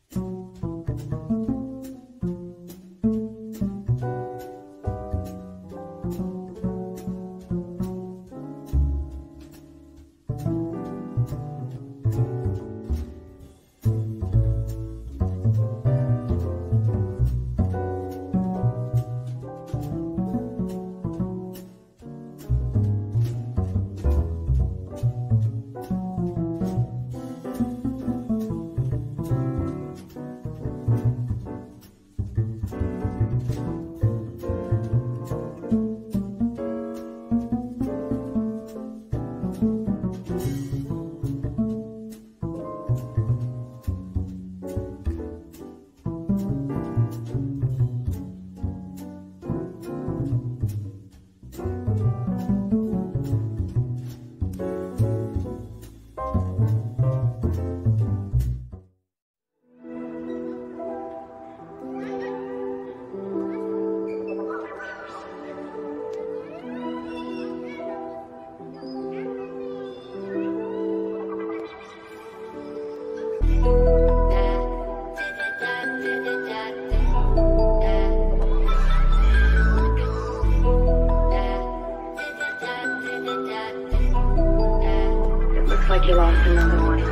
Like you lost another one.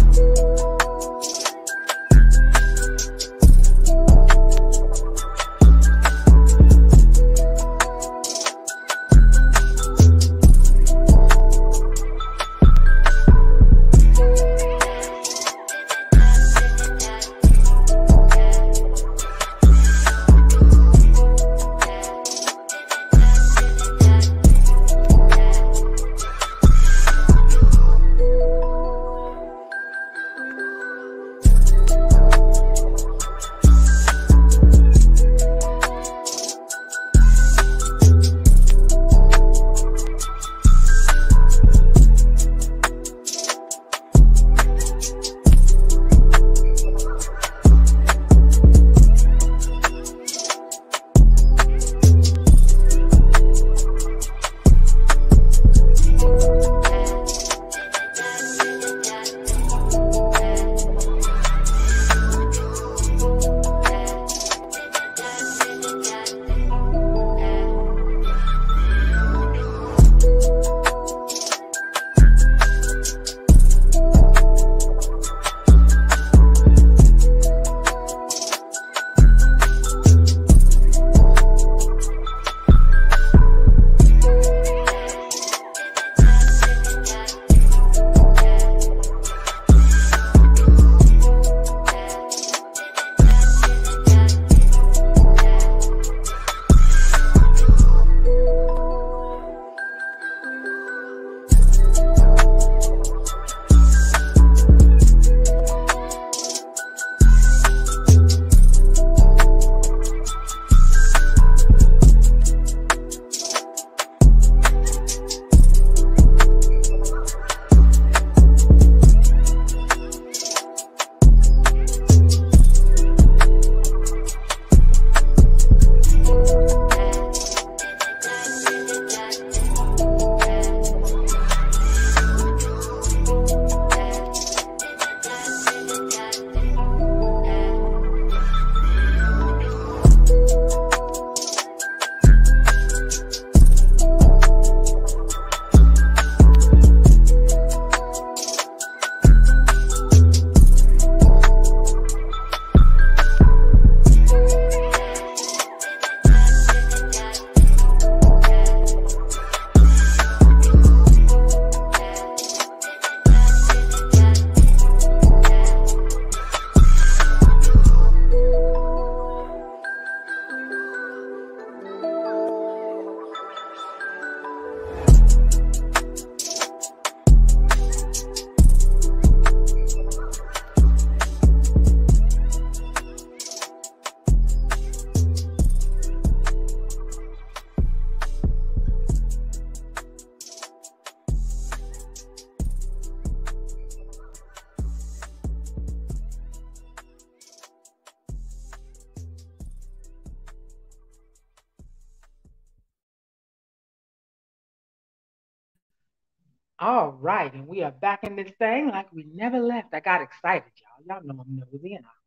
All right, and we are back in this thing like we never left. I got excited, y'all. Y'all know I'm nosy and I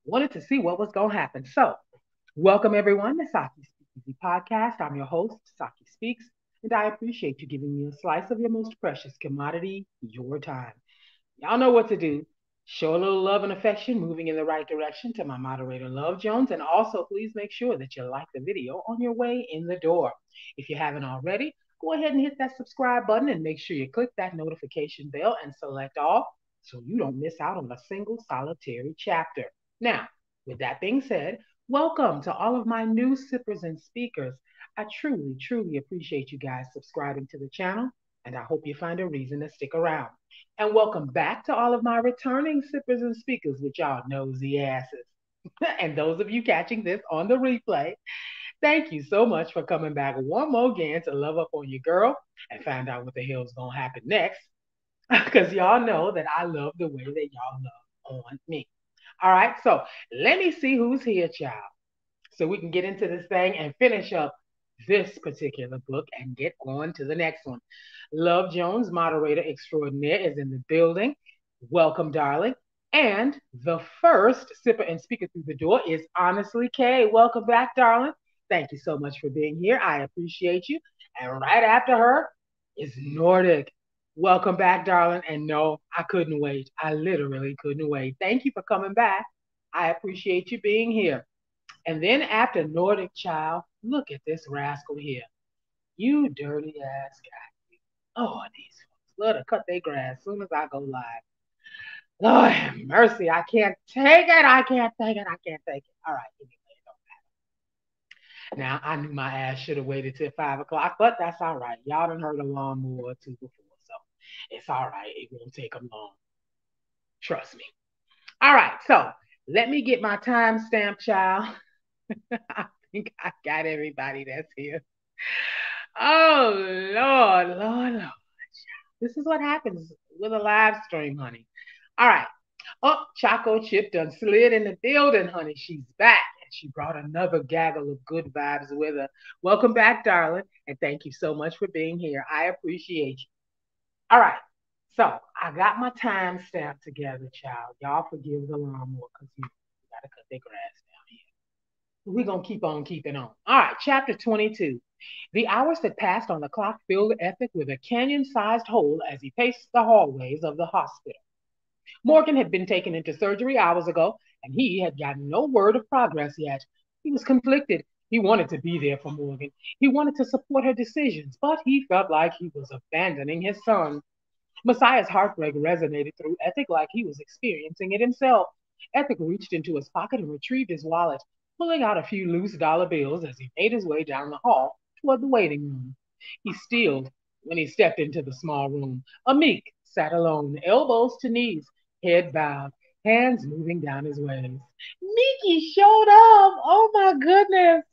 Wanted to see what was going to happen. So, welcome everyone to Saki Speakeasy Podcast. I'm your host, Saki Speaks, and I appreciate you giving me a slice of your most precious commodity, your time. Y'all know what to do. Show a little love and affection, moving in the right direction to my moderator, Love Jones. And also, please make sure that you like the video on your way in the door. If you haven't already, go ahead and hit that subscribe button and make sure you click that notification bell and select all so you don't miss out on a single solitary chapter. Now, with that being said, welcome to all of my new sippers and speakers. I truly, truly appreciate you guys subscribing to the channel, and I hope you find a reason to stick around. And welcome back to all of my returning sippers and speakers with y'all nosy asses. And those of you catching this on the replay, thank you so much for coming back one more again to love up on your girl and find out what the hell's gonna happen next. Because y'all know that I love the way that y'all love on me. All right, so let me see who's here, child, so we can get into this thing and finish up this particular book and get on to the next one. Love Jones, moderator extraordinaire, is in the building. Welcome, darling. And the first sipper and speaker through the door is Honestly Kay. Welcome back, darling. Thank you so much for being here. I appreciate you. And right after her is Nordic. Welcome back, darling. And no, I couldn't wait. I literally couldn't wait. Thank you for coming back. I appreciate you being here. And then after Nordic Child, look at this rascal here. You dirty ass guy. Oh, these folks love to cut their grass as soon as I go live. Lord have mercy. I can't take it. I can't take it. I can't take it. All right. Anyway, it don't matter. Now, I knew my ass should have waited till 5 o'clock, but that's all right. Y'all done heard a lawnmower or two before, so it's all right. It won't take them long. Trust me. All right. So let me get my timestamp, child. I think I got everybody that's here. Oh, Lord, Lord, Lord. This is what happens with a live stream, honey. All right. Oh, Choco Chip done slid in the building, honey. She's back. And she brought another gaggle of good vibes with her. Welcome back, darling. And thank you so much for being here. I appreciate you. All right. So I got my time stamp together, child. Y'all forgive the lawnmower because you got to cut their grass down here. We're going to keep on keeping on. All right. Chapter 22. The hours that passed on the clock filled Ethic with a canyon-sized hole as he paced the hallways of the hospital. Morgan had been taken into surgery hours ago, and he had gotten no word of progress yet. He was conflicted. He wanted to be there for Morgan. He wanted to support her decisions, but he felt like he was abandoning his son. Messiah's heartbreak resonated through Ethic like he was experiencing it himself. Ethic reached into his pocket and retrieved his wallet, pulling out a few loose dollar bills as he made his way down the hall toward the waiting room. He stilled when he stepped into the small room. Ahmeek sat alone, elbows to knees, head bowed, hands moving down his waist. Mickey showed up! Oh my goodness!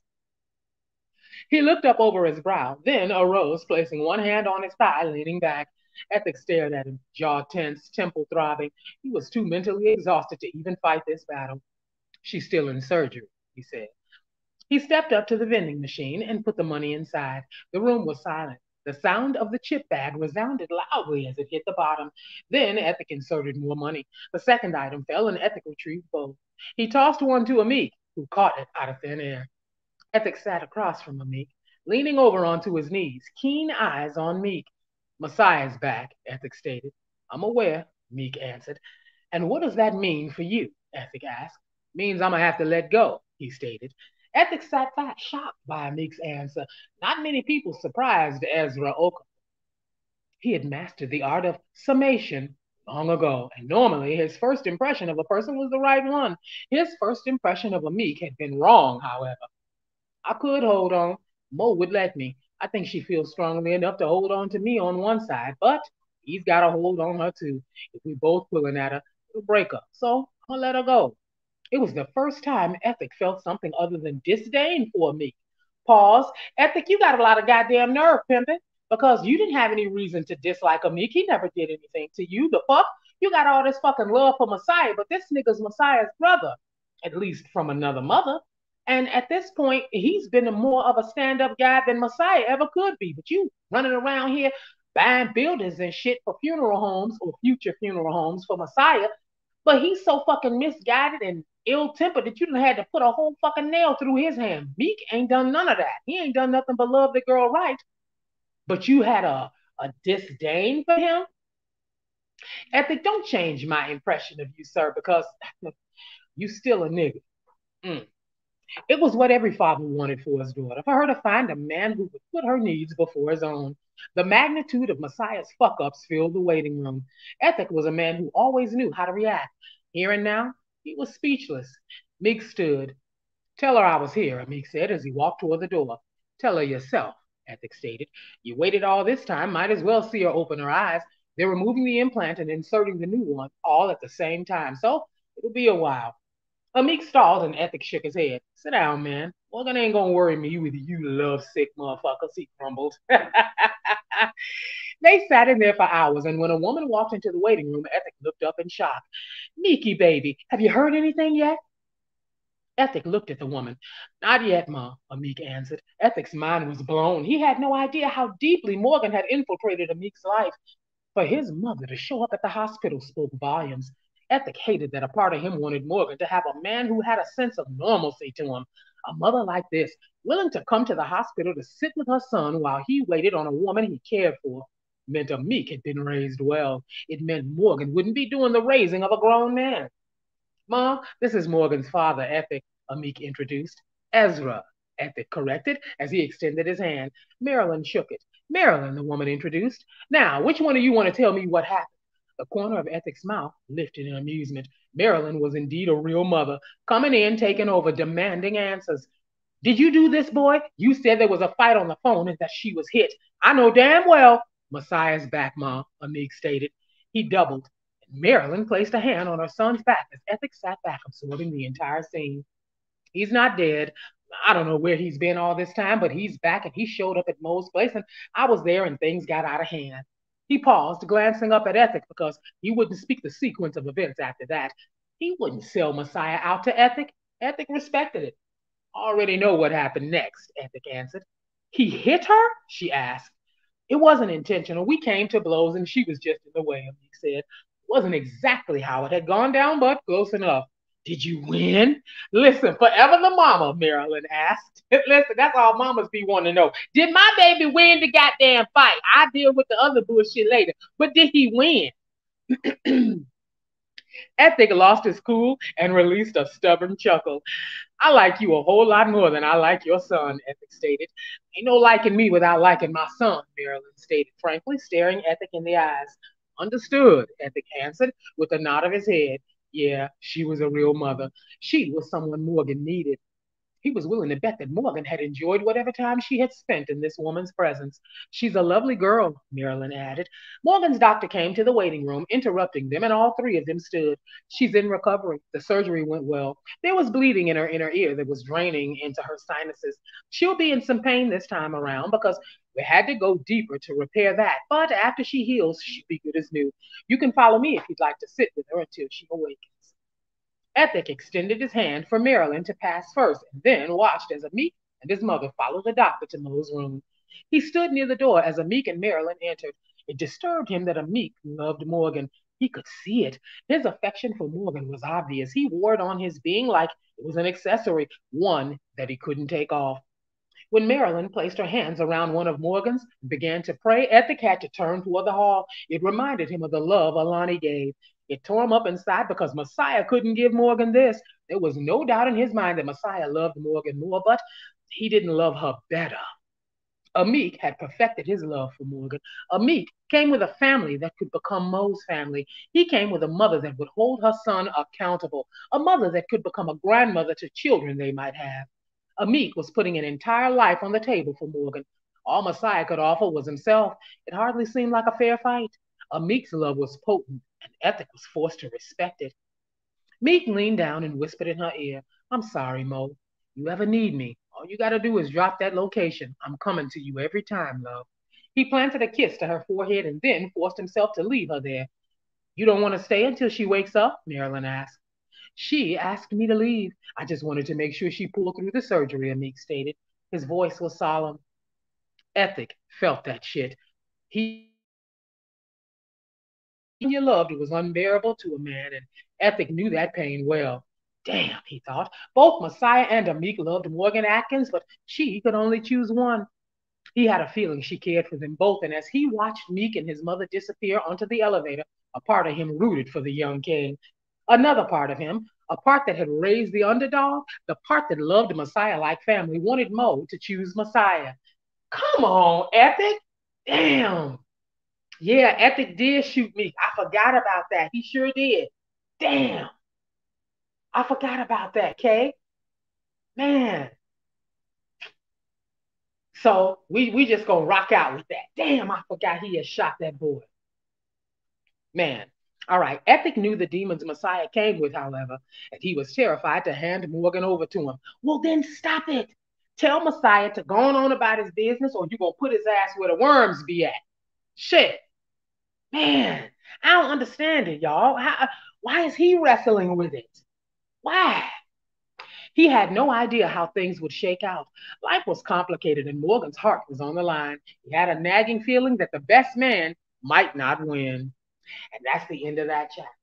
He looked up over his brow, then arose, placing one hand on his thigh, leaning back. Ethic stared at him, jaw tense, temple throbbing. He was too mentally exhausted to even fight this battle. She's still in surgery, he said. He stepped up to the vending machine and put the money inside. The room was silent. The sound of the chip bag resounded loudly as it hit the bottom. Then Ethic inserted more money. The second item fell, and Ethic retrieved both. He tossed one to Ahmeek, who caught it out of thin air. Ethic sat across from Meek, leaning over onto his knees, keen eyes on Meek. Messiah's back, Ethic stated. I'm aware, Meek answered. And what does that mean for you? Ethic asked. Means I'm gonna have to let go, he stated. Ethic sat back, shocked by Meek's answer. Not many people surprised Ezra Oka. He had mastered the art of summation long ago, and normally his first impression of a person was the right one. His first impression of Meek had been wrong, however. I could hold on. Mo would let me. I think she feels strongly enough to hold on to me on one side, but he's got to hold on her too. If we both pulling at her, it'll break her. So I'll let her go. It was the first time Ethic felt something other than disdain for me. Pause. Ethic, you got a lot of goddamn nerve, pimping, because you didn't have any reason to dislike Ahmeek. He never did anything to you. The fuck? You got all this fucking love for Messiah, but this nigga's Messiah's brother, at least from another mother. And at this point, he's been more of a stand-up guy than Messiah ever could be. But you running around here buying buildings and shit for funeral homes or future funeral homes for Messiah. But he's so fucking misguided and ill-tempered that you done had to put a whole fucking nail through his hand. Meek ain't done none of that. He ain't done nothing but love the girl right. But you had a disdain for him? Ethic, don't change my impression of you, sir, because you still a nigga. Mm. It was what every father wanted for his daughter, for her to find a man who would put her needs before his own. The magnitude of Messiah's fuck ups filled the waiting room. Ethic was a man who always knew how to react. Here and now, he was speechless. Meek stood. Tell her I was here, Meek said as he walked toward the door. Tell her yourself, Ethic stated. You waited all this time, might as well see her open her eyes. They're removing the implant and inserting the new one all at the same time, so it'll be a while. Ahmeek stalled and Ethic shook his head. Sit down, man. Morgan ain't gonna worry me with you love sick motherfuckers, he grumbled. They sat in there for hours, and when a woman walked into the waiting room, Ethic looked up in shock. Meeky, baby, have you heard anything yet? Ethic looked at the woman. Not yet, Ma, Ahmeek answered. Ethic's mind was blown. He had no idea how deeply Morgan had infiltrated Ahmeek's life. For his mother to show up at the hospital spoke volumes. Ethic hated that a part of him wanted Morgan to have a man who had a sense of normalcy to him. A mother like this, willing to come to the hospital to sit with her son while he waited on a woman he cared for, meant Ahmeek had been raised well. It meant Morgan wouldn't be doing the raising of a grown man. Mom, this is Morgan's father, Ethic, Ahmeek introduced. Ezra, Ethic corrected as he extended his hand. Marilyn shook it. Marilyn, the woman introduced. Now, which one of you want to tell me what happened? The corner of Ethic's mouth lifted in amusement. Marilyn was indeed a real mother, coming in, taking over, demanding answers. Did you do this, boy? You said there was a fight on the phone and that she was hit. I know damn well. Messiah's back, Ma, Ahmeek stated. He doubled. Marilyn placed a hand on her son's back as Ethic sat back, absorbing the entire scene. He's not dead. I don't know where he's been all this time, but he's back and he showed up at Mo's place, and I was there and things got out of hand. He paused, glancing up at Ethic because he wouldn't speak the sequence of events after that. He wouldn't sell Messiah out to Ethic. Ethic respected it. Already know what happened next, Ethic answered. He hit her? She asked. It wasn't intentional. We came to blows and she was just in the way, Meek said. It wasn't exactly how it had gone down, but close enough. Did you win? Listen, forever the mama, Marilyn asked. Listen, that's all mamas be wanting to know. Did my baby win the goddamn fight? I deal with the other bullshit later. But did he win? Ethic lost his cool and released a stubborn chuckle. I like you a whole lot more than I like your son, Ethic stated. Ain't no liking me without liking my son, Marilyn stated frankly, staring Ethic in the eyes. Understood, Ethic answered with a nod of his head. Yeah, she was a real mother. She was someone Morgan needed. He was willing to bet that Morgan had enjoyed whatever time she had spent in this woman's presence. She's a lovely girl, Marilyn added. Morgan's doctor came to the waiting room, interrupting them, and all three of them stood. She's in recovery. The surgery went well. There was bleeding in her inner ear that was draining into her sinuses. She'll be in some pain this time around because we had to go deeper to repair that. But after she heals, she'll be good as new. You can follow me if you'd like to sit with her until she awakens. Ethic extended his hand for Marilyn to pass first, and then watched as Ahmeek and his mother followed the doctor to Mo's room. He stood near the door as Ahmeek and Marilyn entered. It disturbed him that Ahmeek loved Morgan. He could see it. His affection for Morgan was obvious. He wore it on his being like it was an accessory, one that he couldn't take off. When Marilyn placed her hands around one of Morgan's and began to pray, Ethic had to turn toward the hall. It reminded him of the love Alani gave. It tore him up inside because Messiah couldn't give Morgan this. There was no doubt in his mind that Messiah loved Morgan more, but he didn't love her better. Ahmeek had perfected his love for Morgan. Ahmeek came with a family that could become Mo's family. He came with a mother that would hold her son accountable, a mother that could become a grandmother to children they might have. Ahmeek was putting an entire life on the table for Morgan. All Messiah could offer was himself. It hardly seemed like a fair fight. Ahmeek's love was potent, and Ethic was forced to respect it. Meek leaned down and whispered in her ear, I'm sorry, Mo. You ever need me, all you gotta do is drop that location. I'm coming to you every time, love. He planted a kiss to her forehead and then forced himself to leave her there. You don't want to stay until she wakes up? Marilyn asked. She asked me to leave. I just wanted to make sure she pulled through the surgery, Ahmeek stated. His voice was solemn. Ethic felt that shit. He you loved was unbearable to a man, and Ethic knew that pain well. Damn, he thought. Both Messiah and Ahmeek loved Morgan Atkins, but she could only choose one. He had a feeling she cared for them both, and as he watched Meek and his mother disappear onto the elevator, a part of him rooted for the young king. Another part of him, a part that had raised the underdog, the part that loved Messiah like family, wanted Mo to choose Messiah. Come on, Ethic. Damn. Yeah, Ethic did shoot Meek. I forgot about that. He sure did. Damn. I forgot about that, Kay. Man. So we just gonna rock out with that. Damn, I forgot he had shot that boy. Man. All right. Ethic knew the demons Messiah came with, however, and he was terrified to hand Morgan over to him. Well, then stop it. Tell Messiah to go on about his business, or you gonna put his ass where the worms be at. Shit. Man, I don't understand it, y'all. Why is he wrestling with it? Why? He had no idea how things would shake out. Life was complicated, and Morgan's heart was on the line. He had a nagging feeling that the best man might not win. And that's the end of that chapter.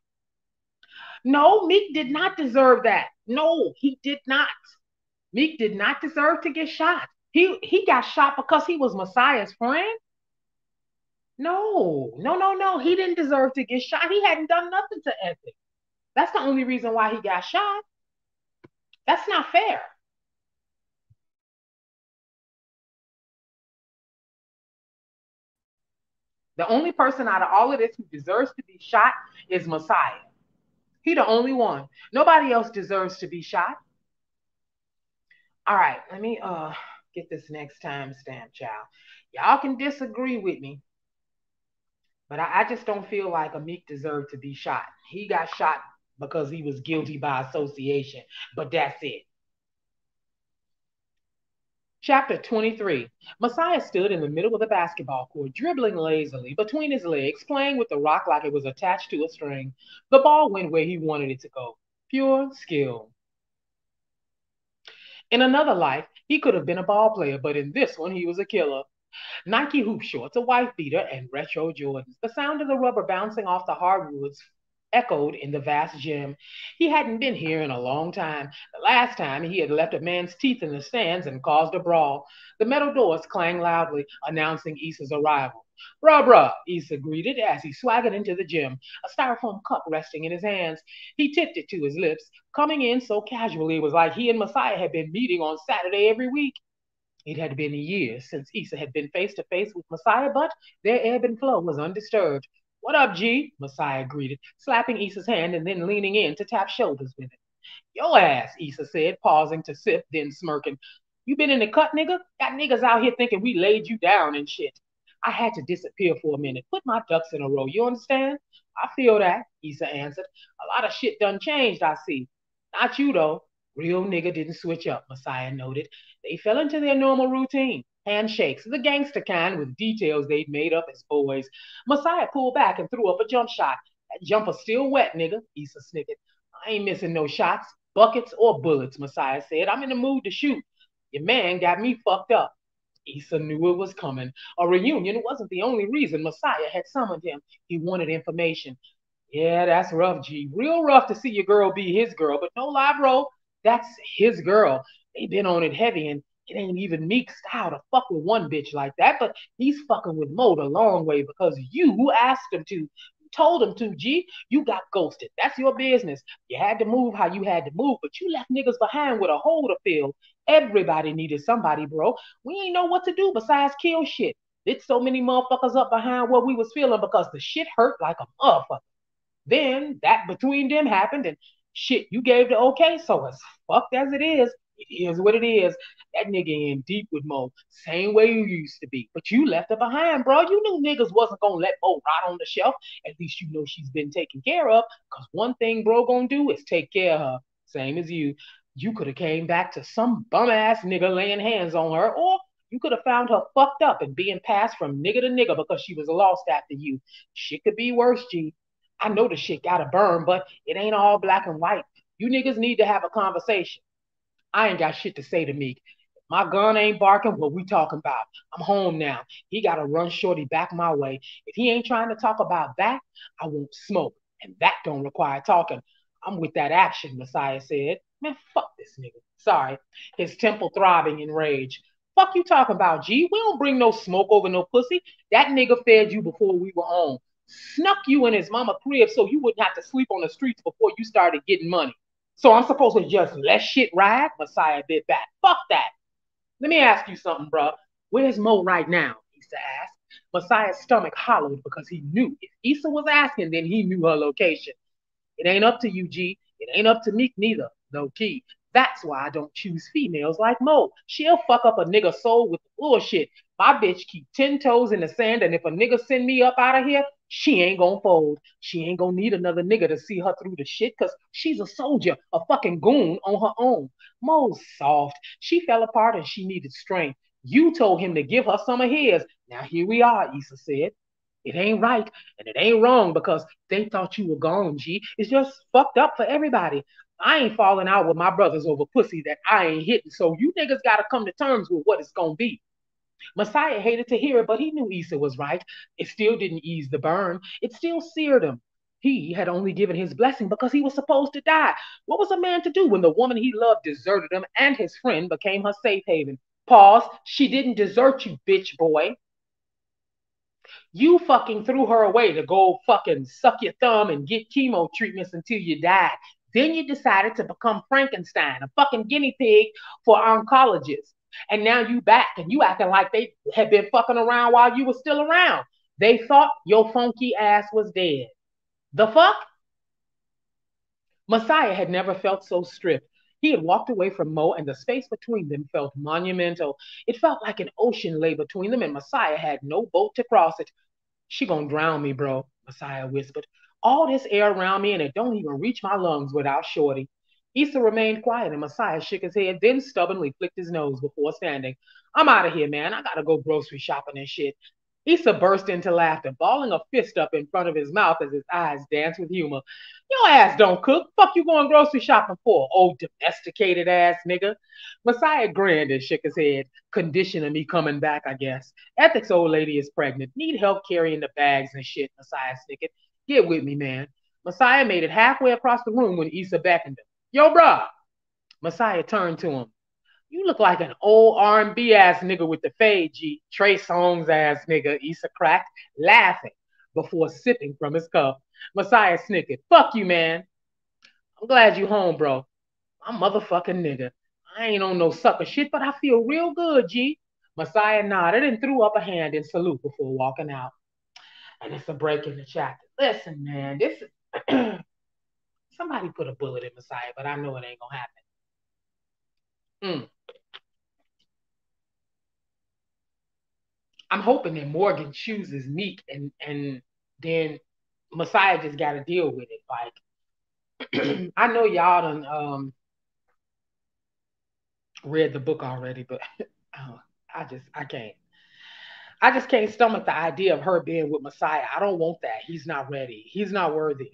No, Meek did not deserve that. No, he did not. Meek did not deserve to get shot. He got shot because he was Messiah's friend. No, no, no, no. He didn't deserve to get shot. He hadn't done nothing to Ethic. That's the only reason why he got shot. That's not fair. The only person out of all of this who deserves to be shot is Messiah. He the only one. Nobody else deserves to be shot. All right, let me get this next time stamp, child. Y'all can disagree with me, but I just don't feel like Ahmeek deserved to be shot. He got shot because he was guilty by association, but that's it. Chapter 23. Messiah stood in the middle of the basketball court, dribbling lazily between his legs, playing with the rock like it was attached to a string. The ball went where he wanted it to go. Pure skill. In another life, he could have been a ball player, but in this one, he was a killer. Nike hoop shorts, a wife beater, and retro Jordans. The sound of the rubber bouncing off the hardwoods echoed in the vast gym. He hadn't been here in a long time. The last time he had left a man's teeth in the stands and caused a brawl. The metal doors clanged loudly, announcing Issa's arrival. Bruh, bruh, Issa greeted as he swaggered into the gym, a styrofoam cup resting in his hands. He tipped it to his lips, coming in so casually it was like he and Messiah had been meeting on Saturday every week. It had been years since Issa had been face to face with Messiah, but their ebb and flow was undisturbed. What up, G? Messiah greeted, slapping Issa's hand and then leaning in to tap shoulders with it. Yo ass, Issa said, pausing to sip, then smirking. You been in the cut, nigga? Got niggas out here thinking we laid you down and shit. I had to disappear for a minute, put my ducks in a row, you understand? I feel that, Issa answered. A lot of shit done changed, I see. Not you, though. Real nigga didn't switch up, Messiah noted. They fell into their normal routine. Handshakes, the gangster kind with details they'd made up as boys. Messiah pulled back and threw up a jump shot. That jumper still wet, nigga, Issa snickered. I ain't missing no shots, buckets, or bullets, Messiah said. I'm in the mood to shoot. Your man got me fucked up. Issa knew it was coming. A reunion wasn't the only reason Messiah had summoned him. He wanted information. Yeah, that's rough, G. Real rough to see your girl be his girl, but no lie, bro. That's his girl. They been on it heavy, and it ain't even Meek's style to fuck with one bitch like that, but he's fucking with Mo the long way because you asked him to. You told him to, G. You got ghosted. That's your business. You had to move how you had to move, but you left niggas behind with a hole to fill. Everybody needed somebody, bro. We ain't know what to do besides kill shit. It's so many motherfuckers up behind what we was feeling because the shit hurt like a motherfucker. Then that between them happened, and shit, you gave the okay, so as fucked as it is what it is. That nigga in deep with Mo, same way you used to be. But you left her behind, bro. You knew niggas wasn't gonna let Mo rot on the shelf. At least you know she's been taken care of. Cause one thing bro gonna do is take care of her. Same as you. You could have came back to some bum ass nigga laying hands on her, or you could have found her fucked up and being passed from nigga to nigga because she was lost after you. Shit could be worse, G. I know the shit gotta burn, but it ain't all black and white. You niggas need to have a conversation. I ain't got shit to say to Meek. My gun ain't barking. What we talking about? I'm home now. He got to run shorty back my way. If he ain't trying to talk about that, I won't smoke. And that don't require talking. I'm with that action, Messiah said. Man, fuck this nigga. Sorry. His temple throbbing in rage. Fuck you talking about, G? We don't bring no smoke over no pussy. That nigga fed you before we were home. Snuck you in his mama crib so you wouldn't have to sleep on the streets before you started getting money. So I'm supposed to just let shit ride? Messiah bit back. Fuck that. Let me ask you something, bro. Where's Mo right now? Issa asked. Messiah's stomach hollowed because he knew if Issa was asking, then he knew her location. It ain't up to you, G. It ain't up to Meek neither. No key. That's why I don't choose females like Mo. She'll fuck up a nigga soul with bullshit. My bitch keep 10 toes in the sand, and if a nigga send me up out of here, she ain't gonna fold. She ain't gonna need another nigga to see her through the shit, cause she's a soldier, a fucking goon on her own. Mo's soft. She fell apart and she needed strength. You told him to give her some of his. Now here we are, Issa said. It ain't right and it ain't wrong because they thought you were gone, G. It's just fucked up for everybody. I ain't falling out with my brothers over pussy that I ain't hitting, so you niggas gotta come to terms with what it's gonna be. Messiah hated to hear it, but he knew Issa was right. It still didn't ease the burn. It still seared him. He had only given his blessing because he was supposed to die. What was a man to do when the woman he loved deserted him and his friend became her safe haven? Pause. She didn't desert you, bitch boy. You fucking threw her away to go fucking suck your thumb and get chemo treatments until you died. Then you decided to become Frankenstein, a fucking guinea pig for oncologists. And now you back and you acting like they had been fucking around while you were still around. They thought your funky ass was dead. The fuck? Messiah had never felt so stripped. He had walked away from Mo, and the space between them felt monumental. It felt like an ocean lay between them, and Messiah had no boat to cross it. She gonna drown me, bro, Messiah whispered. All this air around me and it don't even reach my lungs without Shorty. Issa remained quiet and Messiah shook his head, then stubbornly flicked his nose before standing. I'm out of here, man. I gotta go grocery shopping and shit. Issa burst into laughter, balling a fist up in front of his mouth as his eyes danced with humor. Your ass don't cook. Fuck you going grocery shopping for, old domesticated ass nigga? Messiah grinned and shook his head, conditioning me coming back, I guess. Ethics old lady is pregnant. Need help carrying the bags and shit, Messiah snickered. Get with me, man. Messiah made it halfway across the room when Issa beckoned him. Yo, bruh. Messiah turned to him. You look like an old R&B ass nigga with the fade, G. Trey Songz ass nigga, Issa cracked, laughing before sipping from his cup. Messiah snickered. Fuck you, man. I'm glad you home, bro. I'm motherfucking nigga. I ain't on no sucker shit, but I feel real good, G. Messiah nodded and threw up a hand in salute before walking out. And it's a break in the chapter. Listen, man, this somebody put a bullet in Messiah, but I know it ain't gonna happen. Mm. I'm hoping that Morgan chooses Meek and then Messiah just got to deal with it. Like I know y'all done read the book already, but oh, I just can't stomach the idea of her being with Messiah. I don't want that. He's not ready. He's not worthy.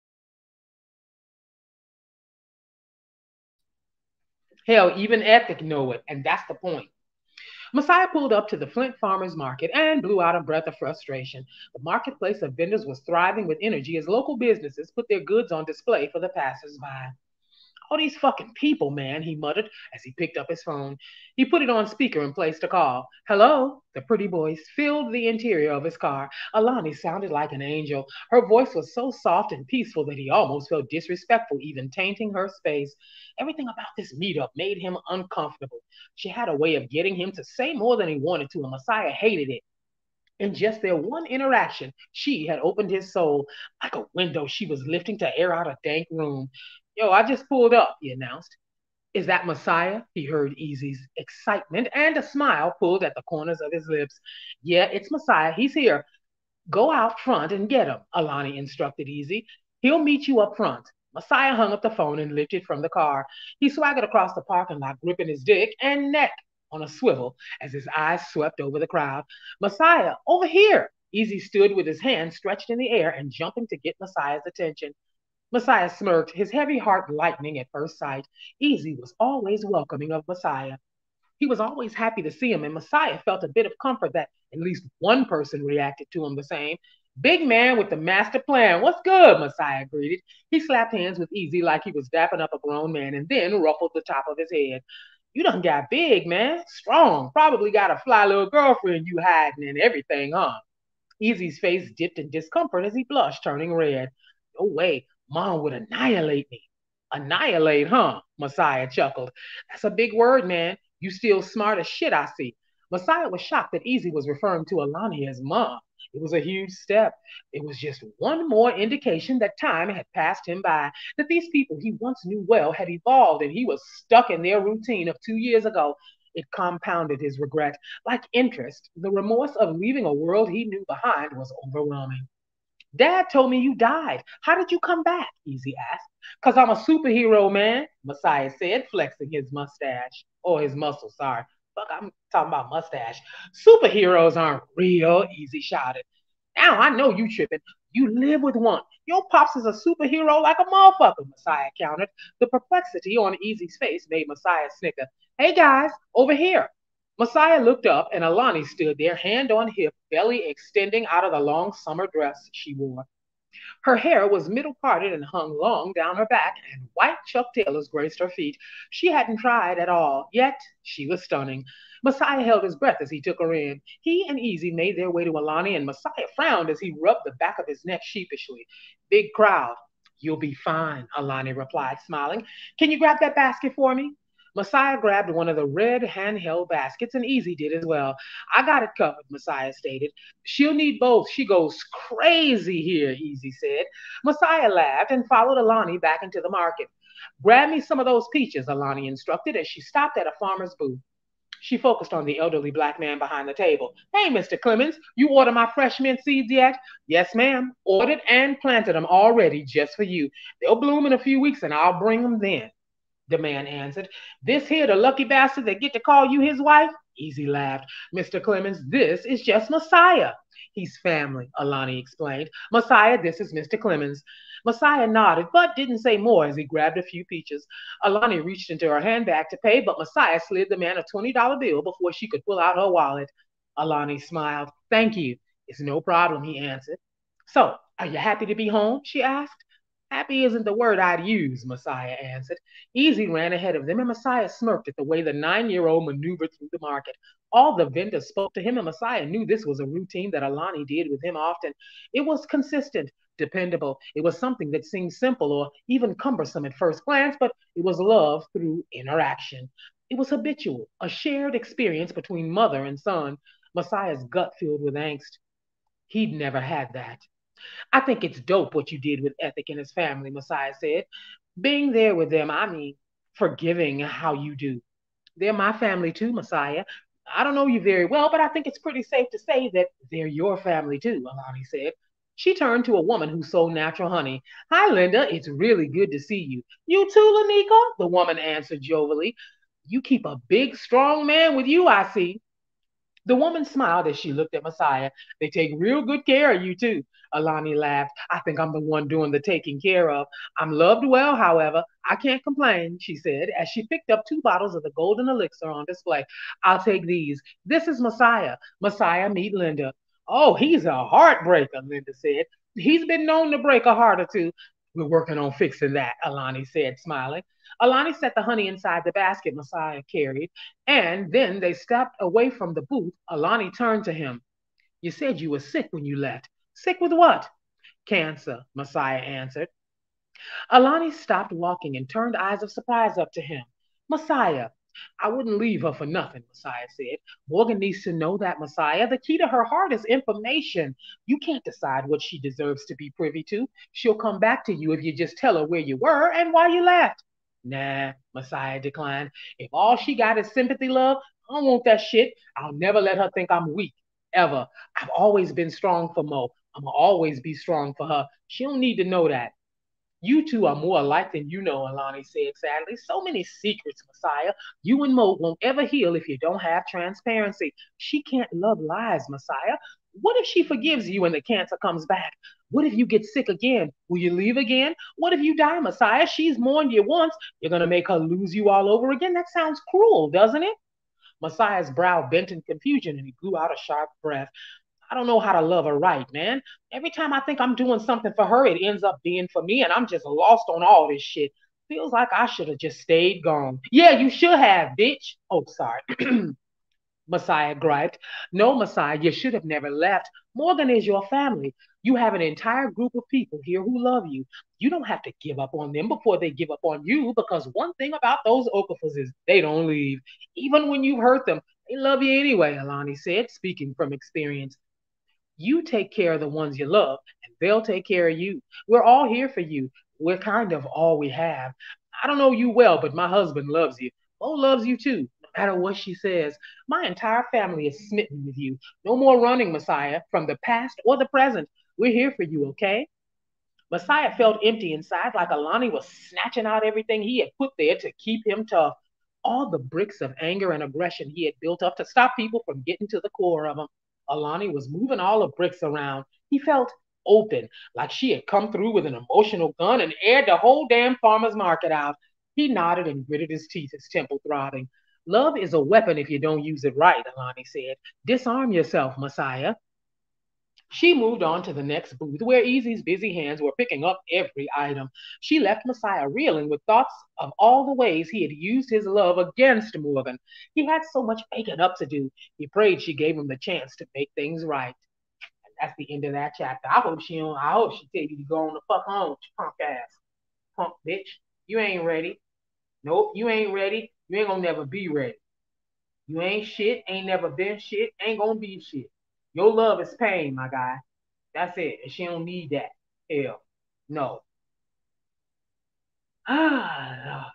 Hell, even Ethic know it, and that's the point. Messiah pulled up to the Flint Farmers Market and blew out a breath of frustration. The marketplace of vendors was thriving with energy as local businesses put their goods on display for the passersby. All these fucking people, man, he muttered as he picked up his phone. He put it on speaker and placed a call. Hello? The pretty voice filled the interior of his car. Alani sounded like an angel. Her voice was so soft and peaceful that he almost felt disrespectful, even tainting her space. Everything about this meetup made him uncomfortable. She had a way of getting him to say more than he wanted to, and Messiah hated it. In just their one interaction, she had opened his soul like a window she was lifting to air out a dank room. Yo, I just pulled up, he announced. Is that Messiah? He heard Easy's excitement, and a smile pulled at the corners of his lips. Yeah, it's Messiah. He's here. Go out front and get him, Alani instructed Easy. He'll meet you up front. Messiah hung up the phone and lifted from the car. He swaggered across the parking lot, gripping his dick and neck on a swivel as his eyes swept over the crowd. Messiah, over here! Easy stood with his hands stretched in the air and jumping to get Messiah's attention. Messiah smirked, his heavy heart lightening at first sight. Easy was always welcoming of Messiah. He was always happy to see him, and Messiah felt a bit of comfort that at least one person reacted to him the same. Big man with the master plan. What's good? Messiah greeted. He slapped hands with Easy like he was dapping up a grown man and then ruffled the top of his head. You done got big, man. Strong. Probably got a fly little girlfriend you hiding and everything, huh? Easy's face dipped in discomfort as he blushed, turning red. No way. Mom would annihilate me. Annihilate, huh? Messiah chuckled. That's a big word, man. You still smart as shit, I see. Messiah was shocked that Easy was referring to Alani as mom. It was a huge step. It was just one more indication that time had passed him by, that these people he once knew well had evolved and he was stuck in their routine of 2 years ago. It compounded his regret. Like interest, the remorse of leaving a world he knew behind was overwhelming. Dad told me you died. How did you come back? Easy asked. Because I'm a superhero, man, Messiah said, flexing his mustache. Or his muscle, sorry. Fuck, I'm talking about mustache. Superheroes aren't real, Easy shouted. Now I know you tripping. You live with one. Your pops is a superhero like a motherfucker, Messiah countered. The perplexity on Easy's face made Messiah snicker. Hey guys, over here. Messiah looked up, and Alani stood there, hand on hip, belly extending out of the long summer dress she wore. Her hair was middle parted and hung long down her back, and white Chuck Taylors graced her feet. She hadn't tried at all, yet she was stunning. Messiah held his breath as he took her in. He and Easy made their way to Alani, and Messiah frowned as he rubbed the back of his neck sheepishly. Big crowd. You'll be fine, Alani replied, smiling. Can you grab that basket for me? Messiah grabbed one of the red handheld baskets, and Easy did as well. I got it covered, Messiah stated. She'll need both. She goes crazy here, Easy said. Messiah laughed and followed Alani back into the market. Grab me some of those peaches, Alani instructed as she stopped at a farmer's booth. She focused on the elderly black man behind the table. Hey, Mr. Clemens, you order my fresh mint seeds yet? Yes, ma'am. Ordered and planted them already just for you. They'll bloom in a few weeks and I'll bring them then. The man answered. This here the lucky bastard that get to call you his wife? Easy laughed. Mr. Clemens, this is just Messiah. He's family, Alani explained. Messiah, this is Mr. Clemens. Messiah nodded, but didn't say more as he grabbed a few peaches. Alani reached into her handbag to pay, but Messiah slid the man a $20 bill before she could pull out her wallet. Alani smiled. Thank you. It's no problem, he answered. So, are you happy to be home? She asked. Happy isn't the word I'd use, Messiah answered. Easy ran ahead of them, and Messiah smirked at the way the 9-year-old maneuvered through the market. All the vendors spoke to him, and Messiah knew this was a routine that Alani did with him often. It was consistent, dependable. It was something that seemed simple or even cumbersome at first glance, but it was love through interaction. It was habitual, a shared experience between mother and son. Messiah's gut filled with angst. He'd never had that. I think it's dope what you did with Ethic and his family, Messiah said. Being there with them, I mean, forgiving how you do. They're my family too, Messiah. I don't know you very well, but I think it's pretty safe to say that they're your family too, Alani said. She turned to a woman who sold natural honey. Hi, Linda. It's really good to see you. You too, Lanika? The woman answered jovially. You keep a big, strong man with you, I see. The woman smiled as she looked at Messiah. They take real good care of you, too. Alani laughed. I think I'm the one doing the taking care of. I'm loved well, however. I can't complain, she said, as she picked up 2 bottles of the golden elixir on display. I'll take these. This is Messiah. Messiah, meet Linda. Oh, he's a heartbreaker, Linda said. He's been known to break a heart or two. We're working on fixing that, Alani said, smiling. Alani set the honey inside the basket Messiah carried, and then they stepped away from the booth. Alani turned to him. You said you were sick when you left. Sick with what? Cancer, Messiah answered. Alani stopped walking and turned eyes of surprise up to him. Messiah, I wouldn't leave her for nothing, Messiah said. Morgan needs to know that, Messiah. The key to her heart is information. You can't decide what she deserves to be privy to. She'll come back to you if you just tell her where you were and why you left. Nah, Messiah declined. If all she got is sympathy love, I don't want that shit. I'll never let her think I'm weak, ever. I've always been strong for Mo. I'm gonna always be strong for her. She don't need to know that. You two are more alike than you know, Alani said sadly. So many secrets, Messiah. You and Mo won't ever heal if you don't have transparency. She can't love lies, Messiah. What if she forgives you and the cancer comes back? What if you get sick again? Will you leave again? What if you die, Messiah? She's mourned you once. You're going to make her lose you all over again? That sounds cruel, doesn't it? Messiah's brow bent in confusion and he blew out a sharp breath. I don't know how to love her right, man. Every time I think I'm doing something for her, it ends up being for me, and I'm just lost on all this shit. Feels like I should have just stayed gone. Yeah, you should have, bitch. Oh, sorry. Messiah griped. No, Messiah, you should have never left. Morgan is your family. You have an entire group of people here who love you. You don't have to give up on them before they give up on you, because one thing about those Okafas is they don't leave. Even when you hurt them, they love you anyway, Alani said, speaking from experience. You take care of the ones you love, and they'll take care of you. We're all here for you. We're kind of all we have. I don't know you well, but my husband loves you. Mo loves you too, no matter what she says. My entire family is smitten with you. No more running, Messiah, from the past or the present. We're here for you, okay? Messiah felt empty inside, like Alani was snatching out everything he had put there to keep him tough. All the bricks of anger and aggression he had built up to stop people from getting to the core of him. Alani was moving all the bricks around. He felt open, like she had come through with an emotional gun and aired the whole damn farmer's market out. He nodded and gritted his teeth, his temple throbbing. Love is a weapon if you don't use it right, Alani said. Disarm yourself, Messiah. She moved on to the next booth where Easy's busy hands were picking up every item. She left Messiah reeling with thoughts of all the ways he had used his love against Morgan. He had so much making up to do. He prayed she gave him the chance to make things right. And that's the end of that chapter. I hope she tell you to go on the fuck home, punk ass. Punk bitch. You ain't ready. Nope, you ain't ready. You ain't gonna never be ready. You ain't shit, ain't never been shit, ain't gonna be shit. Your love is pain, my guy. That's it. And she don't need that. Hell, no. Ah,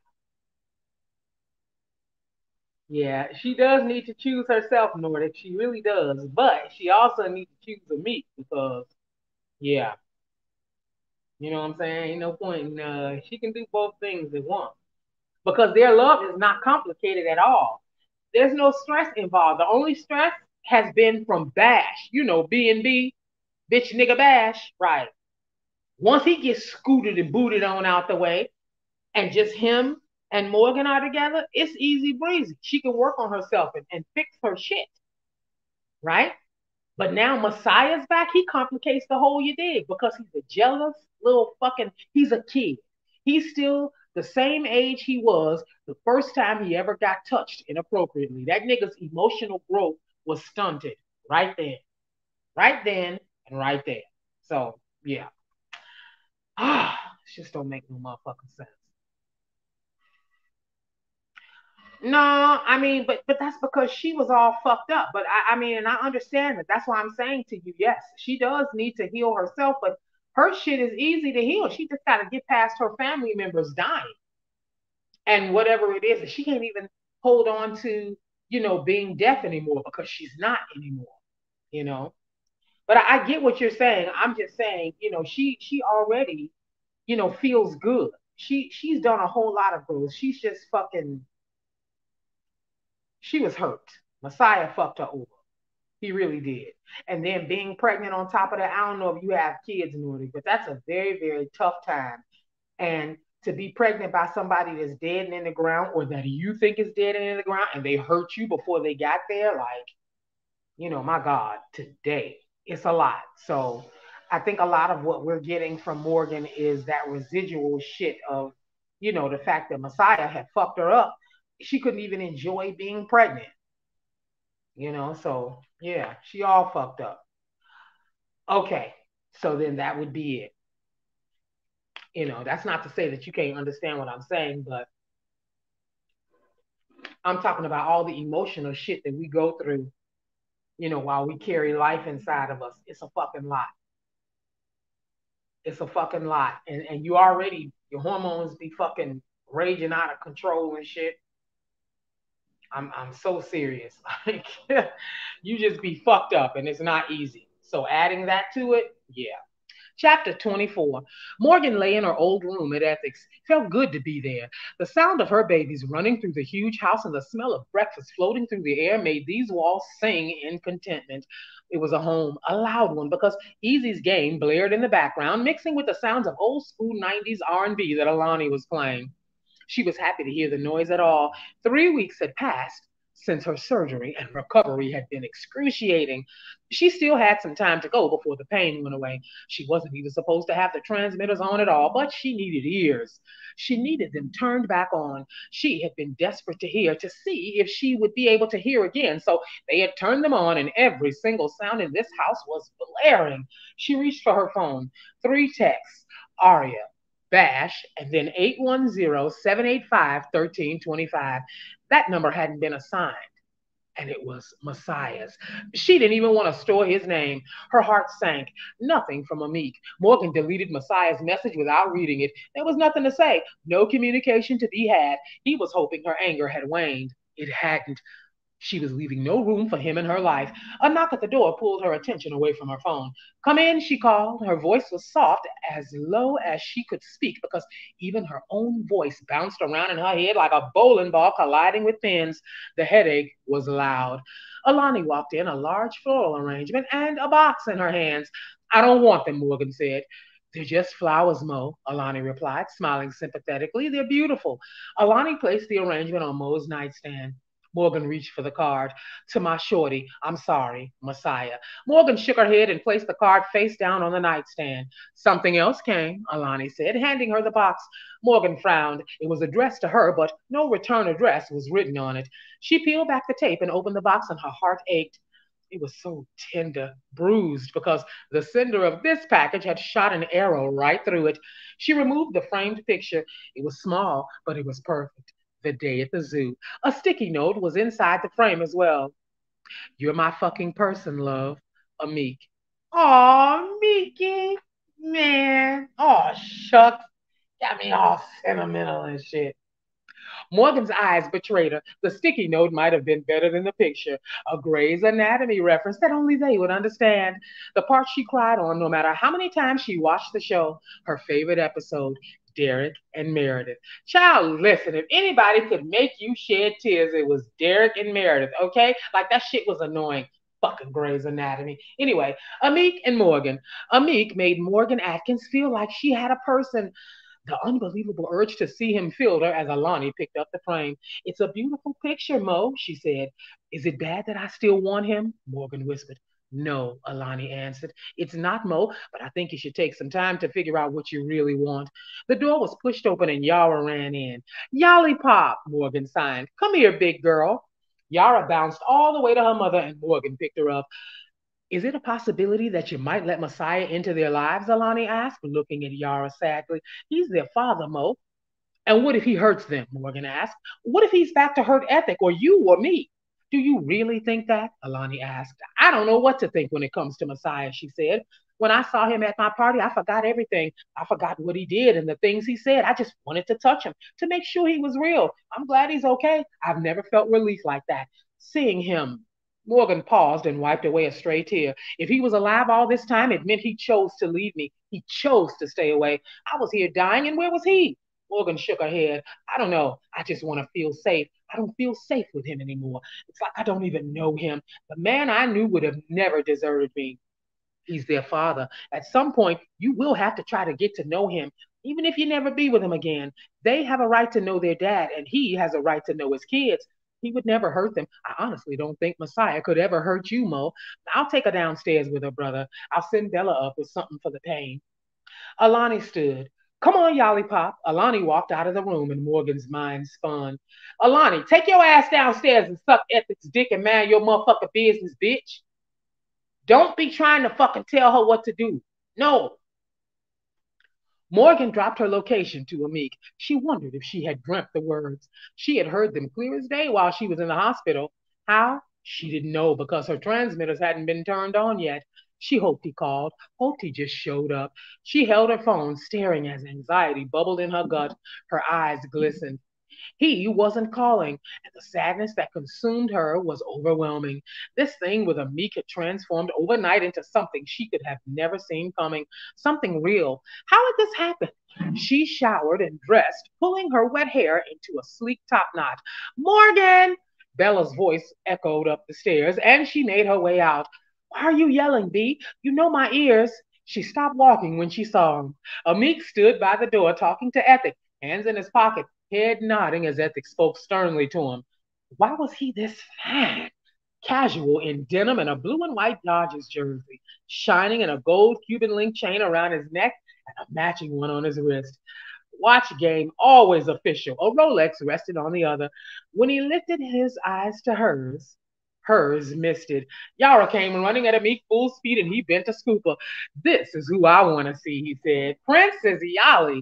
yeah, she does need to choose herself, Nordic. She really does. But she also needs to choose a Meek because, yeah, you know what I'm saying? Ain't no point in, she can do both things at once because their love is not complicated at all. There's no stress involved. The only stress has been from Bash, B&B, bitch nigga Bash, right? Once he gets scooted and booted on out the way, and just him and Morgan are together, it's easy breezy. She can work on herself and fix her shit, right? But now Messiah's back, he complicates the whole you dig because he's a jealous little fucking, he's a kid. He's still the same age he was the first time he ever got touched inappropriately. That nigga's emotional growth was stunted right then, and right there. So, yeah. It just don't make no motherfucking sense. No, I mean, but that's because she was all fucked up. But I mean, and I understand that. That's why I'm saying to you, yes, she does need to heal herself, but her shit is easy to heal. She just got to get past her family members dying and whatever it is. And she can't even hold on to, being deaf anymore because she's not anymore, you know. But I get what you're saying. I'm just saying, she already, feels good. She's done a whole lot of growth. She's just fucking she was hurt. Messiah fucked her over. He really did. And then being pregnant on top of that, I don't know if you have kids, Nordy, but that's a very, very tough time. And to be pregnant by somebody that's dead and in the ground or that you think is dead and in the ground and they hurt you before they got there, like, my God, today, it's a lot. So I think a lot of what we're getting from Morgan is that residual shit of, the fact that Messiah had fucked her up. She couldn't even enjoy being pregnant, so yeah, she all fucked up. Okay, so then that would be it. That's not to say that you can't understand what I'm saying, but I'm talking about all the emotional shit that we go through, while we carry life inside of us. It's a fucking lot. It's a fucking lot. And you already, your hormones be fucking raging out of control and shit. I'm so serious. Like you just be fucked up and it's not easy. So adding that to it, yeah. Chapter 24. Morgan lay in her old room at Ethics. Felt good to be there. The sound of her babies running through the huge house and the smell of breakfast floating through the air made these walls sing in contentment. It was a home, a loud one, because Easy's game blared in the background, mixing with the sounds of old school 90s R&B that Alani was playing. She was happy to hear the noise at all. 3 weeks had passed. Since her surgery and recovery had been excruciating, she still had some time to go before the pain went away. She wasn't even supposed to have the transmitters on at all, but she needed ears. She needed them turned back on. She had been desperate to hear, to see if she would be able to hear again. So they had turned them on, and every single sound in this house was blaring. She reached for her phone. Three texts: Aria, Bash, and then 810-785-1325. That number hadn't been assigned, and it was Messiah's. She didn't even want to store his name. Her heart sank. Nothing from Ahmeek. Morgan deleted Messiah's message without reading it. There was nothing to say, no communication to be had. He was hoping her anger had waned. It hadn't. She was leaving no room for him in her life. A knock at the door pulled her attention away from her phone. "Come in," she called. Her voice was soft, as low as she could speak, because even her own voice bounced around in her head like a bowling ball colliding with pins. The headache was loud. Alani walked in, a large floral arrangement and a box in her hands. "I don't want them," Morgan said. "They're just flowers, Mo," Alani replied, smiling sympathetically. "They're beautiful." Alani placed the arrangement on Mo's nightstand. Morgan reached for the card. "To my shorty, I'm sorry, Messiah." Morgan shook her head and placed the card face down on the nightstand. "Something else came," Alani said, handing her the box. Morgan frowned. It was addressed to her, but no return address was written on it. She peeled back the tape and opened the box, and her heart ached. It was so tender, bruised, because the sender of this package had shot an arrow right through it. She removed the framed picture. It was small, but it was perfect. The day at the zoo. A sticky note was inside the frame as well. "You're my fucking person, love. Ahmeek." "Aw, Meeky, man. Aw, shucks. Got me all sentimental and shit." Morgan's eyes betrayed her. The sticky note might have been better than the picture, a Grey's Anatomy reference that only they would understand. The part she cried on, no matter how many times she watched the show, her favorite episode, Derek and Meredith. Child, listen, if anybody could make you shed tears, it was Derek and Meredith, okay? Like that shit was annoying. Fucking Grey's Anatomy. Anyway, Ahmeek and Morgan. Ahmeek made Morgan Atkins feel like she had a person. The unbelievable urge to see him filled her as Alani picked up the frame. "It's a beautiful picture, Mo," she said. "Is it bad that I still want him?" Morgan whispered. "No," Alani answered. "It's not, Mo, but I think you should take some time to figure out what you really want." The door was pushed open and Yara ran in. "Yolly Pop," Morgan signed. "Come here, big girl." Yara bounced all the way to her mother, and Morgan picked her up. "Is it a possibility that you might let Messiah into their lives?" Alani asked, looking at Yara sadly. "He's their father, Mo." "And what if he hurts them?" Morgan asked. "What if he's back to hurt Ethic or you or me?" "Do you really think that?" Alani asked. "I don't know what to think when it comes to Messiah," she said. "When I saw him at my party, I forgot everything. I forgot what he did and the things he said. I just wanted to touch him, to make sure he was real. I'm glad he's okay. I've never felt relief like that. Seeing him." Morgan paused and wiped away a stray tear. "If he was alive all this time, it meant he chose to leave me. He chose to stay away. I was here dying, and where was he?" Morgan shook her head. "I don't know. I just want to feel safe. I don't feel safe with him anymore. It's like I don't even know him. The man I knew would have never deserted me. He's their father. At some point, you will have to try to get to know him, even if you never be with him again. They have a right to know their dad, and he has a right to know his kids. He would never hurt them. I honestly don't think Messiah could ever hurt you, Mo. I'll take her downstairs with her brother. I'll send Bella up with something for the pain." Alani stood. "Come on, Yolly Pop." Alani walked out of the room and Morgan's mind spun. "Alani, take your ass downstairs and suck Ethic's dick and mind your motherfucking business, bitch. Don't be trying to fucking tell her what to do. No." Morgan dropped her location to Ahmeek. She wondered if she had dreamt the words. She had heard them clear as day while she was in the hospital. How? She didn't know because her transmitters hadn't been turned on yet. She hoped he called, hoped he just showed up. She held her phone, staring as anxiety bubbled in her gut. Her eyes glistened. He wasn't calling, and the sadness that consumed her was overwhelming. This thing with Ahmeek had transformed overnight into something she could have never seen coming, something real. How had this happened? She showered and dressed, pulling her wet hair into a sleek top knot. "Morgan!" Bella's voice echoed up the stairs, and she made her way out. "Why are you yelling, B? You know my ears." She stopped walking when she saw him. Ahmeek stood by the door talking to Ethic, hands in his pocket, head nodding as Ethic spoke sternly to him. Why was he this fine? Casual in denim and a blue and white Dodgers jersey, shining in a gold Cuban link chain around his neck and a matching one on his wrist. Watch game always official, a Rolex rested on the other. When he lifted his eyes to hers missed it. Yara came running at Ahmeek full speed and he bent a scooper. This is who I want to see, he said. Princess Yali.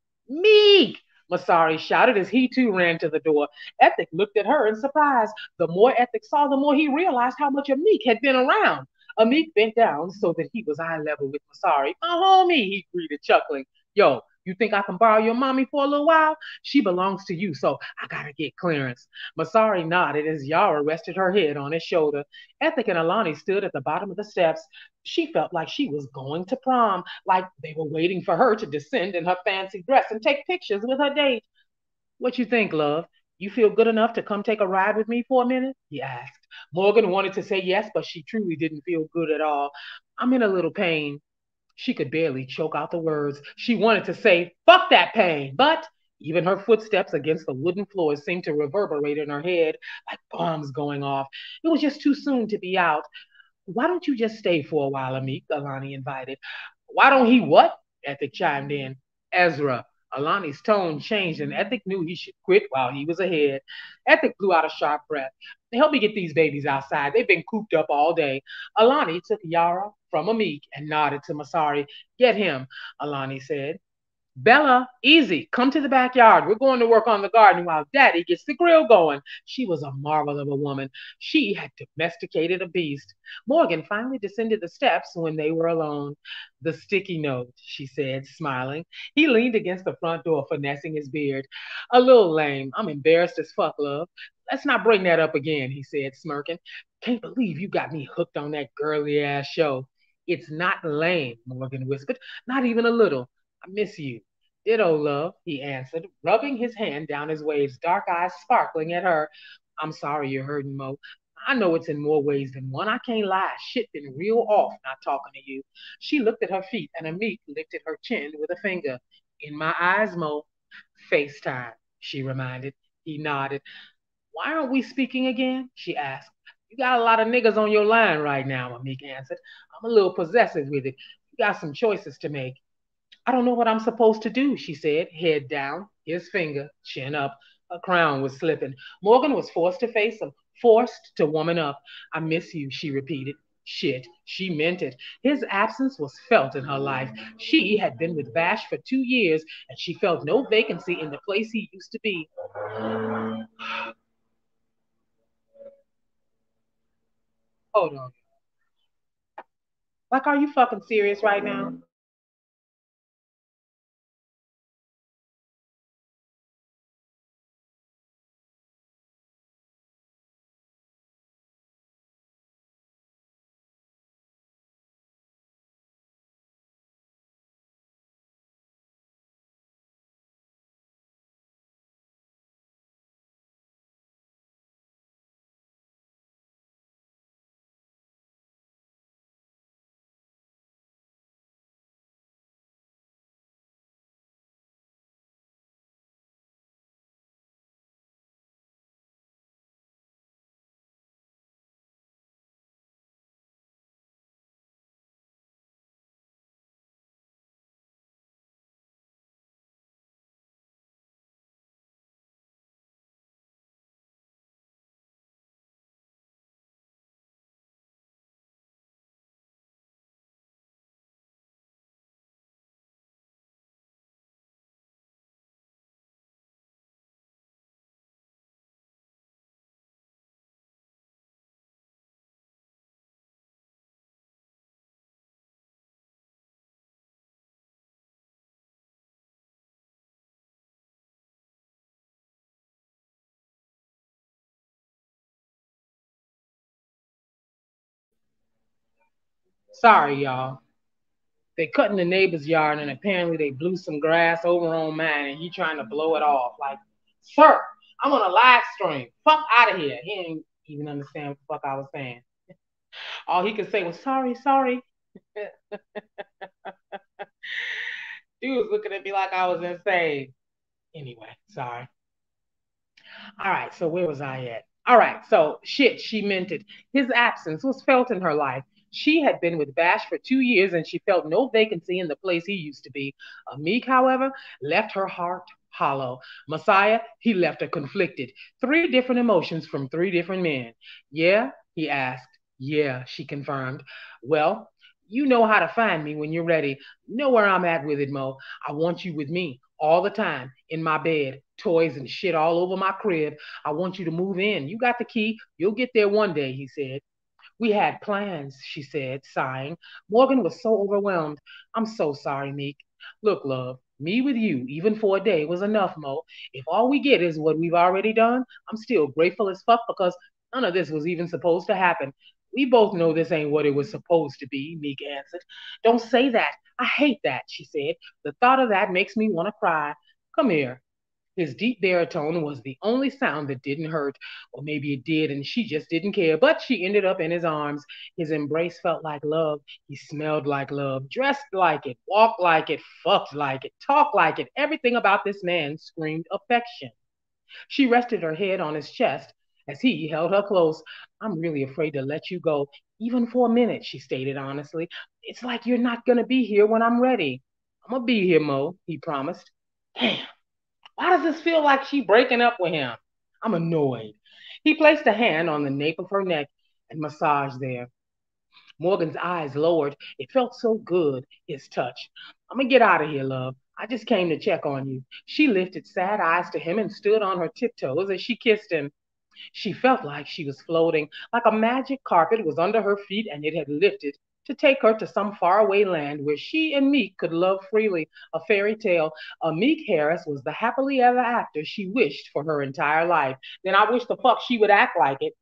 Meek! Masari shouted as he too ran to the door. Ethic looked at her in surprise. The more Ethic saw, the more he realized how much Ahmeek had been around. Ahmeek bent down so that he was eye level with Masari. My homie, he greeted, chuckling. Yo, you think I can borrow your mommy for a little while? She belongs to you, so I gotta get clearance. Masari nodded as Yara rested her head on his shoulder. Ethic and Alani stood at the bottom of the steps. She felt like she was going to prom, like they were waiting for her to descend in her fancy dress and take pictures with her date. What you think, love? You feel good enough to come take a ride with me for a minute? He asked. Morgan wanted to say yes, but she truly didn't feel good at all. I'm in a little pain. She could barely choke out the words. She wanted to say, fuck that pain, but even her footsteps against the wooden floor seemed to reverberate in her head like bombs going off. It was just too soon to be out. Why don't you just stay for a while, Ahmeek? Alani invited. Why don't he what? Ethic chimed in. Ezra. Alani's tone changed, and Ethic knew he should quit while he was ahead. Ethic blew out a sharp breath. Help me get these babies outside. They've been cooped up all day. Alani took Yara from Ahmeek and nodded to Masari. Get him, Alani said. Bella, easy. Come to the backyard. We're going to work on the garden while Daddy gets the grill going. She was a marvel of a woman. She had domesticated a beast. Morgan finally descended the steps when they were alone. The sticky note, she said, smiling. He leaned against the front door, finessing his beard. A little lame. I'm embarrassed as fuck, love. Let's not bring that up again, he said, smirking. Can't believe you got me hooked on that girly ass show. It's not lame, Morgan whispered. Not even a little. I miss you. Ditto, love, he answered, rubbing his hand down his waves, dark eyes sparkling at her. I'm sorry you're hurting, Mo. I know it's in more ways than one. I can't lie. Shit been real off not talking to you. She looked at her feet, and Ahmeek lifted her chin with a finger. In my eyes, Mo. FaceTime, she reminded. He nodded. Why aren't we speaking again? She asked. You got a lot of niggas on your line right now, Ahmeek answered. I'm a little possessive with it. You got some choices to make. I don't know what I'm supposed to do, she said, head down, his finger, chin up. Her crown was slipping. Morgan was forced to face him, forced to woman up. I miss you, she repeated. Shit, she meant it. His absence was felt in her life. She had been with Vash for 2 years, and she felt no vacancy in the place he used to be. Hold on. Like, are you fucking serious right now? Sorry, y'all. They cut in the neighbor's yard and apparently they blew some grass over on mine and he trying to blow it off. Like, sir, I'm on a live stream. Fuck out of here. He ain't even understand what the fuck I was saying. All he could say was sorry, sorry. Dude was looking at me like I was insane. Anyway, sorry. All right, so where was I at? All right, so shit, she meant it. His absence was felt in her life. She had been with Bash for 2 years and she felt no vacancy in the place he used to be. Meek, however, left her heart hollow. Messiah, he left her conflicted. Three different emotions from three different men. Yeah, he asked. Yeah, she confirmed. Well, you know how to find me when you're ready. You know where I'm at with it, Mo. I want you with me all the time in my bed, toys and shit all over my crib. I want you to move in. You got the key. You'll get there one day, he said. We had plans, she said, sighing. Morgan was so overwhelmed. I'm so sorry, Meek. Look, love, me with you, even for a day, was enough, Mo. If all we get is what we've already done, I'm still grateful as fuck because none of this was even supposed to happen. We both know this ain't what it was supposed to be, Meek answered. Don't say that. I hate that, she said. The thought of that makes me want to cry. Come here. His deep baritone was the only sound that didn't hurt, or maybe it did, and she just didn't care. But she ended up in his arms. His embrace felt like love. He smelled like love, dressed like it, walked like it, fucked like it, talked like it. Everything about this man screamed affection. She rested her head on his chest as he held her close. I'm really afraid to let you go, even for a minute, she stated honestly. It's like you're not going to be here when I'm ready. I'm going to be here, Mo, he promised. Damn. Why does this feel like she breaking up with him? I'm annoyed. He placed a hand on the nape of her neck and massaged there. Morgan's eyes lowered. It felt so good, his touch. I'm gonna get out of here, love. I just came to check on you. She lifted sad eyes to him and stood on her tiptoes as she kissed him. She felt like she was floating, like a magic carpet was under her feet and it had lifted to take her to some faraway land where she and Meek could love freely, a fairy tale. Ahmeek Harris was the happily ever after she wished for her entire life. Then I wish the fuck she would act like it.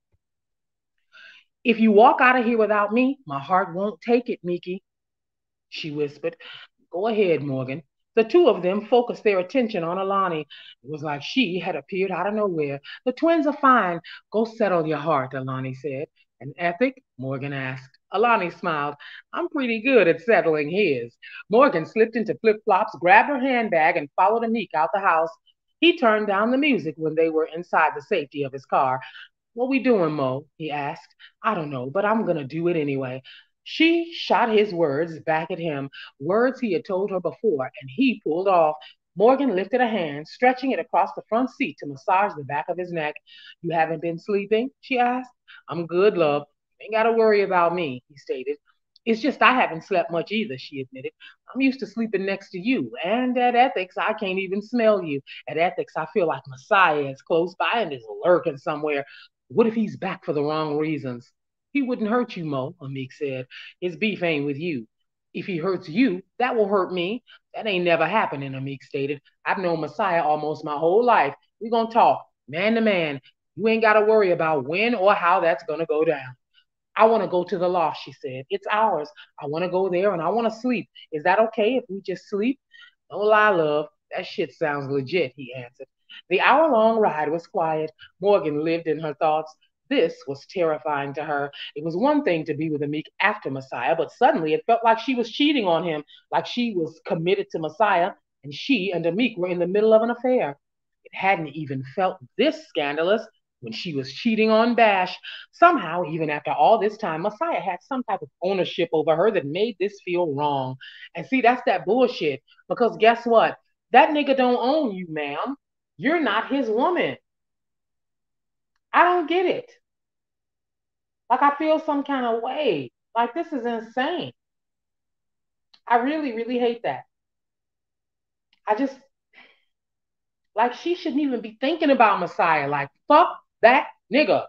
If you walk out of here without me, my heart won't take it, Meeky, she whispered. Go ahead, Morgan. The two of them focused their attention on Alani. It was like she had appeared out of nowhere. The twins are fine. Go settle your heart, Alani said. An ethic? Morgan asked. Alani smiled. I'm pretty good at settling his. Morgan slipped into flip flops, grabbed her handbag, and followed Ameek out the house. He turned down the music when they were inside the safety of his car. What we doing, Mo? He asked. I don't know, but I'm gonna do it anyway. She shot his words back at him, words he had told her before, and he pulled off. Morgan lifted a hand, stretching it across the front seat to massage the back of his neck. You haven't been sleeping? She asked. I'm good, love. You ain't got to worry about me, he stated. It's just I haven't slept much either, she admitted. I'm used to sleeping next to you, and at Ethics, I can't even smell you. At Ethics, I feel like Messiah is close by and is lurking somewhere. What if he's back for the wrong reasons? He wouldn't hurt you, Mo, Amik said. His beef ain't with you. If he hurts you, that will hurt me. That ain't never happening, Amik stated. I've known Messiah almost my whole life. We gonna talk, man to man. You ain't gotta worry about when or how that's gonna go down. I want to go to the loft, she said. It's ours. I want to go there and I want to sleep. Is that okay if we just sleep? Don't lie, love. That shit sounds legit, he answered. The hour long ride was quiet. Morgan lived in her thoughts. This was terrifying to her. It was one thing to be with Amik after Messiah, but suddenly it felt like she was cheating on him, like she was committed to Messiah, and she and Amik were in the middle of an affair. It hadn't even felt this scandalous when she was cheating on Bash. Somehow, even after all this time, Messiah had some type of ownership over her that made this feel wrong. And see, that's that bullshit. Because guess what? That nigga don't own you, ma'am. You're not his woman. I don't get it. Like, I feel some kind of way. Like, this is insane. I really, really hate that. I just, like, she shouldn't even be thinking about Messiah. Like, fuck that nigga.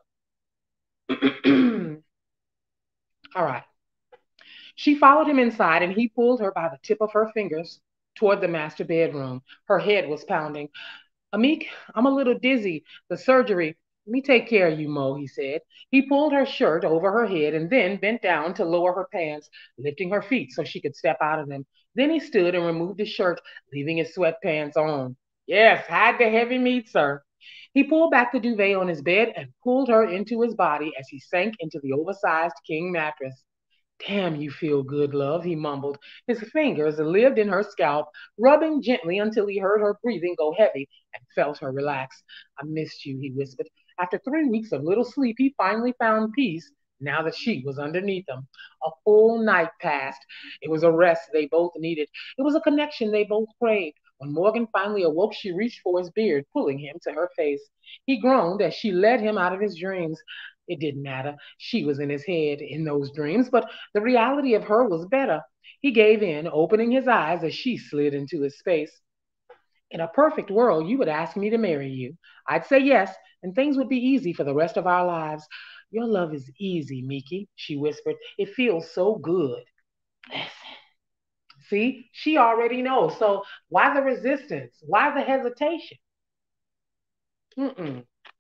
All right. She followed him inside and he pulled her by the tip of her fingers toward the master bedroom. Her head was pounding. Amik, I'm a little dizzy. The surgery. Let me take care of you, Mo, he said. He pulled her shirt over her head and then bent down to lower her pants, lifting her feet so she could step out of them. Then he stood and removed his shirt, leaving his sweatpants on. Yes, hide the heavy meat, sir. He pulled back the duvet on his bed and pulled her into his body as he sank into the oversized king mattress. Damn, you feel good, love, he mumbled. His fingers lived in her scalp, rubbing gently until he heard her breathing go heavy and felt her relax. I missed you, he whispered. After 3 weeks of little sleep, he finally found peace now that she was underneath him. A full night passed. It was a rest they both needed. It was a connection they both craved. When Morgan finally awoke, she reached for his beard, pulling him to her face. He groaned as she led him out of his dreams. It didn't matter. She was in his head in those dreams, but the reality of her was better. He gave in, opening his eyes as she slid into his space. In a perfect world, you would ask me to marry you. I'd say yes, and things would be easy for the rest of our lives. Your love is easy, Miki, she whispered. It feels so good. Listen. See, she already knows. So why the resistance? Why the hesitation? Mm-mm.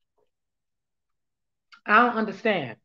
I don't understand.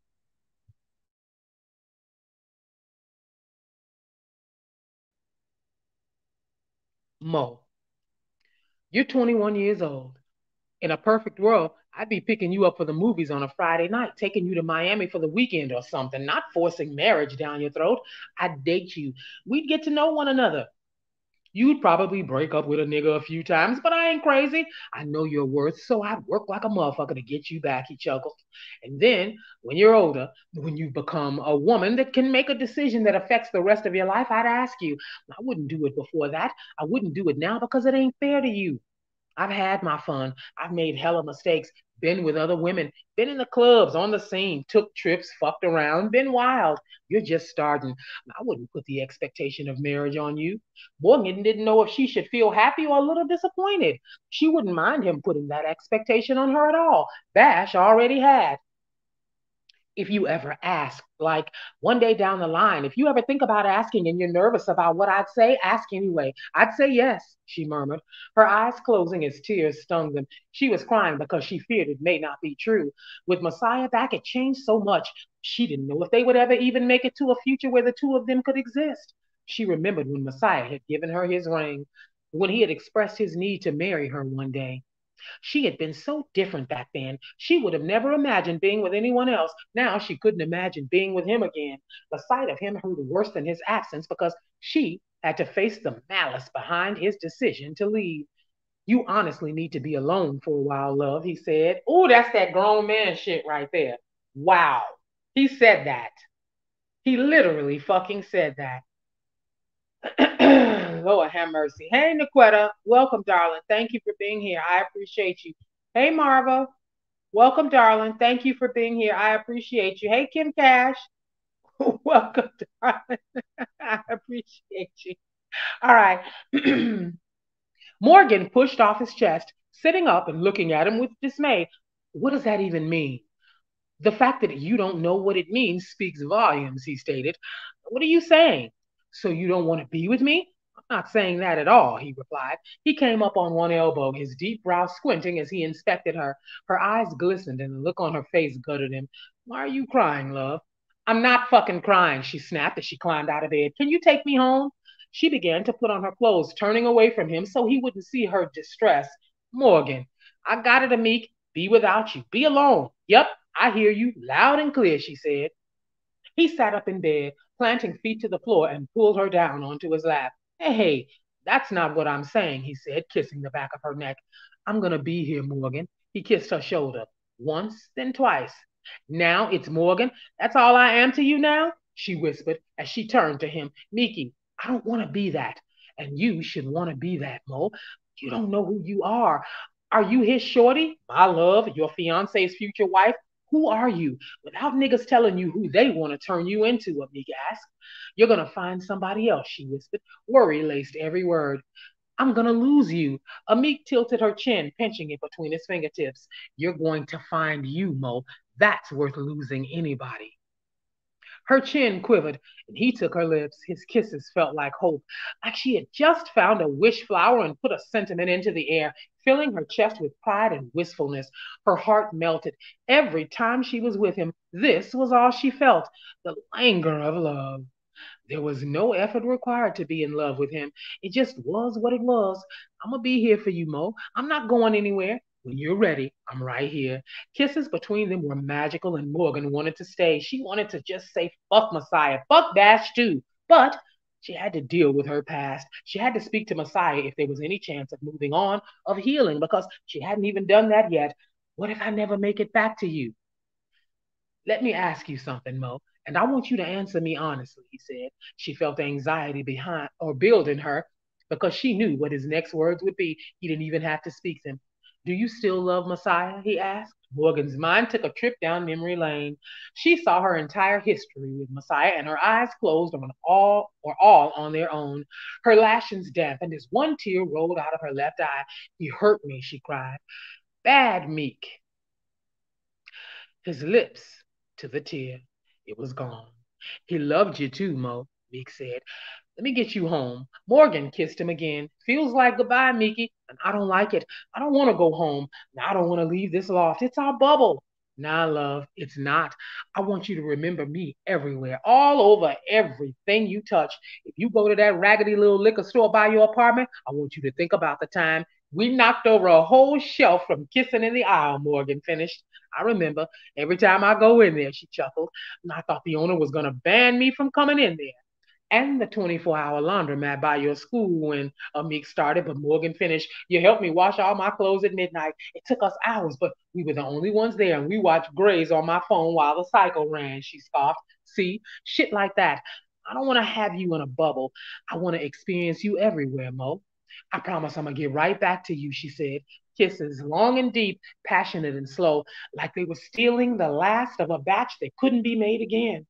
Mo, you're 21 years old. In a perfect world, I'd be picking you up for the movies on a Friday night, taking you to Miami for the weekend or something, not forcing marriage down your throat. I'd date you. We'd get to know one another. You'd probably break up with a nigga a few times, but I ain't crazy. I know your worth, so I'd work like a motherfucker to get you back, he chuckled. And then, when you're older, when you become a woman that can make a decision that affects the rest of your life, I'd ask you. I wouldn't do it before that. I wouldn't do it now because it ain't fair to you. I've had my fun. I've made hella mistakes, been with other women, been in the clubs, on the scene, took trips, fucked around, been wild. You're just starting. I wouldn't put the expectation of marriage on you. Morgan didn't know if she should feel happy or a little disappointed. She wouldn't mind him putting that expectation on her at all. Bash already had. If you ever ask, like one day down the line, if you ever think about asking and you're nervous about what I'd say, ask anyway. I'd say yes, she murmured, her eyes closing as tears stung them. She was crying because she feared it may not be true. With Messiah back, it changed so much. She didn't know if they would ever even make it to a future where the two of them could exist. She remembered when Messiah had given her his ring, when he had expressed his need to marry her one day. She had been so different back then. She would have never imagined being with anyone else. Now she couldn't imagine being with him again. The sight of him hurt worse than his absence because she had to face the malice behind his decision to leave. You honestly need to be alone for a while, love, he said. Oh, that's that grown man shit right there. Wow. He said that. He literally fucking said that. Lord have mercy. Hey, Niquetta. Welcome, darling. Thank you for being here. I appreciate you. Hey, Marva. Welcome, darling. Thank you for being here. I appreciate you. Hey, Kim Cash. Welcome, darling. I appreciate you. All right. Morgan pushed off his chest, sitting up and looking at him with dismay. What does that even mean? The fact that you don't know what it means speaks volumes, he stated. What are you saying? So you don't want to be with me? I'm not saying that at all, he replied. He came up on one elbow, his deep brow squinting as he inspected her. Her eyes glistened and the look on her face gutted him. Why are you crying, love? I'm not fucking crying, she snapped as she climbed out of bed. Can you take me home? She began to put on her clothes, turning away from him so he wouldn't see her distress. Morgan, I got it, Ahmeek. Be without you. Be alone. Yep, I hear you loud and clear, she said. He sat up in bed, planting feet to the floor, and pulled her down onto his lap. Hey, that's not what I'm saying, he said, kissing the back of her neck. I'm going to be here, Morgan. He kissed her shoulder. Once, then twice. Now it's Morgan. That's all I am to you now? She whispered as she turned to him. Miki, I don't want to be that. And you should want to be that, Mo. You don't know who you are. Are you his shorty? My love, your fiance's future wife? Who are you? Without niggas telling you who they want to turn you into, Ahmeek asked. You're going to find somebody else, she whispered, worry laced every word. I'm going to lose you. Ahmeek tilted her chin, pinching it between his fingertips. You're going to find you, Mo. That's worth losing anybody. Her chin quivered, and he took her lips. His kisses felt like hope, like she had just found a wish flower and put a sentiment into the air, filling her chest with pride and wistfulness. Her heart melted. Every time she was with him, this was all she felt, the languor of love. There was no effort required to be in love with him. It just was what it was. I'm going to be here for you, Mo. I'm not going anywhere. When you're ready, I'm right here. Kisses between them were magical, and Morgan wanted to stay. She wanted to just say, fuck Messiah, fuck Dash too. But she had to deal with her past. She had to speak to Messiah if there was any chance of moving on, of healing, because she hadn't even done that yet. What if I never make it back to you? Let me ask you something, Mo, and I want you to answer me honestly, he said. She felt anxiety behind or build in her because she knew what his next words would be. He didn't even have to speak them. Do you still love Messiah? He asked. Morgan's mind took a trip down memory lane. She saw her entire history with Messiah, and her eyes closed on all on their own. Her lashes dampened as one tear rolled out of her left eye. He hurt me, she cried. Bad Meek. His lips to the tear. It was gone. He loved you too, Mo, Meek said. Let me get you home. Morgan kissed him again. Feels like goodbye, Meeky, and I don't like it. I don't want to go home. I don't want to leave this loft. It's our bubble. Nah, love, it's not. I want you to remember me everywhere, all over everything you touch. If you go to that raggedy little liquor store by your apartment, I want you to think about the time we knocked over a whole shelf from kissing in the aisle, Morgan finished. I remember every time I go in there, she chuckled. And I thought the owner was going to ban me from coming in there and the 24-hour laundromat by your school when Ahmeek started, but Morgan finished. You helped me wash all my clothes at midnight. It took us hours, but we were the only ones there, and we watched Grays on my phone while the cycle ran, she scoffed. See, shit like that. I don't want to have you in a bubble. I want to experience you everywhere, Mo. I promise I'm going to get right back to you, she said. Kisses, long and deep, passionate and slow, like they were stealing the last of a batch that couldn't be made again.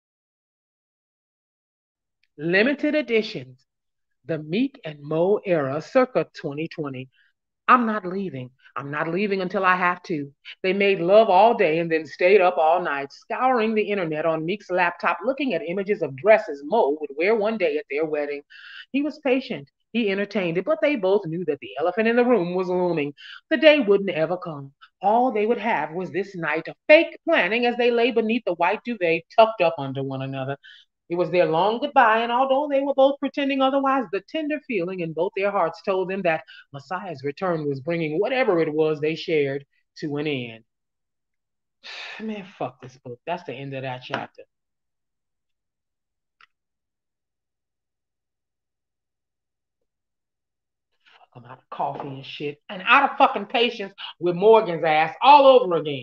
Limited editions, the Meek and Mo era circa 2020. I'm not leaving. I'm not leaving until I have to. They made love all day and then stayed up all night, scouring the internet on Meek's laptop, looking at images of dresses Mo would wear one day at their wedding. He was patient. He entertained it, but they both knew that the elephant in the room was looming. The day wouldn't ever come. All they would have was this night of fake planning as they lay beneath the white duvet tucked up under one another. It was their long goodbye, and although they were both pretending otherwise, the tender feeling in both their hearts told them that Messiah's return was bringing whatever it was they shared to an end. Man, fuck this book. That's the end of that chapter. I'm out of coffee and shit, and out of fucking patience with Morgan's ass all over again.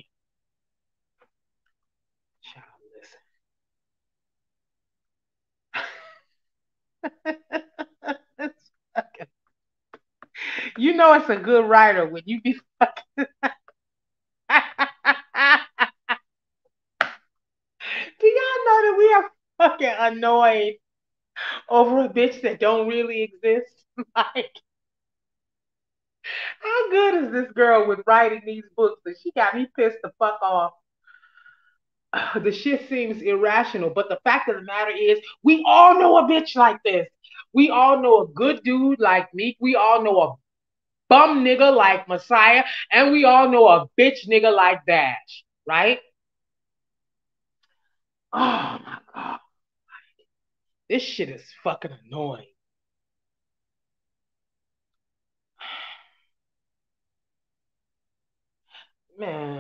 Child, listen. You know it's a good writer when you be fucking. Do y'all know that we are fucking annoyed over a bitch that don't really exist? Like, how good is this girl with writing these books that she got me pissed the fuck off? The shit seems irrational, but the fact of the matter is, we all know a bitch like this. We all know a good dude like Meek. We all know a bum nigga like Messiah, and we all know a bitch nigga like Dash, right? Oh my god, this shit is fucking annoying. Man,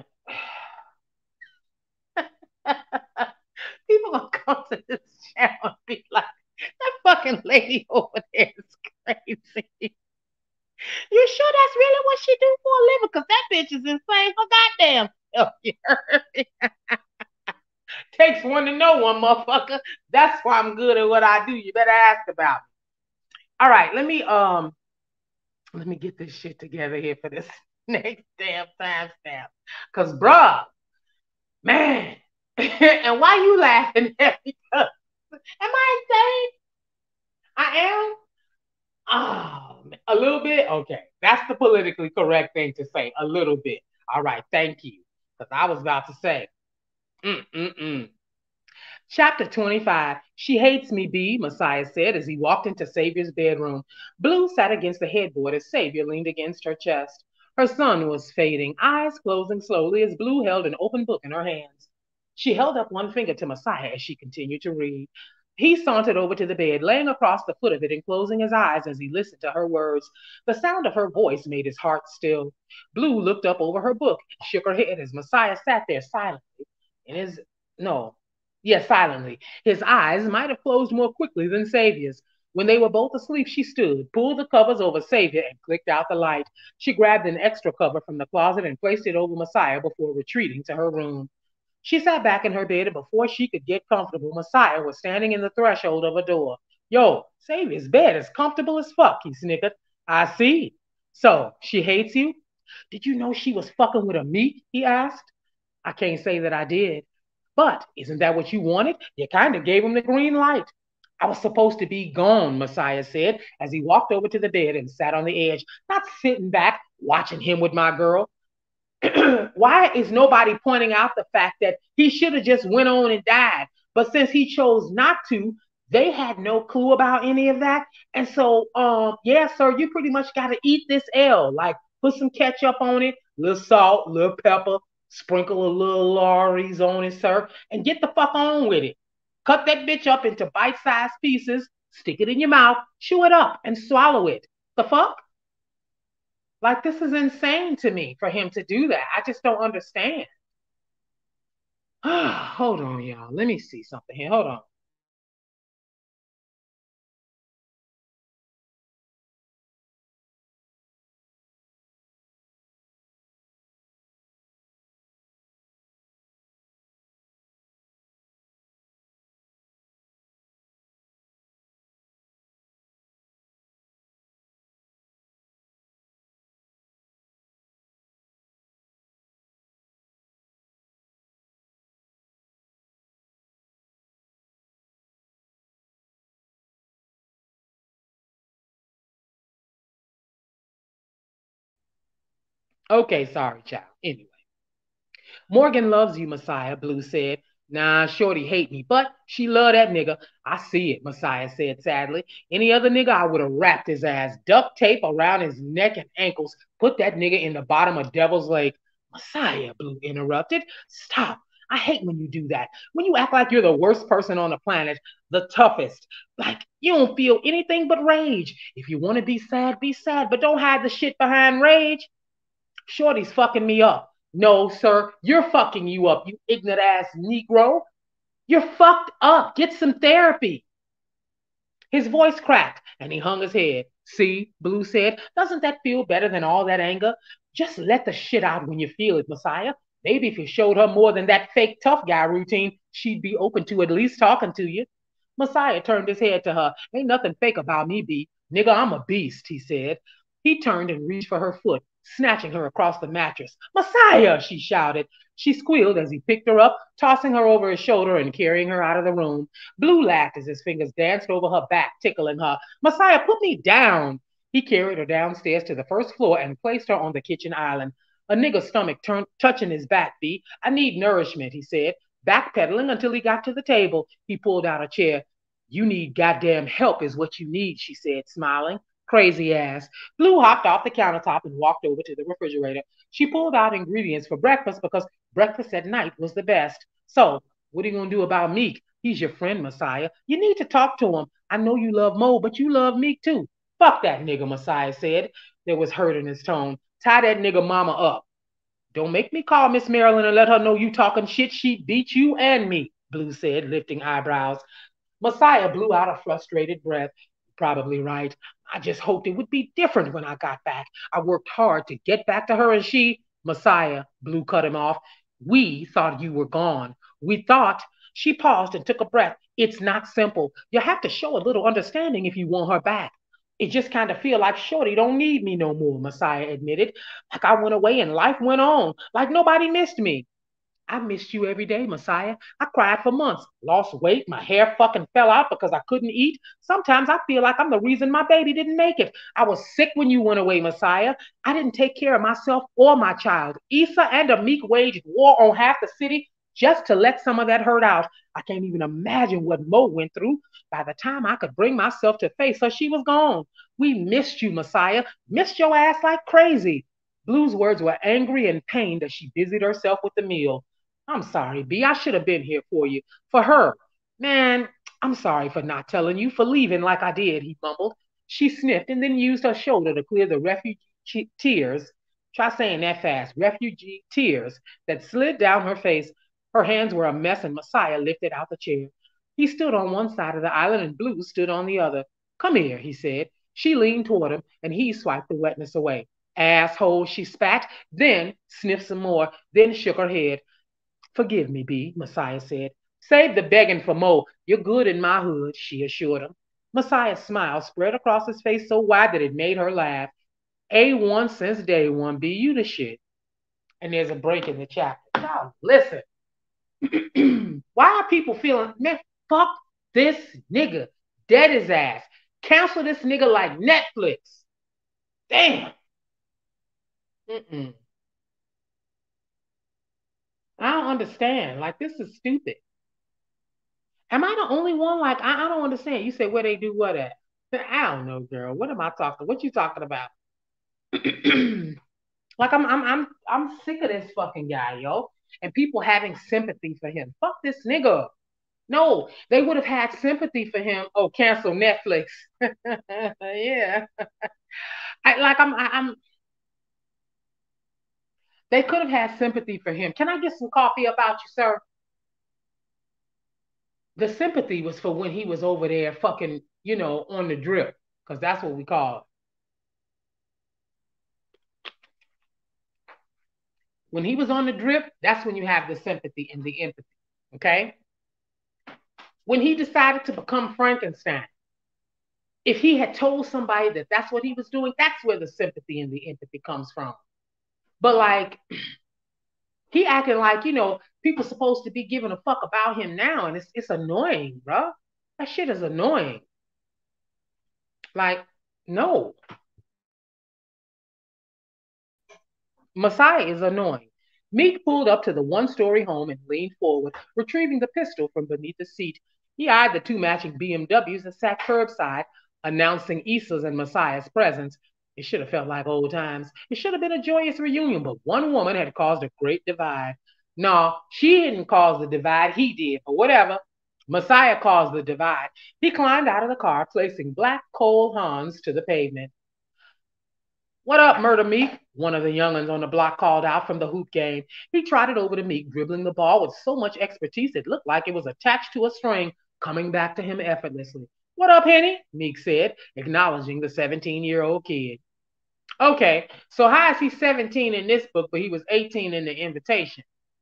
people gonna come to this channel and be like, that fucking lady over there is crazy. You sure that's really what she do for a living? Because that bitch is insane for goddamn self. You heard me? Takes one to know one, motherfucker. That's why I'm good at what I do. You better ask about me. All right, let me get this shit together here for this next damn timestamp. Cause bruh, man, and why you laughing at me? Am I insane? I am. Oh, a little bit? Okay. That's the politically correct thing to say. A little bit. All right. Thank you. Because I was about to say, mm-mm-mm. Chapter 25. She hates me, B, Messiah said as he walked into Savior's bedroom. Blue sat against the headboard as Savior leaned against her chest. Her sun was fading, eyes closing slowly as Blue held an open book in her hands. She held up one finger to Messiah as she continued to read. He sauntered over to the bed, laying across the foot of it and closing his eyes as he listened to her words. The sound of her voice made his heart still. Blue looked up over her book and shook her head as Messiah sat there silently. In his no, yes, silently. His eyes might have closed more quickly than Savior's. When they were both asleep, she stood, pulled the covers over Savior, and clicked out the light. She grabbed an extra cover from the closet and placed it over Messiah before retreating to her room. She sat back in her bed, and before she could get comfortable, Messiah was standing in the threshold of a door. Yo, Savior's bed is comfortable as fuck, he snickered. I see. So, she hates you? Did you know she was fucking with a Meek? He asked. I can't say that I did. But isn't that what you wanted? You kind of gave him the green light. I was supposed to be gone, Messiah said as he walked over to the bed and sat on the edge, not sitting back watching him with my girl. Why is nobody pointing out the fact that he should have just went on and died? But since he chose not to, they had no clue about any of that. And so, yeah, sir, you pretty much got to eat this L. Like, put some ketchup on it, a little salt, a little pepper, sprinkle a little Lorry's on it, sir, and get the fuck on with it. Cut that bitch up into bite-sized pieces, stick it in your mouth, chew it up, and swallow it. The fuck? Like, this is insane to me for him to do that. I just don't understand. Hold on, y'all. Let me see something here. Hold on. Okay, sorry, child. Anyway. Morgan loves you, Messiah, Blue said. Nah, Shorty hate me, but she love that nigga. I see it, Messiah said sadly. Any other nigga, I would have wrapped his ass, duct tape around his neck and ankles, put that nigga in the bottom of Devil's Lake. Messiah, Blue interrupted. Stop. I hate when you do that. When you act like you're the worst person on the planet, the toughest. Like you don't feel anything but rage. If you want to be sad, but don't hide the shit behind rage. Shorty's fucking me up. No, sir, you're fucking you up, you ignorant ass Negro. You're fucked up. Get some therapy. His voice cracked and he hung his head. See, Blue said, doesn't that feel better than all that anger? Just let the shit out when you feel it, Messiah. Maybe if you showed her more than that fake tough guy routine, she'd be open to at least talking to you. Messiah turned his head to her. Ain't nothing fake about me, B. Nigga, I'm a beast, he said. He turned and reached for her foot, snatching her across the mattress. Messiah, she shouted. She squealed as he picked her up, tossing her over his shoulder and carrying her out of the room. Blue laughed as his fingers danced over her back, tickling her. Messiah, put me down. He carried her downstairs to the first floor and placed her on the kitchen island. A nigger's stomach turned, touching his back, B. I need nourishment, he said, backpedaling until he got to the table. He pulled out a chair. You need goddamn help is what you need, she said, smiling. Crazy ass. Blue hopped off the countertop and walked over to the refrigerator. She pulled out ingredients for breakfast because breakfast at night was the best. So, what are you going to do about Meek? He's your friend, Messiah. You need to talk to him. I know you love Mo, but you love Meek too. Fuck that nigga, Messiah said. There was hurt in his tone. Tie that nigga mama up. Don't make me call Miss Marilyn and let her know you talking shit. She beat you and me, Blue said, lifting eyebrows. Messiah blew out a frustrated breath. Probably right. I just hoped it would be different when I got back. I worked hard to get back to her and she, Messiah, Blue cut him off. We thought you were gone. We thought, she paused and took a breath. It's not simple. You have to show a little understanding if you want her back. It just kind of feel like Shorty don't need me no more, Messiah admitted. Like I went away and life went on. Like nobody missed me. I missed you every day, Messiah. I cried for months, lost weight, my hair fucking fell out because I couldn't eat. Sometimes I feel like I'm the reason my baby didn't make it. I was sick when you went away, Messiah. I didn't take care of myself or my child. Issa and Ahmeek waged war on half the city just to let some of that hurt out. I can't even imagine what Mo went through. By the time I could bring myself to face her, she was gone. We missed you, Messiah. Missed your ass like crazy. Blue's words were angry and pained as she busied herself with the meal. I'm sorry, B. I should have been here for you. For her. Man, I'm sorry for not telling you, for leaving like I did, he mumbled. She sniffed and then used her shoulder to clear the refugee tears. Try saying that fast. Refugee tears that slid down her face. Her hands were a mess, and Messiah lifted out the chair. He stood on one side of the island, and Blue stood on the other. Come here, he said. She leaned toward him, and he swiped the wetness away. Asshole, she spat, then sniffed some more, then shook her head. Forgive me, B, Messiah said. Save the begging for Mo. You're good in my hood, she assured him. Messiah's smile spread across his face so wide that it made her laugh. A1 since day one, B, you the shit. And there's a break in the chapter. Y'all, listen. Why are people feeling, man, fuck this nigga. Dead his ass. Cancel this nigga like Netflix. Damn. Mm-mm. I don't understand. Like, this is stupid. Am I the only one? Like, I don't understand. You say where they do what at? I don't know, girl. What am I talking? What you talking about? Like, I'm sick of this fucking guy, yo. And people having sympathy for him. Fuck this nigga. No, they would have had sympathy for him. Oh, cancel Netflix. Yeah. I'm. They could have had sympathy for him. Can I get some coffee about you, sir? The sympathy was for when he was over there fucking, on the drip, because that's what we call it. When he was on the drip, that's when you have the sympathy and the empathy. Okay? When he decided to become Frankenstein, if he had told somebody that that's what he was doing, that's where the sympathy and the empathy comes from. But like, he acting like, people supposed to be giving a fuck about him now, and it's annoying, bro. That shit is annoying. Like, no. Messiah is annoying. Meek pulled up to the one-story home and leaned forward, retrieving the pistol from beneath the seat. He eyed the two matching BMWs that sat curbside, announcing Issa's and Messiah's presence. It should have felt like old times. It should have been a joyous reunion, but one woman had caused a great divide. No, she didn't cause the divide, he did, but whatever. Messiah caused the divide. He climbed out of the car, placing black coal Hans to the pavement. What up, Murder Meek? One of the young'uns on the block called out from the hoop game. He trotted over to Meek, dribbling the ball with so much expertise it looked like it was attached to a string, coming back to him effortlessly. What up, Henny? Meek said, acknowledging the 17-year-old kid. Okay, so how is he 17 in this book, but he was 18 in the invitation?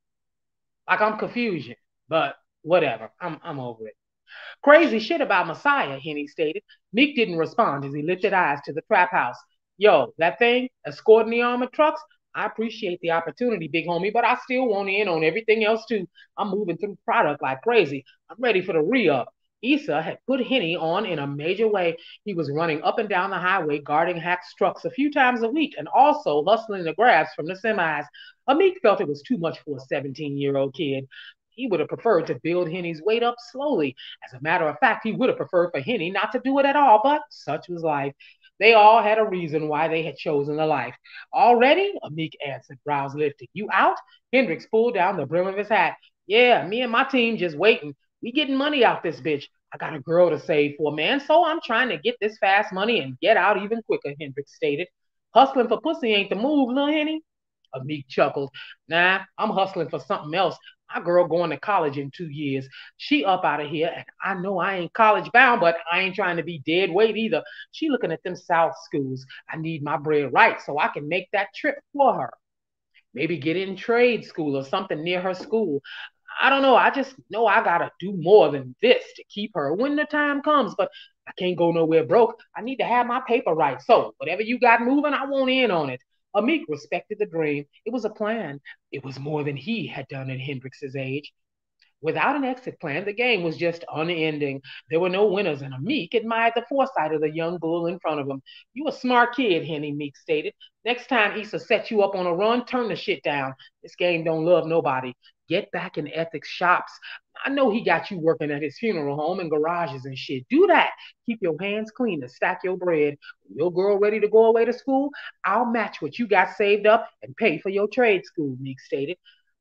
Like, I'm confusion, but whatever. I'm over it. Crazy shit about Messiah, Henny stated. Meek didn't respond as he lifted eyes to the trap house. Yo, that thing, escorting the armored trucks, I appreciate the opportunity, big homie, but I still want in on everything else too. I'm moving through product like crazy. I'm ready for the re-up. Issa had put Henny on in a major way. He was running up and down the highway, guarding Hack's trucks a few times a week, and also hustling the grabs from the semis. Ahmeek felt it was too much for a 17-year-old kid. He would have preferred to build Henny's weight up slowly. As a matter of fact, he would have preferred for Henny not to do it at all, but such was life. They all had a reason why they had chosen the life. Already? Ahmeek answered, brows lifted. You out? Hendricks pulled down the brim of his hat. Yeah, me and my team just waiting. We getting money out this bitch. I got a girl to save for, man, so I'm trying to get this fast money and get out even quicker, Hendricks stated. Hustling for pussy ain't the move, little Henny. Ahmeek chuckled. Nah, I'm hustling for something else. My girl going to college in 2 years. She up out of here, and I know I ain't college bound, but I ain't trying to be dead weight either. She looking at them South schools. I need my bread right so I can make that trip for her. Maybe get in trade school or something near her school. I don't know. I just know I gotta do more than this to keep her when the time comes, but I can't go nowhere broke. I need to have my paper right. So whatever you got moving, I want in on it. Ahmeek respected the dream. It was a plan. It was more than he had done at Hendricks's age. Without an exit plan, the game was just unending. There were no winners, and Meek admired the foresight of the young bull in front of him. You a smart kid, Henny, Meek stated. Next time Issa set you up on a run, turn the shit down. This game don't love nobody. Get back in ethics shops. I know he got you working at his funeral home and garages and shit. Do that. Keep your hands clean and stack your bread. When your girl ready to go away to school, I'll match what you got saved up and pay for your trade school, Meek stated.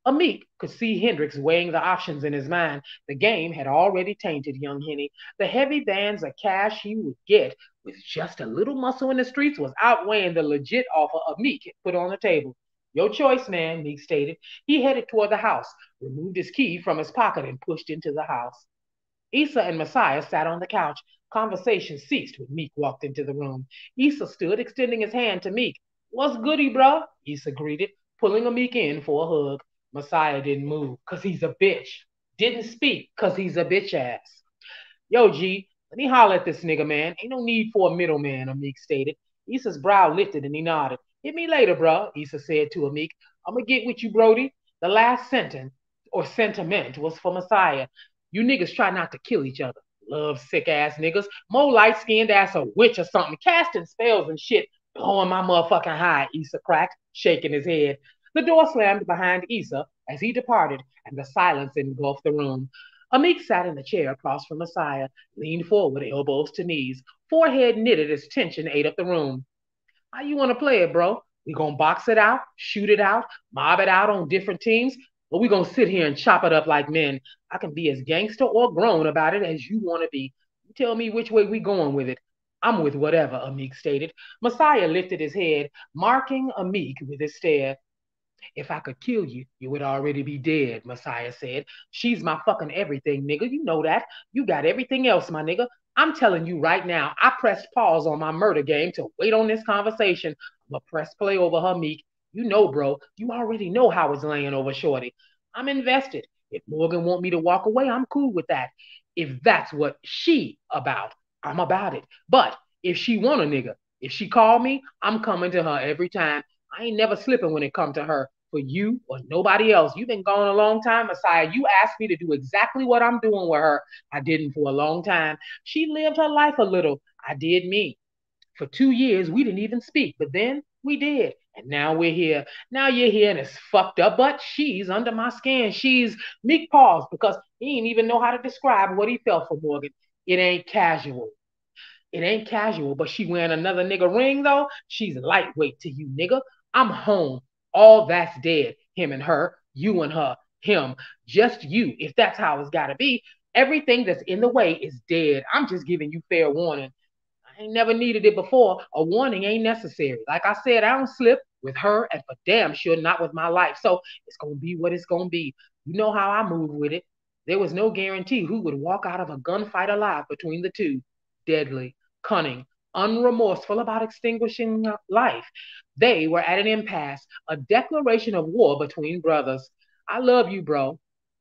Ahmeek could see Hendricks weighing the options in his mind. The game had already tainted young Henny. The heavy bands of cash he would get with just a little muscle in the streets was outweighing the legit offer Ahmeek put on the table. Your choice, man, Meek stated. He headed toward the house, removed his key from his pocket, and pushed into the house. Issa and Messiah sat on the couch. Conversation ceased when Meek walked into the room. Issa stood, extending his hand to Meek. What's goody, bruh? Issa greeted, pulling Meek in for a hug. Messiah didn't move, cause he's a bitch. Didn't speak, cause he's a bitch ass. Yo, G, let me holler at this nigga, man. Ain't no need for a middleman, Ahmeek stated. Issa's brow lifted and he nodded. Hit me later, bruh, Issa said to Ahmeek. I'ma get with you, Brody. The last sentence, or sentiment, was for Messiah. You niggas try not to kill each other. Love sick ass niggas. More light skinned ass a witch or something. Casting spells and shit. Blowing my motherfucking high, Issa cracked, shaking his head. The door slammed behind Issa as he departed, and the silence engulfed the room. Ahmeek sat in the chair across from Messiah, leaned forward, elbows to knees, forehead knitted as tension ate up the room. How you want to play it, bro? We gonna box it out, shoot it out, mob it out on different teams, or we gonna sit here and chop it up like men? I can be as gangster or grown about it as you want to be. You tell me which way we going with it. I'm with whatever, Ahmeek stated. Messiah lifted his head, marking Ahmeek with his stare. If I could kill you, you would already be dead, Messiah said. She's my fucking everything, nigga. You know that. You got everything else, my nigga. I'm telling you right now, I pressed pause on my murder game to wait on this conversation. I'm going to press play over her, Meek. You know, bro, you already know how it's laying over Shorty. I'm invested. If Morgan want me to walk away, I'm cool with that. If that's what she about, I'm about it. But if she want a nigga, if she call me, I'm coming to her every time. I ain't never slipping when it come to her for you or nobody else. You've been gone a long time, Messiah. You asked me to do exactly what I'm doing with her. I didn't for a long time. She lived her life a little. I did me. For 2 years, we didn't even speak, but then we did. And now we're here. Now you're here and it's fucked up, but she's under my skin. She's Meek paused because he didn't even know how to describe what he felt for Morgan. It ain't casual. It ain't casual, but she wearing another nigga ring though. She's lightweight to you, nigga. I'm home. All that's dead. Him and her, you and her, him, just you. If that's how it's gotta be, everything that's in the way is dead. I'm just giving you fair warning. I ain't never needed it before. A warning ain't necessary. Like I said, I don't slip with her and for damn sure not with my life. So it's gonna be what it's gonna be. You know how I move with it. There was no guarantee who would walk out of a gunfight alive between the two. Deadly, cunning, unremorseful about extinguishing life. They were at an impasse, a declaration of war between brothers. I love you, bro,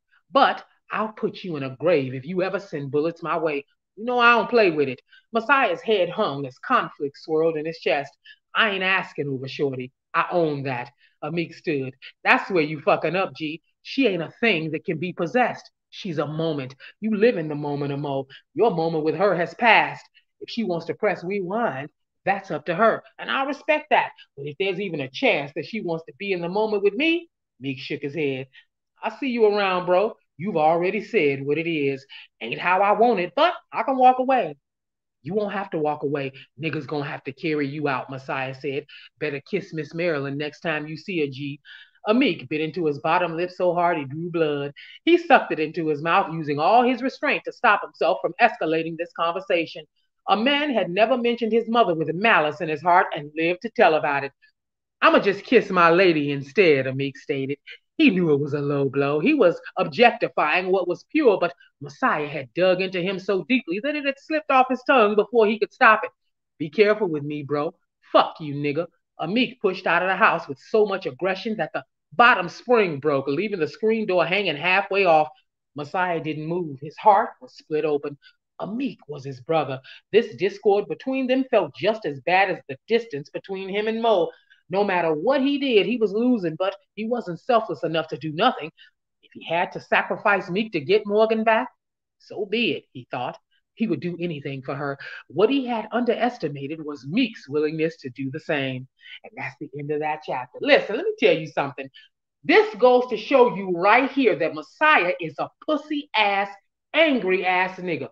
but I'll put you in a grave if you ever send bullets my way. You know I don't play with it. Messiah's head hung as conflict swirled in his chest. I ain't asking over Shorty. I own that. Ahmeek stood. That's where you fucking up, G. She ain't a thing that can be possessed. She's a moment. You live in the moment, Mo. Your moment with her has passed. If she wants to press rewind, that's up to her. And I respect that. But if there's even a chance that she wants to be in the moment with me, Meek shook his head. I see you around, bro. You've already said what it is. Ain't how I want it, but I can walk away. You won't have to walk away. Niggas gonna have to carry you out, Messiah said. Better kiss Miss Marilyn next time you see a G. Ahmeek bit into his bottom lip so hard he drew blood. He sucked it into his mouth, using all his restraint to stop himself from escalating this conversation. A man had never mentioned his mother with malice in his heart and lived to tell about it. I'ma just kiss my lady instead, Ahmeek stated. He knew it was a low blow. He was objectifying what was pure, but Messiah had dug into him so deeply that it had slipped off his tongue before he could stop it. Be careful with me, bro. Fuck you, nigga. Ahmeek pushed out of the house with so much aggression that the bottom spring broke, leaving the screen door hanging halfway off. Messiah didn't move. His heart was split open. Ahmeek was his brother. This discord between them felt just as bad as the distance between him and Mo. No matter what he did, he was losing, but he wasn't selfless enough to do nothing. If he had to sacrifice Meek to get Morgan back, so be it, he thought. He would do anything for her. What he had underestimated was Meek's willingness to do the same. And that's the end of that chapter. Listen, let me tell you something. This goes to show you right here that Messiah is a pussy ass, angry ass nigga.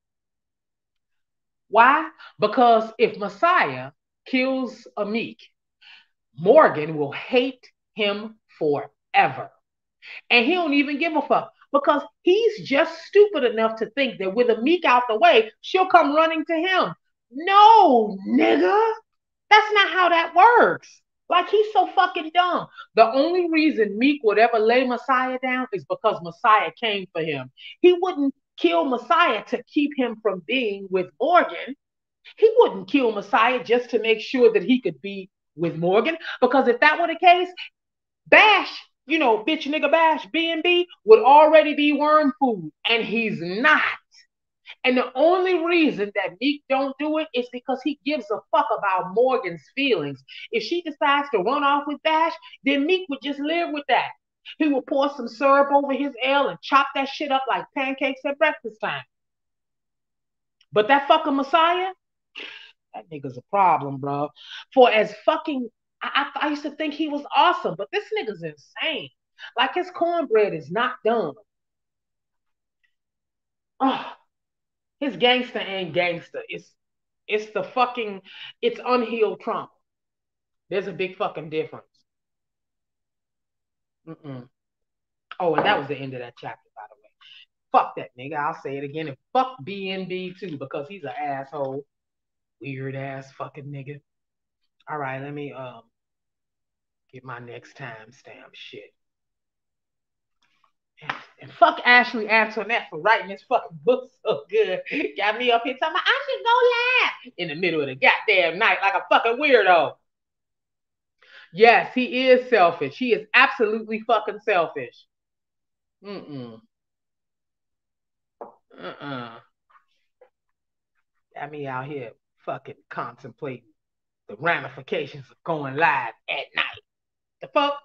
Why? Because if Messiah kills Ahmeek, Morgan will hate him forever. And he don't even give a fuck because he's just stupid enough to think that with a Meek out the way, she'll come running to him. No, nigga. That's not how that works. Like, he's so fucking dumb. The only reason Meek would ever lay Messiah down is because Messiah came for him. He wouldn't kill Messiah to keep him from being with Morgan. He wouldn't kill Messiah just to make sure that he could be with Morgan. Because if that were the case, Bash, bitch nigga Bash, B&B, would already be worm food. And he's not. And the only reason that Meek don't do it is because he gives a fuck about Morgan's feelings. If she decides to run off with Bash, then Meek would just live with that. He would pour some syrup over his L and chop that shit up like pancakes at breakfast time. But that fucking Messiah, that nigga's a problem, bro. For as fucking, I used to think he was awesome, but this nigga's insane. Like, his cornbread is not done. Oh, his gangster ain't gangster. It's the fucking, it's unhealed trauma. There's a big fucking difference. Mm-mm. Oh, and that was the end of that chapter, by the way. Fuck that nigga. I'll say it again. And fuck BNB too, because he's an asshole. Weird ass fucking nigga. All right, let me get my next timestamp shit. And fuck Ashley Antoinette for writing this fucking book so good. Got me up here talking about I should go laugh in the middle of the goddamn night like a fucking weirdo. Yes, he is selfish. He is absolutely fucking selfish. Mm-mm. Uh-uh. Got me out here fucking contemplating the ramifications of going live at night. The fuck?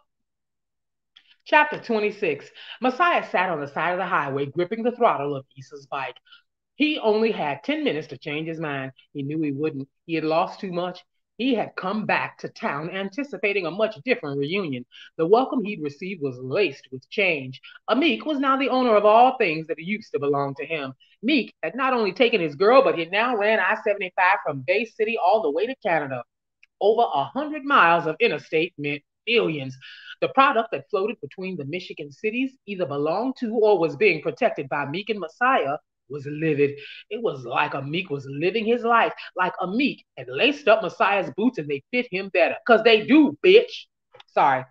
Chapter 26. Messiah sat on the side of the highway, gripping the throttle of Issa's bike. He only had 10 minutes to change his mind. He knew he wouldn't. He had lost too much. He had come back to town anticipating a much different reunion. The welcome he'd received was laced with change. Ahmeek was now the owner of all things that used to belong to him. Meek had not only taken his girl, but he now ran I-75 from Bay City all the way to Canada. Over 100 miles of interstate meant billions. The product that floated between the Michigan cities either belonged to or was being protected by Meek and Messiah was livid. It was like Ahmeek was living his life, like Ahmeek had laced up Messiah's boots and they fit him better. Because they do, bitch. Sorry.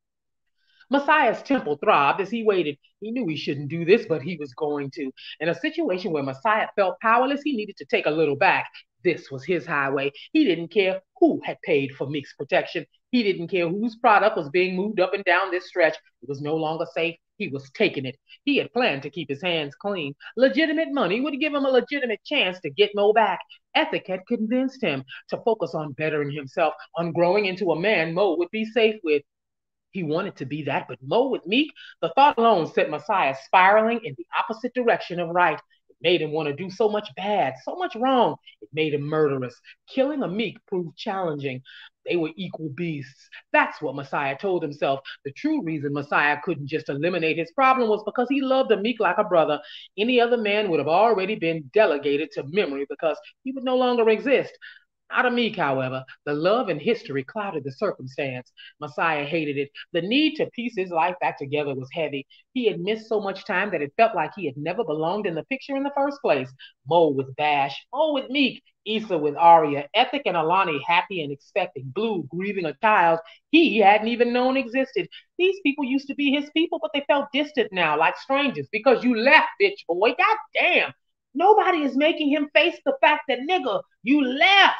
Messiah's temple throbbed as he waited. He knew he shouldn't do this, but he was going to. In a situation where Messiah felt powerless, he needed to take a little back. This was his highway. He didn't care who had paid for Meek's protection. He didn't care whose product was being moved up and down this stretch. It was no longer safe. He was taking it. He had planned to keep his hands clean. Legitimate money would give him a legitimate chance to get Mo back. Ethic had convinced him to focus on bettering himself, on growing into a man Mo would be safe with. He wanted to be that, but Mo with Meek, the thought alone set Messiah spiraling in the opposite direction of right. It made him want to do so much bad, so much wrong. It made him murderous. Killing a Meek proved challenging. They were equal beasts. That's what Messiah told himself. The true reason Messiah couldn't just eliminate his problem was because he loved a Meek like a brother. Any other man would have already been delegated to memory because he would no longer exist. Not Ahmeek, however. The love and history clouded the circumstance. Messiah hated it. The need to piece his life back together was heavy. He had missed so much time that it felt like he had never belonged in the picture in the first place. Mo with Bash, Mo with Meek, Issa with Arya, Ethic and Alani happy and expecting, Blue grieving a child he hadn't even known existed. These people used to be his people, but they felt distant now, like strangers, because you left, bitch boy. God damn. Nobody is making him face the fact that, nigga, you left.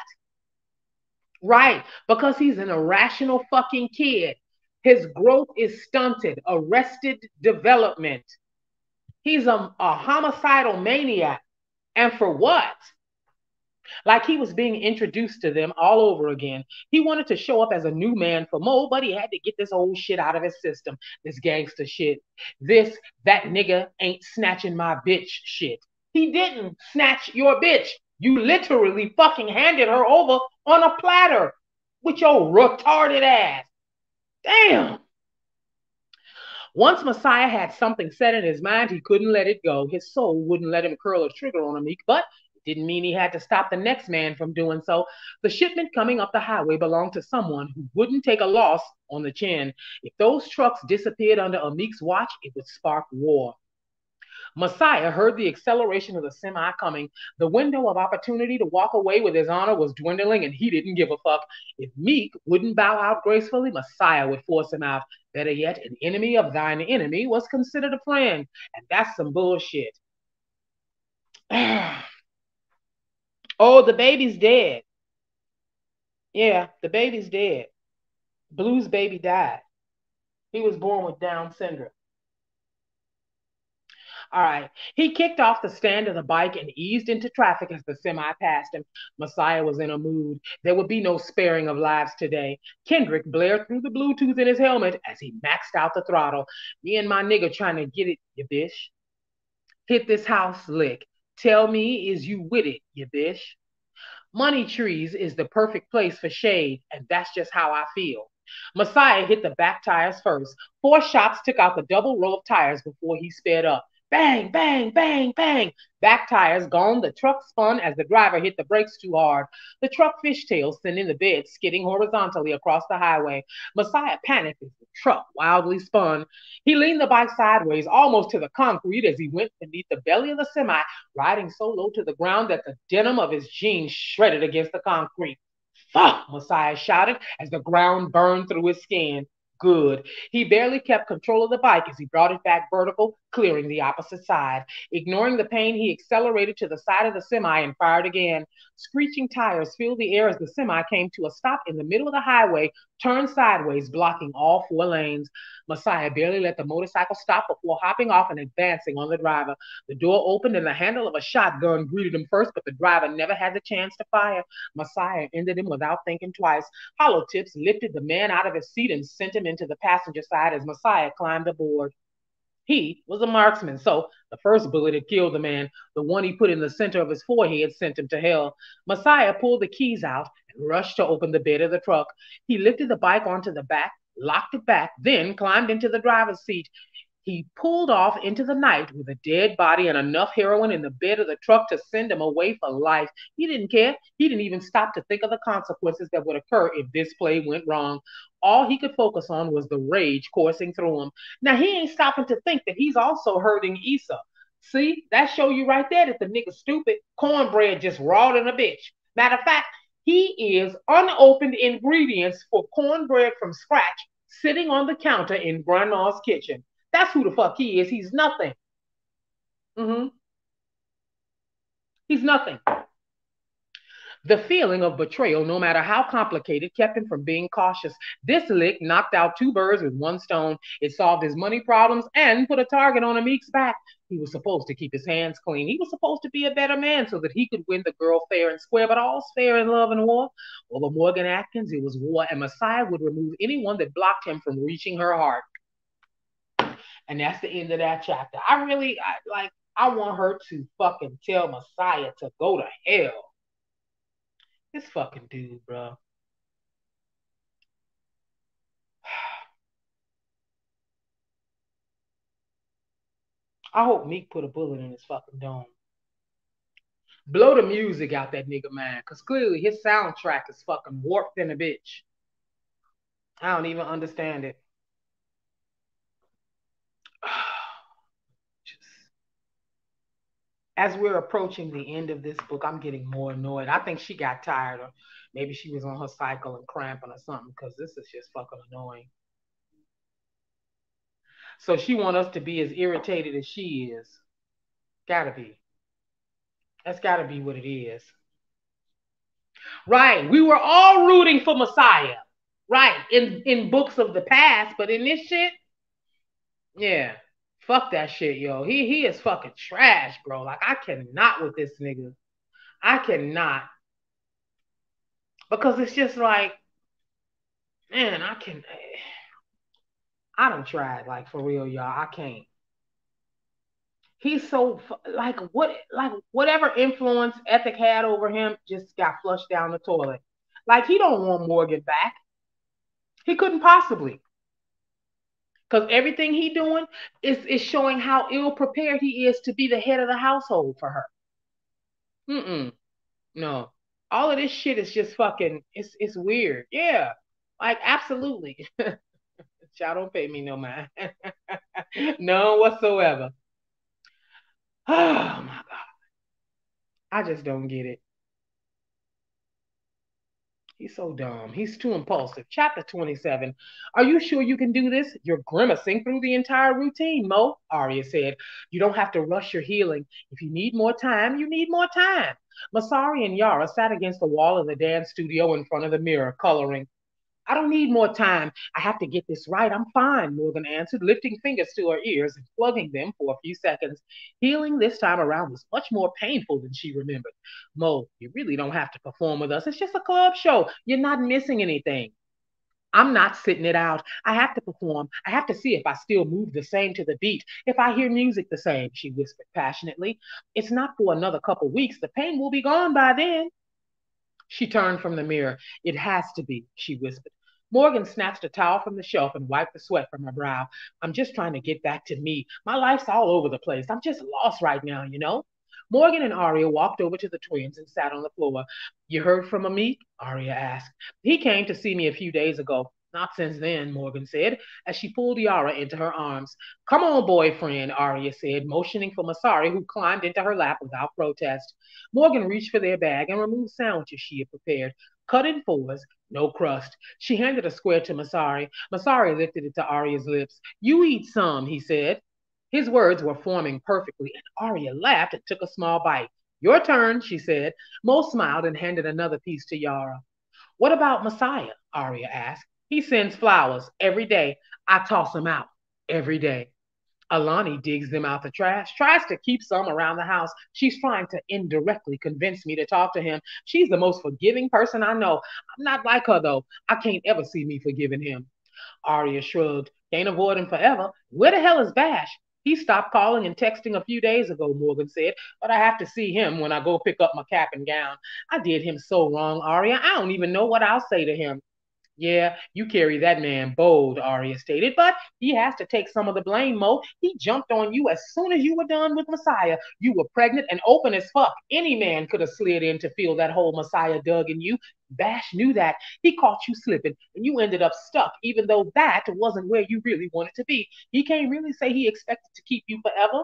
Right, because he's an irrational fucking kid. His growth is stunted, arrested development. He's a homicidal maniac. And for what? Like he was being introduced to them all over again. He wanted to show up as a new man for Mo, but he had to get this old shit out of his system. This gangster shit. That nigga ain't snatching my bitch shit. He didn't snatch your bitch. You literally fucking handed her over on a platter with your retarded ass. Damn. Once Messiah had something set in his mind, he couldn't let it go. His soul wouldn't let him curl a trigger on Ahmeek, but Didn't mean he had to stop the next man from doing so. The shipment coming up the highway belonged to someone who wouldn't take a loss on the chin. If those trucks disappeared under Ahmeek's watch, it would spark war. Messiah heard the acceleration of the semi coming. The window of opportunity to walk away with his honor was dwindling, and he didn't give a fuck. If Meek wouldn't bow out gracefully, Messiah would force him out. Better yet, an enemy of thine enemy was considered a friend, and that's some bullshit. Oh, the baby's dead. Yeah, the baby's dead. Blue's baby died. He was born with Down syndrome. All right. He kicked off the stand of the bike and eased into traffic as the semi passed him. Messiah was in a mood. There would be no sparing of lives today. Kendrick blared through the Bluetooth in his helmet as he maxed out the throttle. Me and my nigga trying to get it, you bitch. Hit this house lick. Tell me, is you with it, you bitch? Money Trees is the perfect place for shade, and that's just how I feel. Messiah hit the back tires first. 4 shots took out the double row of tires before he sped up. Bang, bang, bang, bang. Back tires gone. The truck spun as the driver hit the brakes too hard. The truck fishtailed, sending the bed skidding horizontally across the highway. Messiah panicked as the truck wildly spun. He leaned the bike sideways, almost to the concrete, as he went beneath the belly of the semi, riding so low to the ground that the denim of his jeans shredded against the concrete. Fuck, Messiah shouted as the ground burned through his skin. Good. He barely kept control of the bike as he brought it back vertical, clearing the opposite side. Ignoring the pain, he accelerated to the side of the semi and fired again. Screeching tires filled the air as the semi came to a stop in the middle of the highway, turned sideways, blocking all 4 lanes. Messiah barely let the motorcycle stop before hopping off and advancing on the driver. The door opened and the handle of a shotgun greeted him first, but the driver never had the chance to fire. Messiah ended him without thinking twice. Hollow tips lifted the man out of his seat and sent him into the passenger side as Messiah climbed aboard. He was a marksman, so the first bullet had killed the man. The one he put in the center of his forehead sent him to hell. Messiah pulled the keys out and rushed to open the bed of the truck. He lifted the bike onto the back, locked it back, then climbed into the driver's seat. He pulled off into the night with a dead body and enough heroin in the bed of the truck to send him away for life. He didn't care. He didn't even stop to think of the consequences that would occur if this play went wrong. All he could focus on was the rage coursing through him. Now, he ain't stopping to think that he's also hurting Issa. See, that show you right there that the nigga stupid. Cornbread just raw than a bitch. Matter of fact, he is unopened ingredients for cornbread from scratch sitting on the counter in grandma's kitchen. That's who the fuck he is. He's nothing. Mm-hmm. He's nothing. The feeling of betrayal, no matter how complicated, kept him from being cautious. This lick knocked out 2 birds with 1 stone. It solved his money problems and put a target on Ahmeek's back. He was supposed to keep his hands clean. He was supposed to be a better man so that he could win the girl fair and square, but all's fair in love and war. Over Morgan Atkins, it was war, and Messiah would remove anyone that blocked him from reaching her heart. And that's the end of that chapter. I want her to fucking tell Messiah to go to hell. This fucking dude, bro. I hope Meek put a bullet in his fucking dome. Blow the music out that nigga, man, because clearly his soundtrack is fucking warped in a bitch. I don't even understand it. As we're approaching the end of this book, I'm getting more annoyed. I think she got tired, or maybe she was on her cycle and cramping or something, because this is just fucking annoying. So she wants us to be as irritated as she is. Gotta be. That's gotta be what it is. Right. We were all rooting for Messiah. Right. In books of the past, but in this shit, yeah. Fuck that shit, yo. He is fucking trash, bro. Like, I cannot with this nigga. I cannot. Because it's just like, man, I done tried, like, for real, y'all. I can't. He's so like whatever influence Ethic had over him just got flushed down the toilet. Like, he don't want Morgan back. He couldn't possibly. Because everything he doing is showing how ill prepared he is to be the head of the household for her. Mm-mm. No. All of this shit is just fucking, it's weird. Yeah. Like, absolutely. Y'all don't pay me no mind. None whatsoever. Oh my God. I just don't get it. He's so dumb. He's too impulsive. Chapter 27. Are you sure you can do this? You're grimacing through the entire routine, Mo, Arya said. You don't have to rush your healing. If you need more time, you need more time. Masari and Yara sat against the wall of the dance studio in front of the mirror, coloring. I don't need more time. I have to get this right. I'm fine, Morgan answered, lifting fingers to her ears and plugging them for a few seconds. Healing this time around was much more painful than she remembered. Mo, you really don't have to perform with us. It's just a club show. You're not missing anything. I'm not sitting it out. I have to perform. I have to see if I still move the same to the beat, if I hear music the same, she whispered passionately. It's not for another couple weeks. The pain will be gone by then. She turned from the mirror. It has to be, she whispered. Morgan snatched a towel from the shelf and wiped the sweat from her brow. I'm just trying to get back to me. My life's all over the place. I'm just lost right now, you know? Morgan and Arya walked over to the twins and sat on the floor. You heard from Ahmeek? Arya asked. He came to see me a few days ago. Not since then, Morgan said, as she pulled Yara into her arms. Come on, boyfriend, Arya said, motioning for Masari, who climbed into her lap without protest. Morgan reached for their bag and removed sandwiches she had prepared, cut in fours, no crust. She handed a square to Masari. Masari lifted it to Arya's lips. You eat some, he said. His words were forming perfectly, and Arya laughed and took a small bite. Your turn, she said. Mo smiled and handed another piece to Yara. What about Messiah? Arya asked. He sends flowers every day. I toss them out every day. Alani digs them out the trash, tries to keep some around the house. She's trying to indirectly convince me to talk to him. She's the most forgiving person I know. I'm not like her, though. I can't ever see me forgiving him. Arya shrugged. Can't avoid him forever. Where the hell is Bash? He stopped calling and texting a few days ago, Morgan said, but I have to see him when I go pick up my cap and gown. I did him so wrong, Arya. I don't even know what I'll say to him. Yeah, you carry that man bold, Arya stated, but he has to take some of the blame, Mo. He jumped on you as soon as you were done with Messiah. You were pregnant and open as fuck. Any man could have slid in to feel that hole Messiah dug in you. Bash knew that. He caught you slipping, and you ended up stuck, even though that wasn't where you really wanted to be. He can't really say he expected to keep you forever.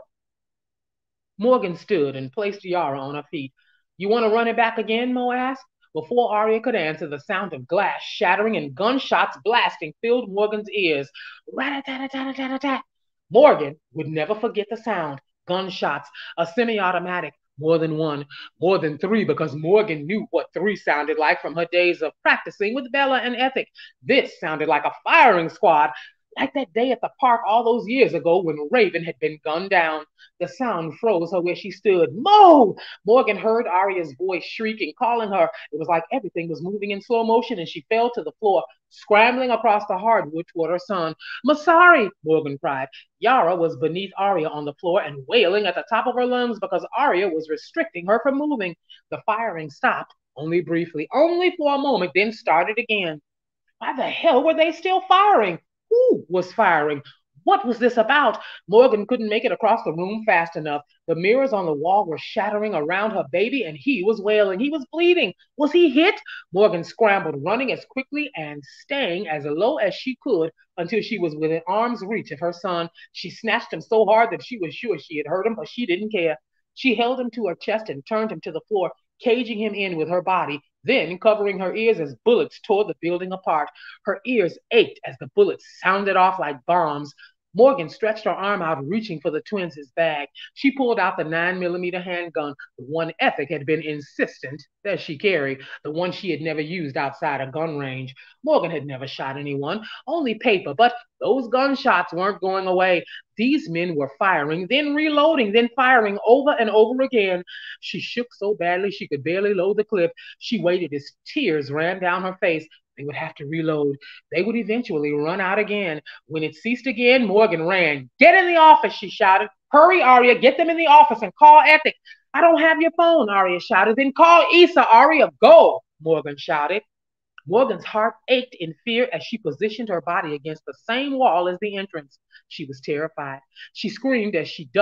Morgan stood and placed Yara on her feet. You want to run it back again? Mo asked. Before Arya could answer, the sound of glass shattering and gunshots blasting filled Morgan's ears. Rat-a-tat-a-tat-a-tat-a-tat. Morgan would never forget the sound. Gunshots, a semi-automatic, more than one, more than three, because Morgan knew what three sounded like from her days of practicing with Bella and Ethic. This sounded like a firing squad, like that day at the park all those years ago when Raven had been gunned down. The sound froze her where she stood. Mo! Morgan heard Arya's voice shrieking, calling her. It was like everything was moving in slow motion, and she fell to the floor, scrambling across the hardwood toward her son. Masari! Morgan cried. Yara was beneath Arya on the floor and wailing at the top of her lungs because Arya was restricting her from moving. The firing stopped, only briefly, only for a moment, then started again. Why the hell were they still firing? Who was firing? What was this about? Morgan couldn't make it across the room fast enough. The mirrors on the wall were shattering around her baby, and he was wailing. He was bleeding. Was he hit? Morgan scrambled, running as quickly and staying as low as she could until she was within arm's reach of her son. She snatched him so hard that she was sure she had hurt him, but she didn't care. She held him to her chest and turned him to the floor, caging him in with her body, then covering her ears as bullets tore the building apart. Her ears ached as the bullets sounded off like bombs. Morgan stretched her arm out, reaching for the twins' bag. She pulled out the 9mm handgun, the one Ethic had been insistent that she carry, the one she had never used outside a gun range. Morgan had never shot anyone, only paper, but those gunshots weren't going away. These men were firing, then reloading, then firing over and over again. She shook so badly she could barely load the clip. She waited as tears ran down her face. They would have to reload. They would eventually run out again. When it ceased again, Morgan ran. Get in the office, she shouted. Hurry, Arya, get them in the office and call Ethic. I don't have your phone, Arya shouted. Then call Issa, Arya, go, Morgan shouted. Morgan's heart ached in fear as she positioned her body against the same wall as the entrance. She was terrified. She screamed as she ducked,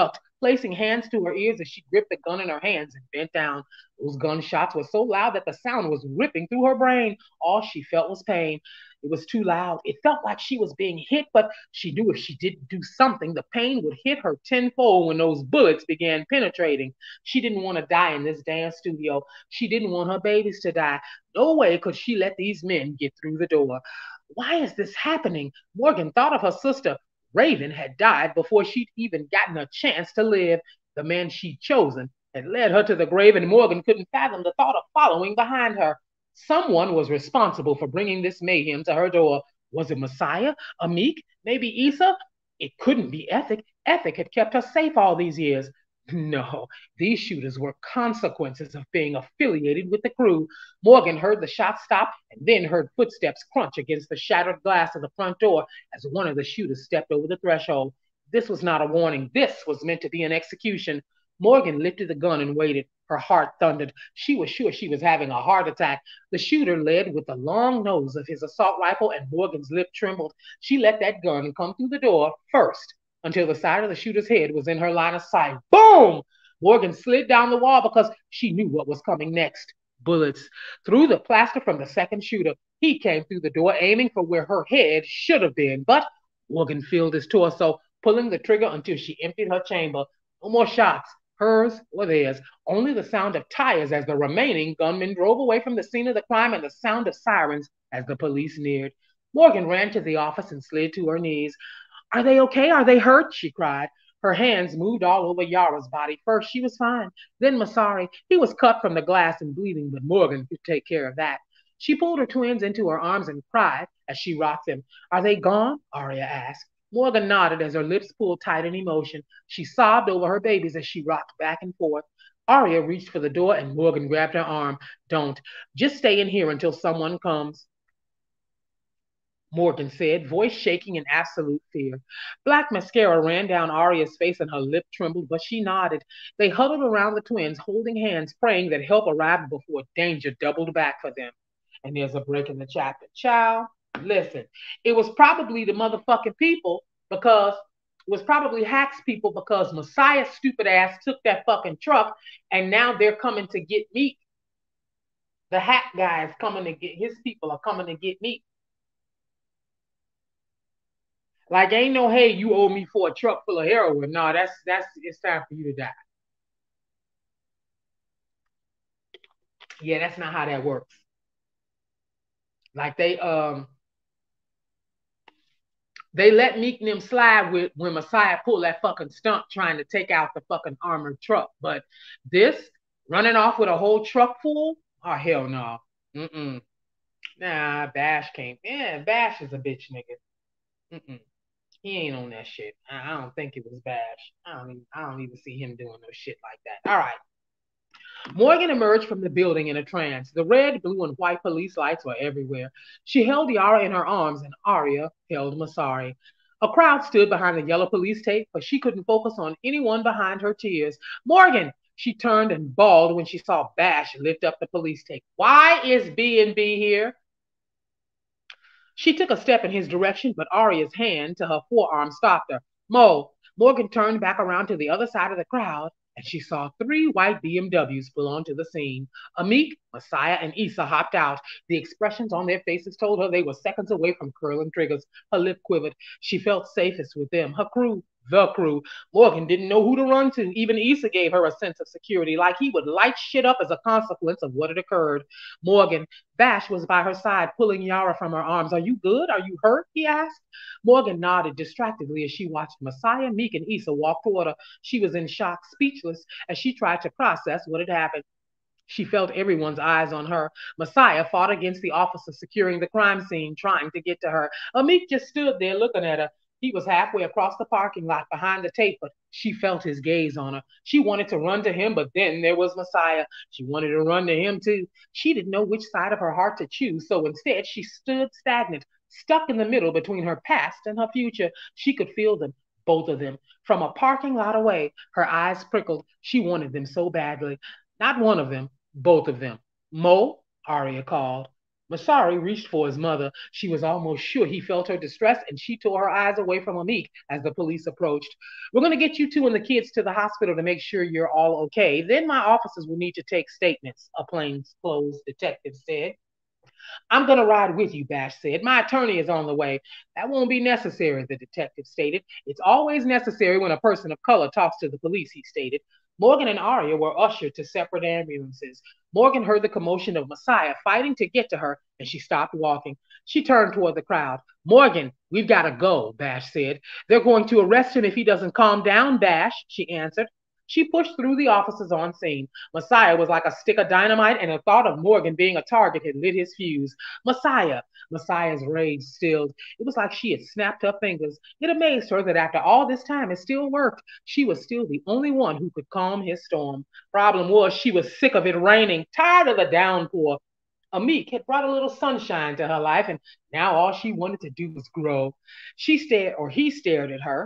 placing hands to her ears as she gripped the gun in her hands and bent down. Those gunshots were so loud that the sound was ripping through her brain. All she felt was pain. It was too loud. It felt like she was being hit, but she knew if she didn't do something, the pain would hit her tenfold when those bullets began penetrating. She didn't want to die in this dance studio. She didn't want her babies to die. No way could she let these men get through the door. Why is this happening? Morgan thought of her sister. Raven had died before she'd even gotten a chance to live. The man she'd chosen had led her to the grave, and Morgan couldn't fathom the thought of following behind her. Someone was responsible for bringing this mayhem to her door. Was it Messiah? Ahmeek? Maybe Issa? It couldn't be Ethic. Ethic had kept her safe all these years. No, these shooters were consequences of being affiliated with the crew. Morgan heard the shot stop and then heard footsteps crunch against the shattered glass of the front door as one of the shooters stepped over the threshold. This was not a warning. This was meant to be an execution. Morgan lifted the gun and waited. Her heart thundered. She was sure she was having a heart attack. The shooter led with the long nose of his assault rifle, and Morgan's lip trembled. She let that gun come through the door first until the side of the shooter's head was in her line of sight. Boom! Morgan slid down the wall because she knew what was coming next. Bullets through the plaster from the second shooter. He came through the door, aiming for where her head should have been, but Morgan filled his torso, pulling the trigger until she emptied her chamber. No more shots, hers or theirs. Only the sound of tires as the remaining gunmen drove away from the scene of the crime and the sound of sirens as the police neared. Morgan ran to the office and slid to her knees. Are they okay? Are they hurt? She cried. Her hands moved all over Yara's body. First, she was fine. Then Masari. He was cut from the glass and bleeding, but Morgan could take care of that. She pulled her twins into her arms and cried as she rocked them. Are they gone? Arya asked. Morgan nodded as her lips pulled tight in emotion. She sobbed over her babies as she rocked back and forth. Arya reached for the door and Morgan grabbed her arm. Don't. Just stay in here until someone comes. Morgan said, voice shaking in absolute fear. Black mascara ran down Arya's face and her lip trembled, but she nodded. They huddled around the twins, holding hands, praying that help arrived before danger doubled back for them. And there's a break in the chapter. Child, listen, it was probably the motherfucking people because it was probably Hack's people because Messiah's stupid ass took that fucking truck and now they're coming to get Meek. The Hack guy is coming to get, his people are coming to get Meek. Like, ain't no, hey, you owe me for a truck full of heroin. No, that's it's time for you to die. Yeah, that's not how that works. Like they let Meek and them slide with when Messiah pulled that fucking stunt trying to take out the fucking armored truck. But this running off with a whole truck full? Oh hell no. Mm-mm. Nah, Bash can't. Yeah, Bash is a bitch nigga. Mm-mm. He ain't on that shit. I don't think it was Bash. I don't even see him doing no shit like that. All right. Morgan emerged from the building in a trance. The red, blue, and white police lights were everywhere. She held Yara in her arms, and Arya held Masari. A crowd stood behind the yellow police tape, but she couldn't focus on anyone behind her tears. Morgan! She turned and bawled when she saw Bash lift up the police tape. Why is B&B here? She took a step in his direction, but Arya's hand to her forearm stopped her. Mo! Morgan turned back around to the other side of the crowd, and she saw 3 white BMWs pull onto the scene. Ahmeek, Messiah, and Issa hopped out. The expressions on their faces told her they were seconds away from curling triggers. Her lip quivered. She felt safest with them, her crew. The crew. Morgan didn't know who to run to. Even Issa gave her a sense of security, like he would light shit up as a consequence of what had occurred. Morgan, Bash was by her side, pulling Yara from her arms. Are you good? Are you hurt? He asked. Morgan nodded distractedly as she watched Messiah, Meek, and Issa walk toward her. She was in shock, speechless, as she tried to process what had happened. She felt everyone's eyes on her. Messiah fought against the officer securing the crime scene, trying to get to her. Ahmeek just stood there looking at her. He was halfway across the parking lot behind the tape, but she felt his gaze on her. She wanted to run to him, but then there was Messiah. She wanted to run to him too. She didn't know which side of her heart to choose, so instead she stood stagnant, stuck in the middle between her past and her future. She could feel them, both of them, from a parking lot away. Her eyes prickled. She wanted them so badly. Not one of them, both of them. Mo, Arya called. Masari reached for his mother. She was almost sure he felt her distress, and she tore her eyes away from Ahmeek as the police approached. We're going to get you two and the kids to the hospital to make sure you're all okay. Then my officers will need to take statements, a plainclothes detective said. I'm going to ride with you, Bash said. My attorney is on the way. That won't be necessary, the detective stated. It's always necessary when a person of color talks to the police, he stated. Morgan and Arya were ushered to separate ambulances. Morgan heard the commotion of Messiah fighting to get to her, and she stopped walking. She turned toward the crowd. Morgan, we've got to go, Bash said. They're going to arrest him if he doesn't calm down, Bash, she answered. She pushed through the officers on scene. Messiah was like a stick of dynamite, and the thought of Morgan being a target had lit his fuse. Messiah! Messiah's rage stilled. It was like she had snapped her fingers. It amazed her that after all this time it still worked. She was still the only one who could calm his storm. Problem was, she was sick of it raining, tired of the downpour. Ahmeek had brought a little sunshine to her life, and now all she wanted to do was grow. He stared at her,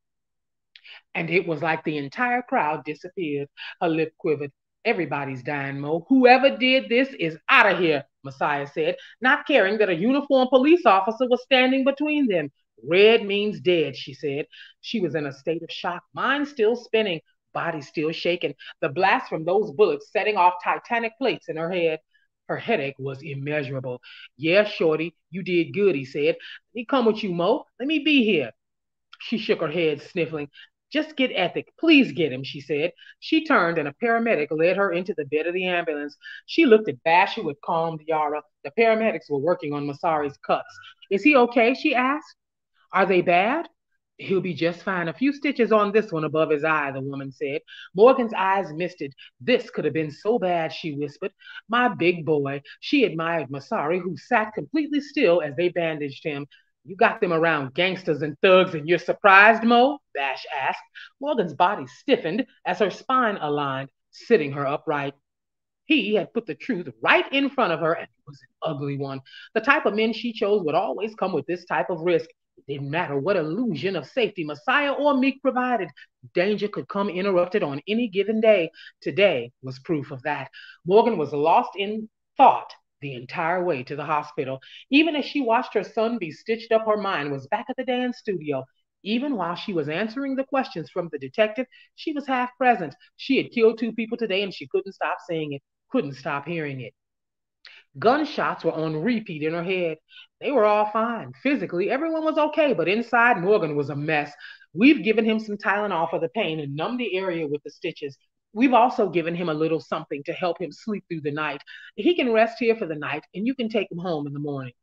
and it was like the entire crowd disappeared. Her lip quivered. Everybody's dying, Mo. Whoever did this is out of here, Messiah said, not caring that a uniformed police officer was standing between them. Red means dead, she said. She was in a state of shock, mind still spinning, body still shaking, the blast from those bullets setting off titanic plates in her head. Her headache was immeasurable. Yeah, Shorty, you did good, he said. Let me come with you, Mo. Let me be here. She shook her head, sniffling. Just get Ethic. Please get him, she said. She turned, and a paramedic led her into the bed of the ambulance. She looked at Bash, who had calmed Yara. The paramedics were working on Masari's cuts. Is he okay? She asked. Are they bad? He'll be just fine. A few stitches on this one above his eye, the woman said. Morgan's eyes misted. This could have been so bad, she whispered. My big boy. She admired Masari, who sat completely still as they bandaged him. You got them around gangsters and thugs, and you're surprised, Mo? Bash asked. Morgan's body stiffened as her spine aligned, sitting her upright. He had put the truth right in front of her, and it was an ugly one. The type of men she chose would always come with this type of risk. It didn't matter what illusion of safety Messiah or Meek provided. Danger could come interrupted on any given day. Today was proof of that. Morgan was lost in thought the entire way to the hospital. Even as she watched her son be stitched up, her mind was back at the dance studio. Even while she was answering the questions from the detective, she was half present. She had killed two people today, and she couldn't stop seeing it, couldn't stop hearing it. Gunshots were on repeat in her head. They were all fine. Physically, everyone was okay, but inside, Morgan was a mess. We've given him some Tylenol for the pain and numbed the area with the stitches. We've also given him a little something to help him sleep through the night. He can rest here for the night, and you can take him home in the morning.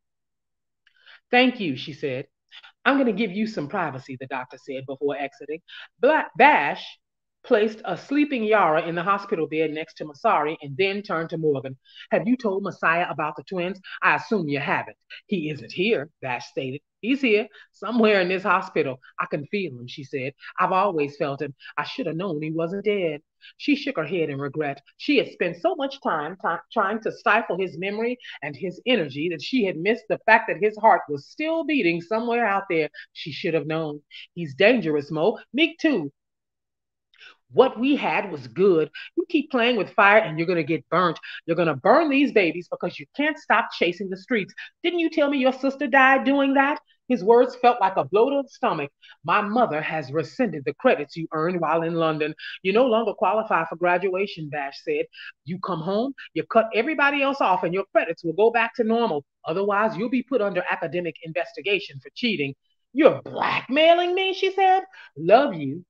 Thank you, she said. I'm going to give you some privacy, the doctor said before exiting. Bash placed a sleeping Yara in the hospital bed next to Masari and then turned to Morgan. Have you told Messiah about the twins? I assume you haven't. He isn't here, Bash stated. He's here, somewhere in this hospital. I can feel him, she said. I've always felt him. I should have known he wasn't dead. She shook her head in regret. She had spent so much time trying to stifle his memory and his energy that she had missed the fact that his heart was still beating somewhere out there. She should have known. He's dangerous, Mo. Meek, too. What we had was good. You keep playing with fire and you're going to get burnt. You're going to burn these babies because you can't stop chasing the streets. Didn't you tell me your sister died doing that? His words felt like a blow to the stomach. My mother has rescinded the credits you earned while in London. You no longer qualify for graduation, Bash said. You come home, you cut everybody else off, and your credits will go back to normal. Otherwise, you'll be put under academic investigation for cheating. You're blackmailing me, she said. Love you,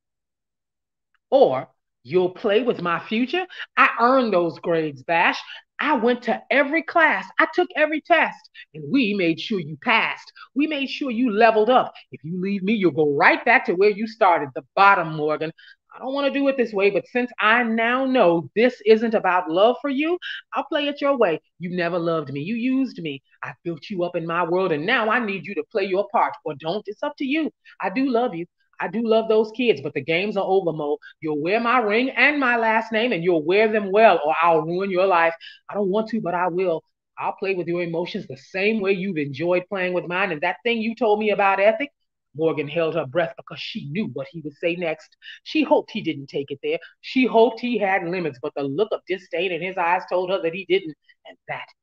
or you'll play with my future. I earned those grades, Bash. I went to every class. I took every test, and we made sure you passed. We made sure you leveled up. If you leave me, you'll go right back to where you started, the bottom, Morgan. I don't want to do it this way, but since I now know this isn't about love for you, I'll play it your way. You never loved me. You used me. I built you up in my world, and now I need you to play your part. Or don't. It's up to you. I do love you. I do love those kids, but the games are over, Mo. You'll wear my ring and my last name, and you'll wear them well, or I'll ruin your life. I don't want to, but I will. I'll play with your emotions the same way you've enjoyed playing with mine. And that thing you told me about Ethic, Morgan held her breath because she knew what he would say next. She hoped he didn't take it there. She hoped he had limits, but the look of disdain in his eyes told her that he didn't, and that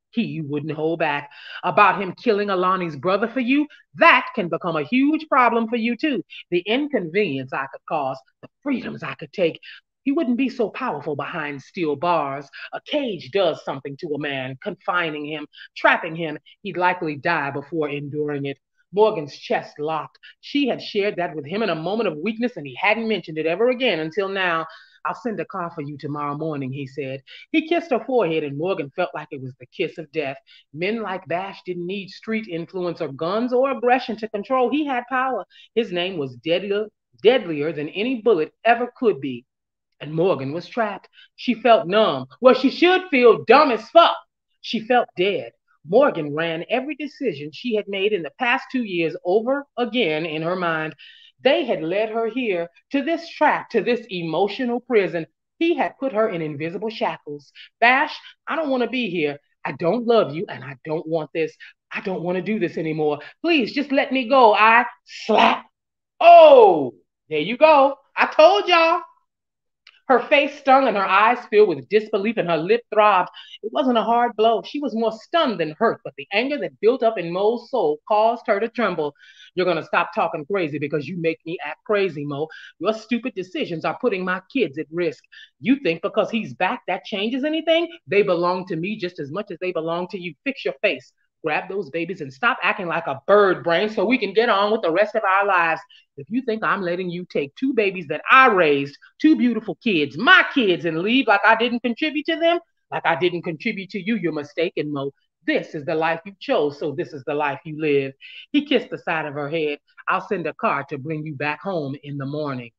He wouldn't hold back about him killing Alani's brother for you. That can become a huge problem for you, too. The inconvenience I could cause, the freedoms I could take. He wouldn't be so powerful behind steel bars. A cage does something to a man, confining him, trapping him. He'd likely die before enduring it. Morgan's chest locked. She had shared that with him in a moment of weakness, and he hadn't mentioned it ever again until now. I'll send a car for you tomorrow morning, he said. He kissed her forehead, and Morgan felt like it was the kiss of death. Men like Bash didn't need street influence or guns or aggression to control. He had power. His name was deadlier than any bullet ever could be. And Morgan was trapped. She felt numb. Well, she should feel dumb as fuck. She felt dead. Morgan ran every decision she had made in the past 2 years over again in her mind. They had led her here, to this trap, to this emotional prison. He had put her in invisible shackles. Bash, I don't want to be here. I don't love you, and I don't want this. I don't want to do this anymore. Please, just let me go. I slap. Oh, there you go. I told y'all. Her face stung and her eyes filled with disbelief and her lip throbbed. It wasn't a hard blow. She was more stunned than hurt, but the anger that built up in Mo's soul caused her to tremble. You're going to stop talking crazy because you make me act crazy, Mo. Your stupid decisions are putting my kids at risk. You think because he's back that changes anything? They belong to me just as much as they belong to you. Fix your face. Grab those babies and stop acting like a bird brain so we can get on with the rest of our lives. If you think I'm letting you take two babies that I raised, two beautiful kids, my kids, and leave like I didn't contribute to them, like I didn't contribute to you, you're mistaken, Mo. This is the life you chose, so this is the life you live. He kissed the side of her head. I'll send a car to bring you back home in the morning.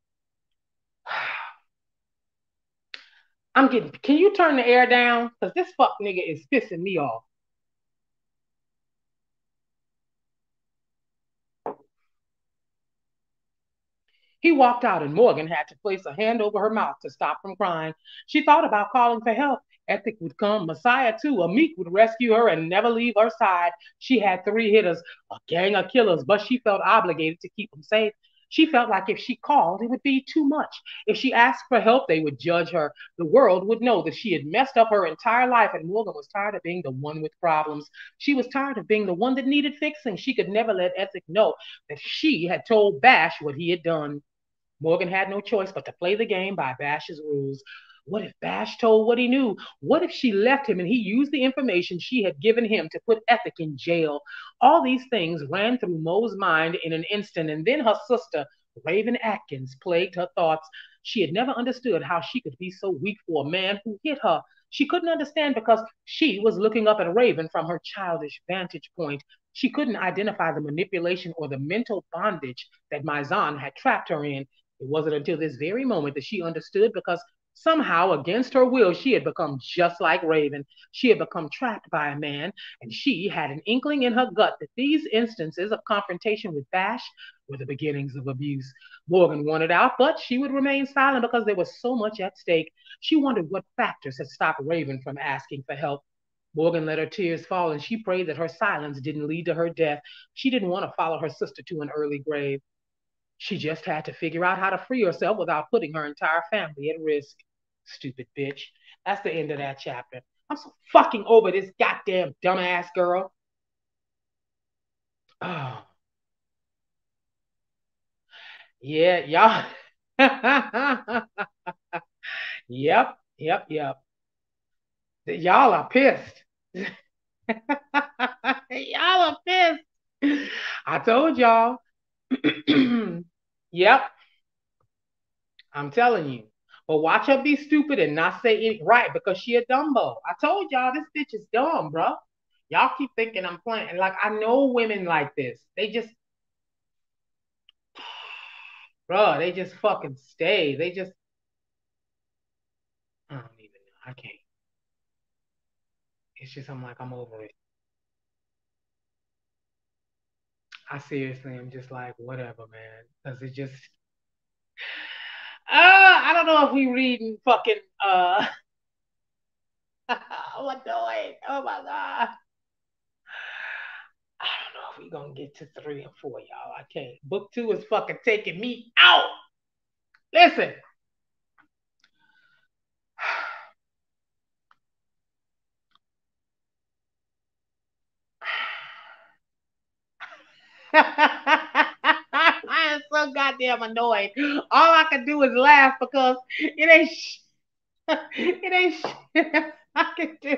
I'm getting, can you turn the air down? Because this fuck nigga is pissing me off. He walked out, and Morgan had to place a hand over her mouth to stop from crying. She thought about calling for help. Ethic would come, Messiah too. Ahmeek would rescue her and never leave her side. She had three hitters, a gang of killers, but she felt obligated to keep them safe. She felt like if she called, it would be too much. If she asked for help, they would judge her. The world would know that she had messed up her entire life, and Morgan was tired of being the one with problems. She was tired of being the one that needed fixing. She could never let Ethic know that she had told Bash what he had done. Morgan had no choice but to play the game by Bash's rules. What if Bash told what he knew? What if she left him and he used the information she had given him to put Ethic in jail? All these things ran through Mo's mind in an instant, and then her sister, Raven Atkins, plagued her thoughts. She had never understood how she could be so weak for a man who hit her. She couldn't understand because she was looking up at Raven from her childish vantage point. She couldn't identify the manipulation or the mental bondage that Mizan had trapped her in. It wasn't until this very moment that she understood because somehow, against her will, she had become just like Raven. She had become trapped by a man, and she had an inkling in her gut that these instances of confrontation with Bash were the beginnings of abuse. Morgan wanted out, but she would remain silent because there was so much at stake. She wondered what factors had stopped Raven from asking for help. Morgan let her tears fall, and she prayed that her silence didn't lead to her death. She didn't want to follow her sister to an early grave. She just had to figure out how to free herself without putting her entire family at risk. Stupid bitch. That's the end of that chapter. I'm so fucking over this goddamn dumbass girl. Oh, yeah, y'all. Yep, yep, yep. Y'all are pissed. Y'all are pissed. I told y'all. Yep, I'm telling you. But watch her be stupid and not say it right because she a dumbo. I told y'all this bitch is dumb, bro. Y'all keep thinking I'm playing. Like I know women like this. They just, bro, they just fucking stay. They just, I don't even know. I can't. It's just I'm like I'm over it. I seriously am just like whatever, man. Because it just, I don't know if we reading fucking what doing? Oh my god. I don't know if we're gonna get to 3 or 4, y'all. I can't. Book 2 is fucking taking me out. Listen, just so goddamn annoyed. All I can do is laugh because it ain't it ain't shit I can do.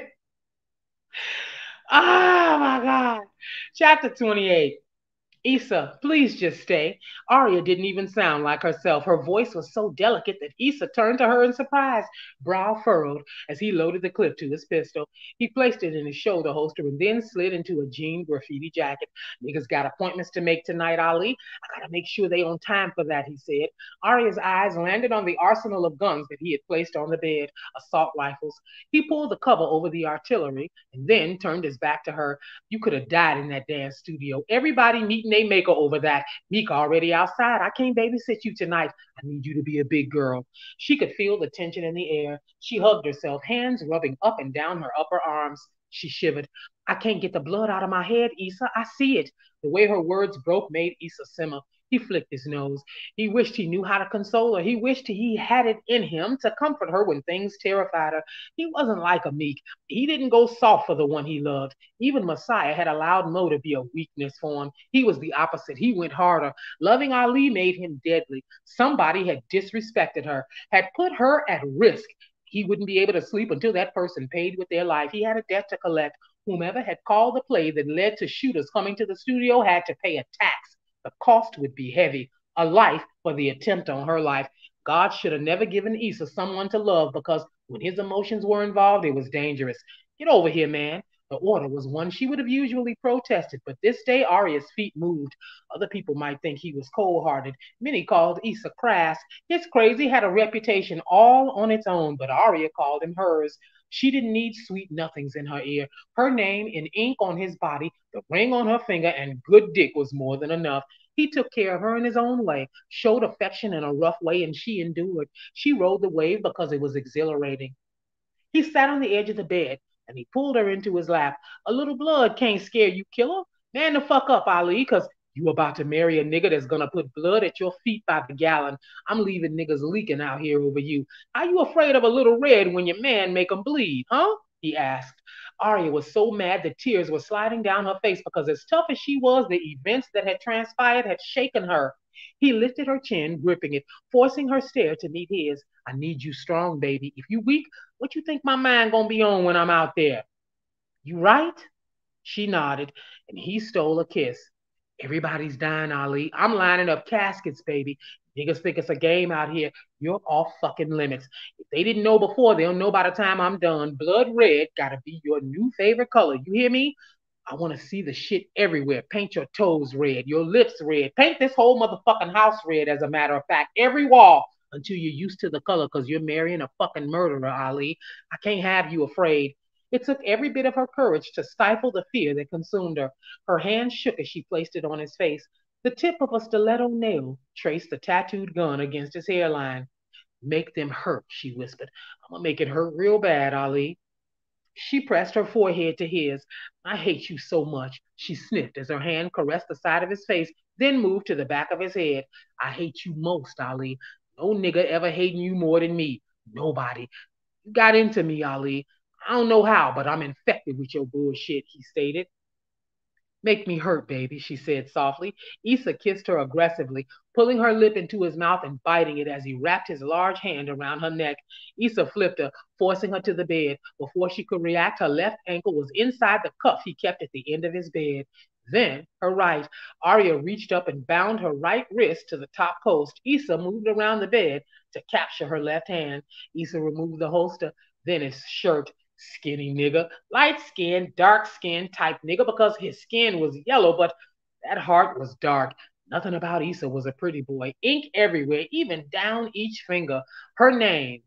Oh my God. Chapter 28. Issa, please just stay. Arya didn't even sound like herself. Her voice was so delicate that Issa turned to her in surprise, brow furrowed, as he loaded the clip to his pistol. He placed it in his shoulder holster and then slid into a jean graffiti jacket. Niggas got appointments to make tonight, Ali. I gotta make sure they on time for that, he said. Arya's eyes landed on the arsenal of guns that he had placed on the bed, assault rifles. He pulled the cover over the artillery and then turned his back to her. You could have died in that damn studio. Everybody meeting they maker over that. Meek already outside. I can't babysit you tonight. I need you to be a big girl. She could feel the tension in the air. She hugged herself, hands rubbing up and down her upper arms. She shivered. I can't get the blood out of my head, Issa. I see it. The way her words broke made Issa simmer. He flicked his nose. He wished he knew how to console her. He wished he had it in him to comfort her when things terrified her. He wasn't like a Meek. He didn't go soft for the one he loved. Even Messiah had allowed Mo to be a weakness for him. He was the opposite. He went harder. Loving Ali made him deadly. Somebody had disrespected her, had put her at risk. He wouldn't be able to sleep until that person paid with their life. He had a debt to collect. Whomever had called the play that led to shooters coming to the studio had to pay a tax. The cost would be heavy. A life for the attempt on her life. God should have never given Issa someone to love because when his emotions were involved, it was dangerous. Get over here, man. The order was one she would have usually protested, but this day Arya's feet moved. Other people might think he was cold hearted. Many called Issa crass. His crazy had a reputation all on its own, but Arya called him hers. She didn't need sweet nothings in her ear. Her name in ink on his body, the ring on her finger, and good dick was more than enough. He took care of her in his own way, showed affection in a rough way, and she endured. She rode the wave because it was exhilarating. He sat on the edge of the bed and he pulled her into his lap. A little blood can't scare you, killer. Man the fuck up, Ali, because you about to marry a nigga that's gonna put blood at your feet by the gallon. I'm leaving niggas leaking out here over you. Are you afraid of a little red when your man make 'em bleed, huh? He asked. Arya was so mad that tears were sliding down her face because, as tough as she was, the events that had transpired had shaken her. He lifted her chin, gripping it, forcing her stare to meet his. I need you strong, baby. If you weak, what you think my mind gonna be on when I'm out there? You right? She nodded, and he stole a kiss. Everybody's dying, Ali. I'm lining up caskets, baby. Niggas think it's a game out here. You're off fucking limits. If they didn't know before, they'll know by the time I'm done. Blood red gotta be your new favorite color. You hear me? I want to see the shit everywhere. Paint your toes red, your lips red. Paint this whole motherfucking house red, as a matter of fact. Every wall until you're used to the color because you're marrying a fucking murderer, Ali. I can't have you afraid. It took every bit of her courage to stifle the fear that consumed her. Her hand shook as she placed it on his face. The tip of a stiletto nail traced the tattooed gun against his hairline. Make them hurt, she whispered. I'm gonna make it hurt real bad, Ali. She pressed her forehead to his. I hate you so much, she sniffed as her hand caressed the side of his face, then moved to the back of his head. I hate you most, Ali. No nigga ever hating you more than me. Nobody. You got into me, Ali. I don't know how, but I'm infected with your bullshit, he stated. Make me hurt, baby, she said softly. Issa kissed her aggressively, pulling her lip into his mouth and biting it as he wrapped his large hand around her neck. Issa flipped her, forcing her to the bed. Before she could react, her left ankle was inside the cuff he kept at the end of his bed. Then her right. Arya reached up and bound her right wrist to the top post. Issa moved around the bed to capture her left hand. Issa removed the holster, then his shirt. Skinny nigga, light skin, dark skin type nigga because his skin was yellow, but that heart was dark. Nothing about Issa was a pretty boy. Ink everywhere, even down each finger. Her name,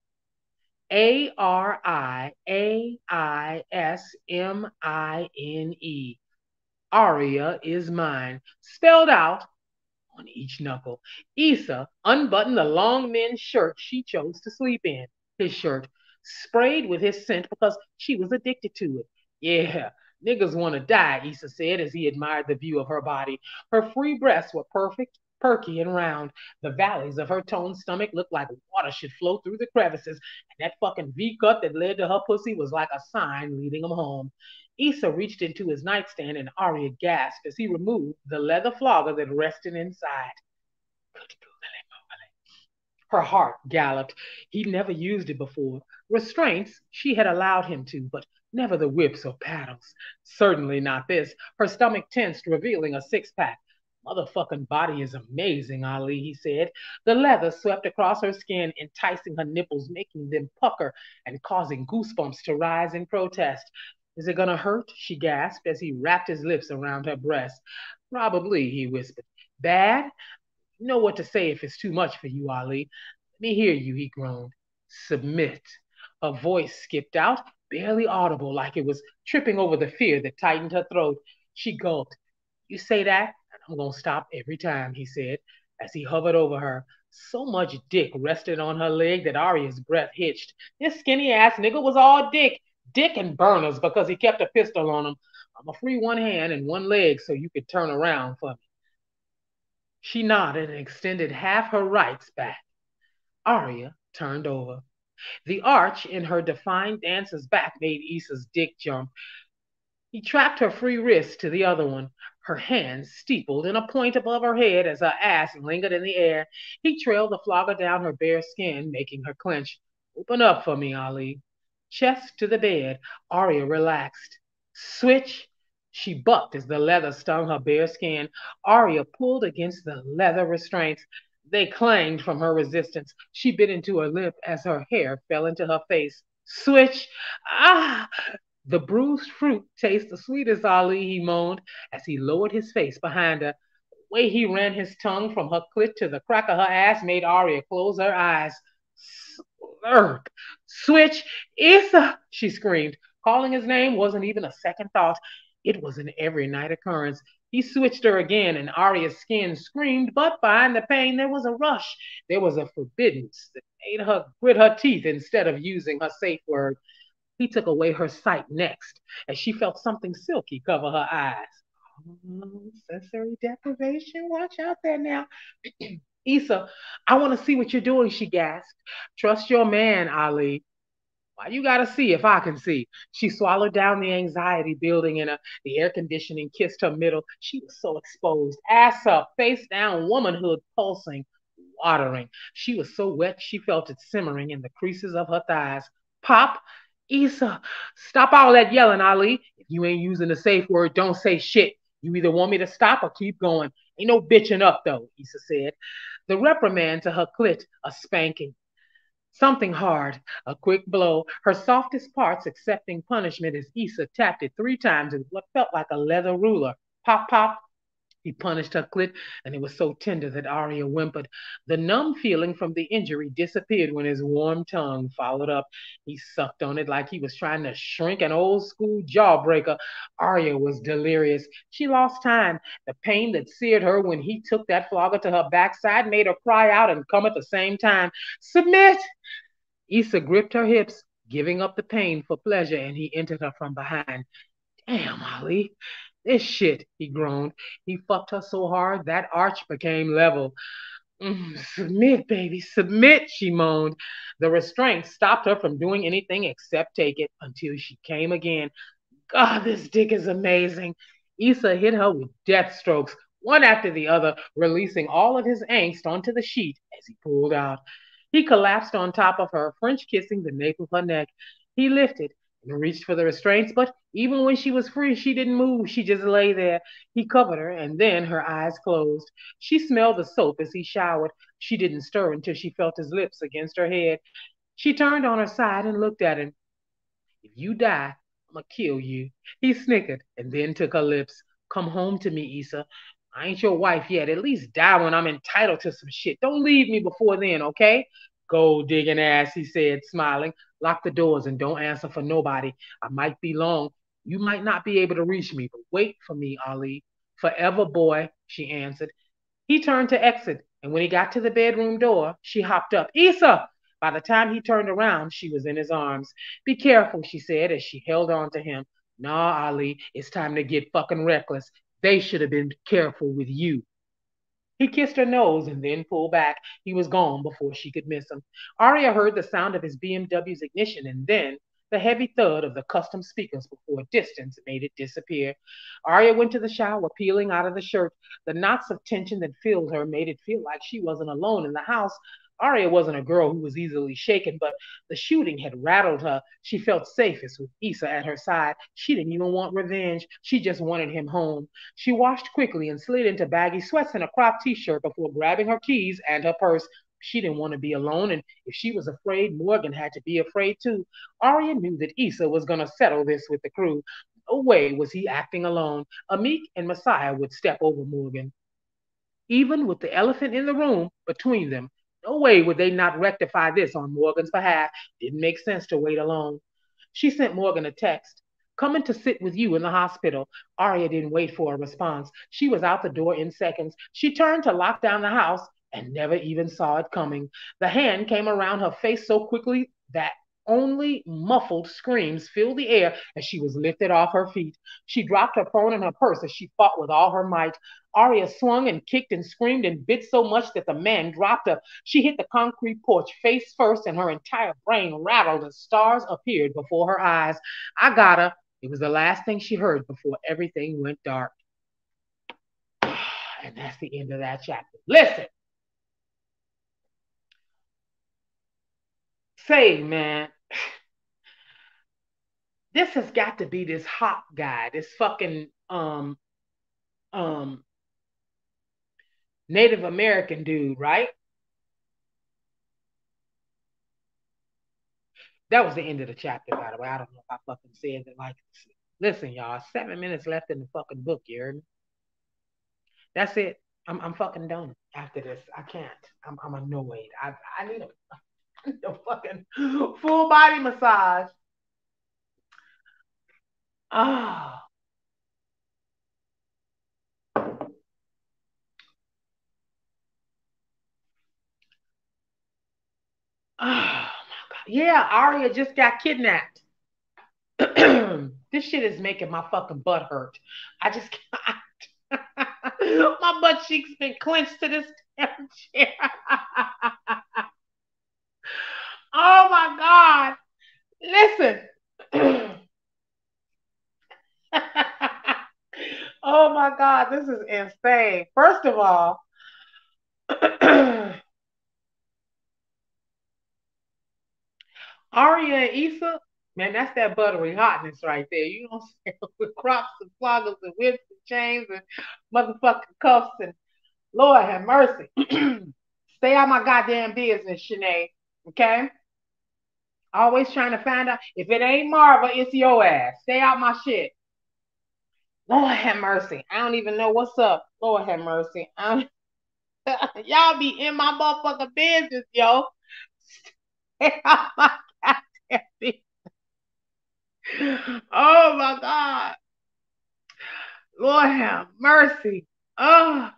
Arismine. Aria is mine. Spelled out on each knuckle. Issa unbuttoned the long men's shirt she chose to sleep in. His shirt, sprayed with his scent because she was addicted to it. Yeah, niggas want to die, Issa said as he admired the view of her body. Her free breasts were perfect, perky, and round. The valleys of her toned stomach looked like water should flow through the crevices, and that fucking V cut that led to her pussy was like a sign leading him home. Issa reached into his nightstand and Arya gasped as he removed the leather flogger that rested inside. Her heart galloped. He'd never used it before. Restraints she had allowed him to, but never the whips or paddles. Certainly not this. Her stomach tensed, revealing a six-pack. Motherfucking body is amazing, Ali, he said. The leather swept across her skin, enticing her nipples, making them pucker and causing goosebumps to rise in protest. Is it gonna hurt? She gasped as he wrapped his lips around her breast. Probably, he whispered. Bad? You know what to say if it's too much for you, Ali. Let me hear you, he groaned. Submit. A voice skipped out, barely audible, like it was tripping over the fear that tightened her throat. She gulped. You say that, and I'm going to stop every time, he said, as he hovered over her. So much dick rested on her leg that Arya's breath hitched. This skinny ass nigga was all dick. Dick and burners because he kept a pistol on him. I'm a free one hand and one leg so you could turn around for me. She nodded and extended half her rights back. Arya turned over. The arch in her defined dancer's back made Issa's dick jump. He trapped her free wrist to the other one, her hands steepled in a point above her head as her ass lingered in the air. He trailed the flogger down her bare skin, making her clench. Open up for me, Ali. Chest to the bed, Arya relaxed. Switch. She bucked as the leather stung her bare skin. Arya pulled against the leather restraints. They clanged from her resistance. She bit into her lip as her hair fell into her face. Switch! Ah! The bruised fruit tastes the sweetest, Ali, he moaned as he lowered his face behind her. The way he ran his tongue from her clit to the crack of her ass made Arya close her eyes. Slurp! Switch! Issa! She screamed. Calling his name wasn't even a second thought. It was an every night occurrence. He switched her again, and Arya's skin screamed, but behind the pain there was a rush. There was a forbiddance that made her grit her teeth instead of using her safe word. He took away her sight next, as she felt something silky cover her eyes. Oh, sensory deprivation. Watch out there now. Issa, I want to see what you're doing, she gasped. Trust your man, Ali. Why you gotta see if I can see? She swallowed down the anxiety building in her. The air conditioning kissed her middle. She was so exposed. Ass up, face down, womanhood pulsing, watering. She was so wet she felt it simmering in the creases of her thighs. Pop, Issa, stop all that yelling, Ali. If you ain't using the safe word, don't say shit. You either want me to stop or keep going. Ain't no bitching up, though, Issa said. The reprimand to her clit, a spanking. Something hard, a quick blow, her softest parts accepting punishment as Issa tapped it 3 times with what felt like a leather ruler. Pop, pop. He punished her clit, and it was so tender that Arya whimpered. The numb feeling from the injury disappeared when his warm tongue followed up. He sucked on it like he was trying to shrink an old school jawbreaker. Arya was delirious. She lost time. The pain that seared her when he took that flogger to her backside made her cry out and come at the same time. Submit! Issa gripped her hips, giving up the pain for pleasure, and he entered her from behind. Damn, Ali. This shit, he groaned. He fucked her so hard that arch became level. Submit, baby, submit, she moaned. The restraint stopped her from doing anything except take it until she came again. God, this dick is amazing. Issa hit her with death strokes, one after the other, releasing all of his angst onto the sheet as he pulled out. He collapsed on top of her, French kissing the nape of her neck. He lifted and reached for the restraints, but even when she was free, she didn't move. She just lay there. He covered her, and then her eyes closed. She smelled the soap as he showered. She didn't stir until she felt his lips against her head. She turned on her side and looked at him. If you die, I'm gonna kill you. He snickered and then took her lips. Come home to me, Issa. I ain't your wife yet. At least die when I'm entitled to some shit. Don't leave me before then, okay? Gold digging ass, he said, smiling. Lock the doors and don't answer for nobody. I might be long. You might not be able to reach me, but wait for me, Ali. Forever, boy, she answered. He turned to exit, and when he got to the bedroom door, she hopped up. Issa! By the time he turned around, she was in his arms. Be careful, she said as she held on to him. Nah, Ali, it's time to get fucking reckless. They should have been careful with you. He kissed her nose and then pulled back. He was gone before she could miss him. Arya heard the sound of his BMW's ignition and then The heavy thud of the custom speakers before distance made it disappear. Arya went to the shower, peeling out of the shirt. The knots of tension that filled her made it feel like she wasn't alone in the house. Arya wasn't a girl who was easily shaken, but the shooting had rattled her. She felt safest with Issa at her side. She didn't even want revenge. She just wanted him home. She washed quickly and slid into baggy sweats and a cropped t-shirt before grabbing her keys and her purse. She didn't want to be alone, and if she was afraid, Morgan had to be afraid too. Arya knew that Issa was going to settle this with the crew. No way was he acting alone. Ahmeek and Messiah would step over Morgan. Even with the elephant in the room between them, no way would they not rectify this on Morgan's behalf. Didn't make sense to wait alone. She sent Morgan a text. Coming to sit with you in the hospital. Arya didn't wait for a response. She was out the door in seconds. She turned to lock down the house and never even saw it coming. The hand came around her face so quickly that only muffled screams filled the air as she was lifted off her feet. She dropped her phone and her purse as she fought with all her might. Arya swung and kicked and screamed and bit so much that the man dropped her. She hit the concrete porch face first, and her entire brain rattled as stars appeared before her eyes. I got her. It was the last thing she heard before everything went dark. And that's the end of that chapter. Listen. Say, man, this has got to be this hot guy, this fucking um Native American dude, right? That was the end of the chapter, by the way. I don't know if I fucking said it like this. Listen, y'all, 7 minutes left in the fucking book, you heard me? That's it. I'm fucking done after this. I can't. I'm annoyed. I need a fucking full body massage. Oh, oh my god. Yeah, Arya just got kidnapped. This shit is making my fucking butt hurt. I just can't. My butt cheeks been clenched to this damn chair. Oh my god. Listen. Oh my god, this is insane. First of all, Aria and Issa, man, that's that buttery hotness right there. You know what I'm saying? With crops and floggers and whips and chains and motherfucking cuffs and Lord have mercy. Stay out my goddamn business, Shanae. Okay? Always trying to find out. If it ain't Marva, it's your ass. Stay out my shit. Lord have mercy. I don't even know what's up. Lord have mercy. Y'all be in my motherfucking business, yo. Stay out my goddamn business. Oh my God. Lord have mercy. Oh,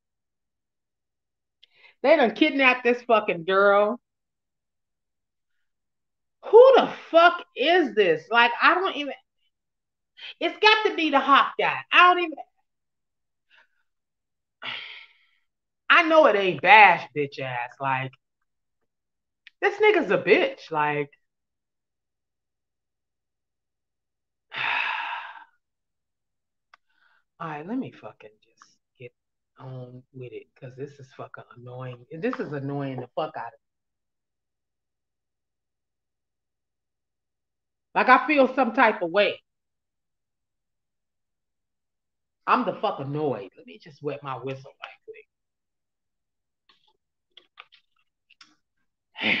they done kidnapped this fucking girl. Who the fuck is this? Like, I don't even. It's got to be the hot guy. I don't even. I know it ain't Bash, bitch ass. Like, this nigga's a bitch. Like, all right, let me fucking just get on with it because this is fucking annoying. This is annoying the fuck out of me. Like, I feel some type of way. I'm the fuck annoyed. Let me just wet my whistle right quick.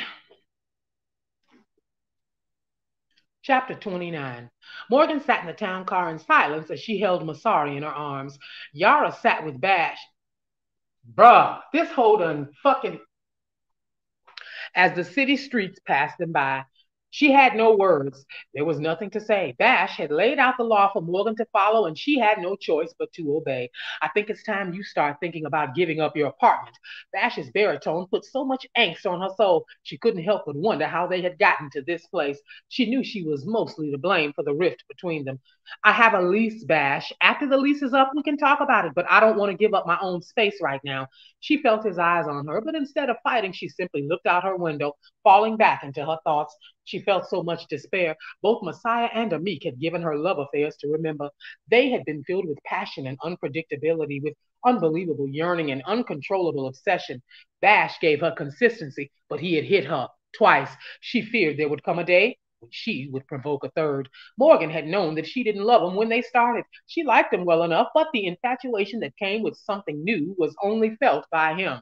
Chapter 29. Morgan sat in the town car in silence as she held Masari in her arms. Yara sat with Bash. Bruh, this whole done fucking as the city streets passed them by. She had no words. There was nothing to say. Bash had laid out the law for Morgan to follow, and she had no choice but to obey. I think it's time you start thinking about giving up your apartment. Bash's baritone put so much angst on her soul, she couldn't help but wonder how they had gotten to this place. She knew she was mostly to blame for the rift between them. I have a lease, Bash. After the lease is up, we can talk about it, but I don't want to give up my own space right now. She felt his eyes on her, but instead of fighting, she simply looked out her window, falling back into her thoughts. She felt so much despair. Both Messiah and Ahmeek had given her love affairs to remember. They had been filled with passion and unpredictability, with unbelievable yearning and uncontrollable obsession. Bash gave her consistency, but he had hit her twice. She feared there would come a day when she would provoke a third. Morgan had known that she didn't love him when they started. She liked him well enough, but the infatuation that came with something new was only felt by him.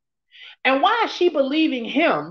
And why is she believing him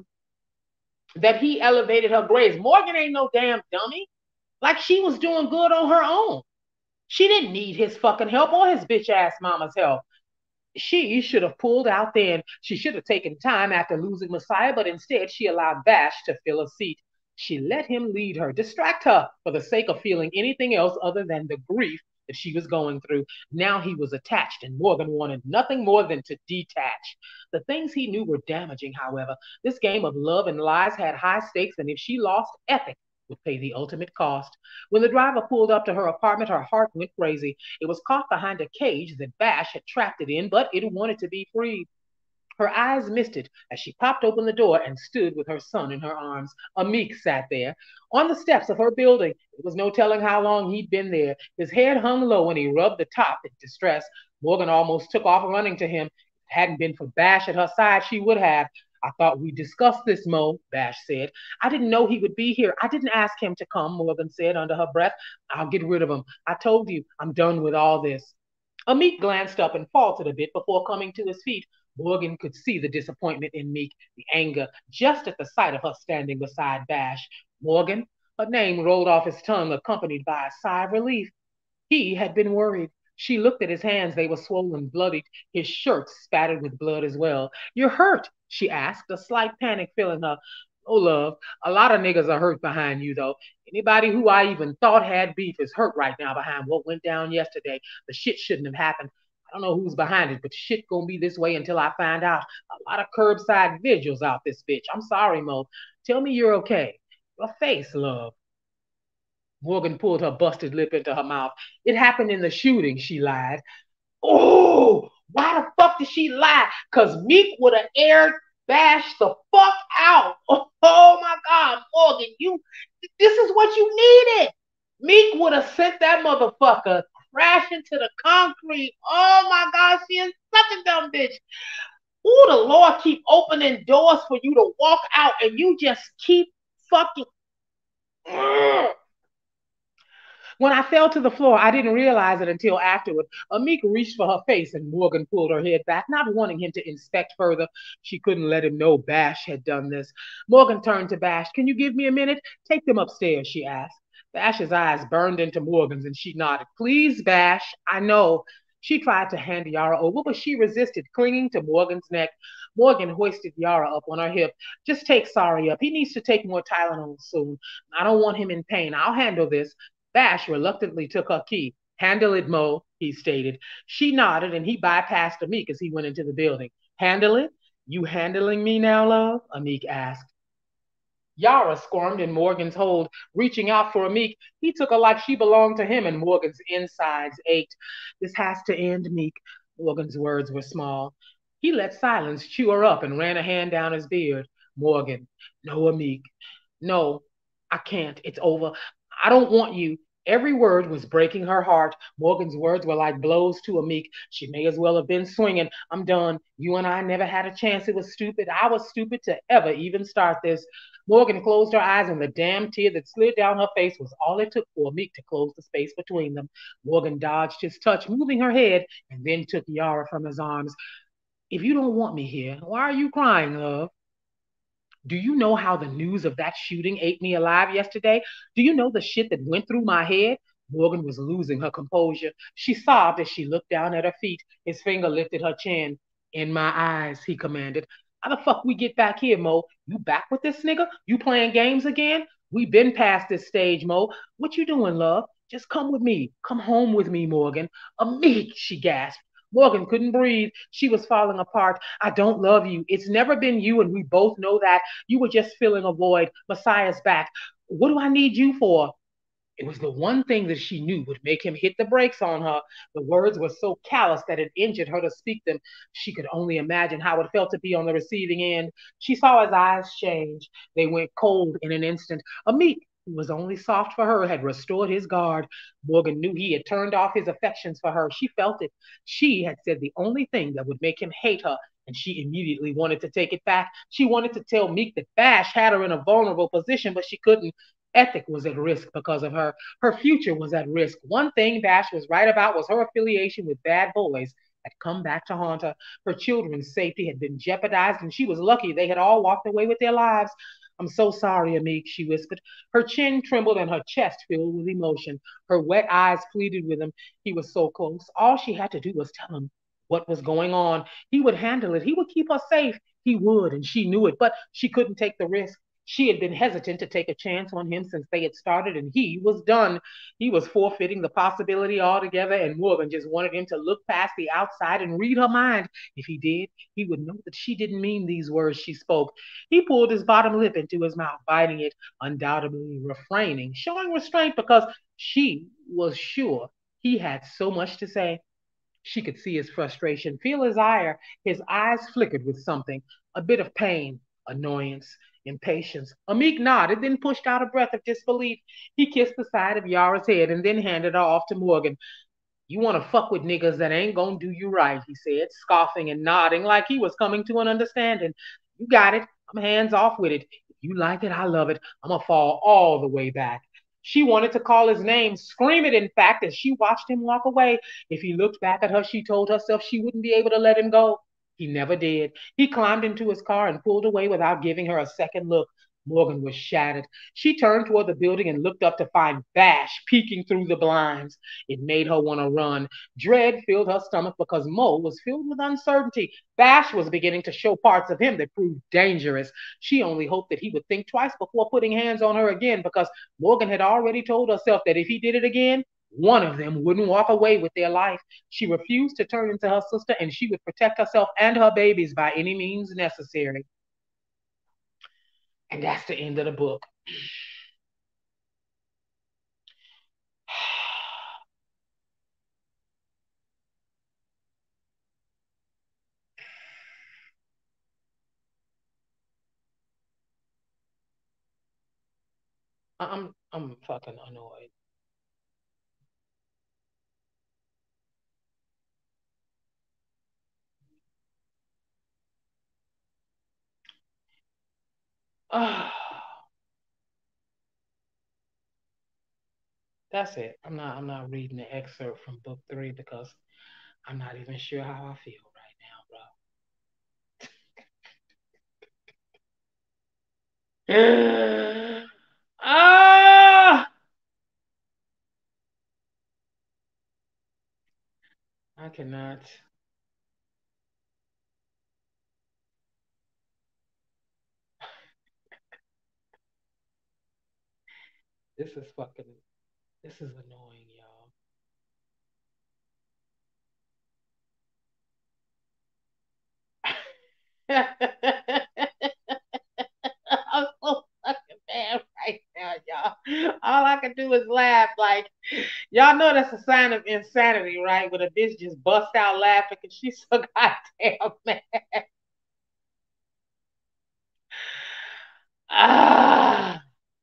that he elevated her grades? Morgan ain't no damn dummy. Like she was doing good on her own. She didn't need his fucking help or his bitch ass mama's help. She should have pulled out then. She should have taken time after losing Messiah, but instead she allowed Bash to fill a seat. She let him lead her, distract her for the sake of feeling anything else other than the grief that she was going through. Now he was attached, and Morgan wanted nothing more than to detach. The things he knew were damaging, however. This game of love and lies had high stakes, and if she lost, Ethic would pay the ultimate cost. When the driver pulled up to her apartment, her heart went crazy. It was caught behind a cage that Bash had trapped it in, but it wanted to be freed. Her eyes misted as she popped open the door and stood with her son in her arms. Ahmeek sat there on the steps of her building. It was no telling how long he'd been there. His head hung low and he rubbed the top in distress. Morgan almost took off running to him. If it hadn't been for Bash at her side, she would have. I thought we discussed this, Mo, Bash said. I didn't know he would be here. I didn't ask him to come, Morgan said under her breath. I'll get rid of him. I told you, I'm done with all this. Meek glanced up and faltered a bit before coming to his feet. Morgan could see the disappointment in Meek, the anger, just at the sight of her standing beside Bash. Morgan, her name rolled off his tongue, accompanied by a sigh of relief. He had been worried. She looked at his hands. They were swollen, bloodied, his shirt spattered with blood as well. You're hurt, she asked, a slight panic filling her. Oh, love, a lot of niggas are hurt behind you, though. Anybody who I even thought had beef is hurt right now behind what went down yesterday. The shit shouldn't have happened. I don't know who's behind it, but shit gonna be this way until I find out. A lot of curbside vigils out this bitch. I'm sorry, Mo. Tell me you're okay. Your face, love. Morgan pulled her busted lip into her mouth. It happened in the shooting, she lied. Oh, why the fuck did she lie? Because Meek would have aired Bash the fuck out. Oh my God, Morgan, this is what you needed. Meek would have sent that motherfucker crashing to the concrete. Oh my God, she is such a dumb bitch. Ooh, the Lord keep opening doors for you to walk out and you just keep fucking. Ugh. When I fell to the floor, I didn't realize it until afterward. Ahmeek reached for her face and Morgan pulled her head back, not wanting him to inspect further. She couldn't let him know Bash had done this. Morgan turned to Bash. Can you give me a minute? Take them upstairs, she asked. Bash's eyes burned into Morgan's and she nodded. Please, Bash, I know. She tried to hand Yara over, but she resisted, clinging to Morgan's neck. Morgan hoisted Yara up on her hip. Just take Sorry up. He needs to take more Tylenol soon. I don't want him in pain. I'll handle this. Bash reluctantly took her key. Handle it, Mo, he stated. She nodded and he bypassed Ahmeek as he went into the building. Handle it? You handling me now, love? Ahmeek asked. Yara squirmed in Morgan's hold, reaching out for Meek. He took her like she belonged to him, and Morgan's insides ached. This has to end, Meek. Morgan's words were small. He let silence chew her up and ran a hand down his beard. Morgan, no, Meek. No, I can't. It's over. I don't want you. Every word was breaking her heart. Morgan's words were like blows to Meek. She may as well have been swinging. I'm done. You and I never had a chance. It was stupid. I was stupid to ever even start this. Morgan closed her eyes, and the damn tear that slid down her face was all it took for Meek to close the space between them. Morgan dodged his touch, moving her head, and then took Yara from his arms. If you don't want me here, why are you crying, love? Do you know how the news of that shooting ate me alive yesterday? Do you know the shit that went through my head? Morgan was losing her composure. She sobbed as she looked down at her feet. His finger lifted her chin. In my eyes, he commanded. How the fuck we get back here, Mo? You back with this nigga? You playing games again? We been past this stage, Mo. What you doing, love? Just come with me. Come home with me, Morgan. Meek, she gasped. Morgan couldn't breathe. She was falling apart. I don't love you. It's never been you, and we both know that. You were just filling a void. Messiah's back. What do I need you for? It was the one thing that she knew would make him hit the brakes on her. The words were so callous that it injured her to speak them. She could only imagine how it felt to be on the receiving end. She saw his eyes change. They went cold in an instant. Ahmeek, who was only soft for her, had restored his guard. Morgan knew he had turned off his affections for her. She felt it. She had said the only thing that would make him hate her, and she immediately wanted to take it back. She wanted to tell Meek that Bash had her in a vulnerable position, but she couldn't. Ethic was at risk because of her. Her future was at risk. One thing Bash was right about was her affiliation with bad boys had come back to haunt her. Her children's safety had been jeopardized, and she was lucky they had all walked away with their lives. I'm so sorry, Ahmeek, she whispered. Her chin trembled and her chest filled with emotion. Her wet eyes pleaded with him. He was so close. All she had to do was tell him what was going on. He would handle it. He would keep her safe. He would, and she knew it, but she couldn't take the risk. She had been hesitant to take a chance on him since they had started, and he was done. He was forfeiting the possibility altogether, and Morgan just wanted him to look past the outside and read her mind. If he did, he would know that she didn't mean these words she spoke. He pulled his bottom lip into his mouth, biting it, undoubtedly refraining, showing restraint because she was sure he had so much to say. She could see his frustration, feel his ire. His eyes flickered with something, a bit of pain, annoyance, impatience. Ahmeek nodded, then pushed out a breath of disbelief. He kissed the side of Yara's head and then handed her off to Morgan. You want to fuck with niggas that ain't gonna do you right, he said, scoffing and nodding like he was coming to an understanding. You got it. I'm hands off with it. If you like it, I love it. I'm gonna fall all the way back. She wanted to call his name, scream it, in fact, as she watched him walk away. If he looked back at her, she told herself she wouldn't be able to let him go. He never did. He climbed into his car and pulled away without giving her a second look. Morgan was shattered. She turned toward the building and looked up to find Bash peeking through the blinds. It made her want to run. Dread filled her stomach because Mo was filled with uncertainty. Bash was beginning to show parts of him that proved dangerous. She only hoped that he would think twice before putting hands on her again because Morgan had already told herself that if he did it again, one of them wouldn't walk away with their life. She refused to turn into her sister, and she would protect herself and her babies by any means necessary. And that's the end of the book. I'm fucking annoyed. That's it. I'm not reading the excerpt from book three because I'm not even sure how I feel right now, bro. Ah, I cannot. This is fucking. This is annoying, y'all. I'm so fucking mad right now, y'all. All I can do is laugh. Like, y'all know that's a sign of insanity, right? When a bitch just bust out laughing because she's so goddamn mad. Ah,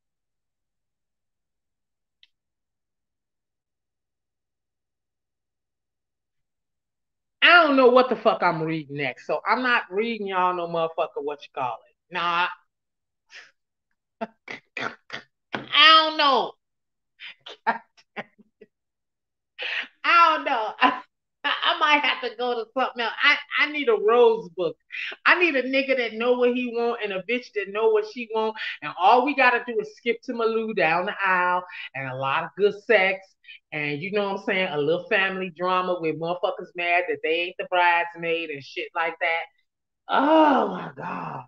I don't know what the fuck I'm reading next, so I'm not reading y'all no motherfucker what you call it. Nah, I don't know. I don't know. I might have to go to something else. I need a rose book. I need a nigga that know what he want and a bitch that know what she want. And all we gotta do is skip to Malou down the aisle and a lot of good sex. And you know what I'm saying? A little family drama where motherfuckers mad that they ain't the bridesmaid and shit like that. Oh my God.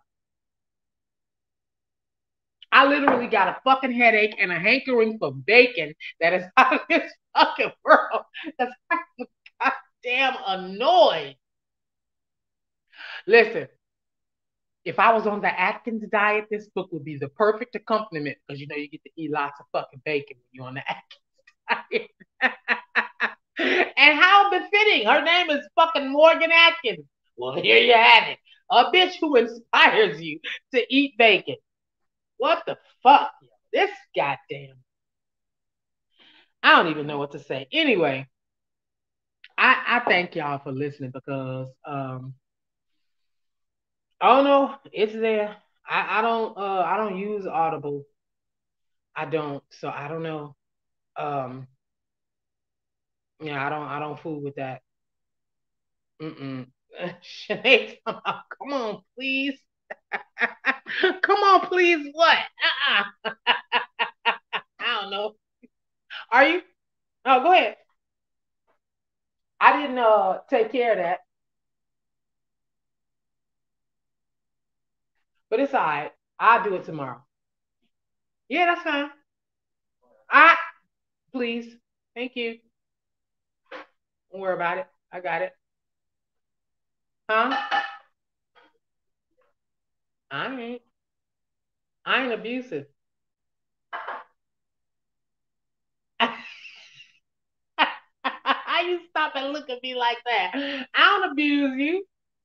I literally got a fucking headache and a hankering for bacon that is out of this fucking world. That's goddamn annoyed. Listen, If I was on the Atkins diet, this book would be the perfect accompaniment because you know you get to eat lots of fucking bacon when you're on the Atkins diet. And how befitting. Her name is fucking Morgan Atkins. Well, here you have it. A bitch who inspires you to eat bacon. What the fuck? This goddamn. I don't even know what to say. Anyway, I thank y'all for listening because I don't know, it's there. I don't use Audible. I don't, so I don't know. Um yeah, I don't fool with that. Mm-mm. Sinead, come on, please. Come on, please. What? I don't know. Are you? Oh, go ahead. I didn't take care of that, but it's all right. I'll do it tomorrow. Yeah, that's fine. I please. Thank you. Don't worry about it. I got it. Huh? I ain't. I ain't abusive. How you stop and look at me like that? I don't abuse you.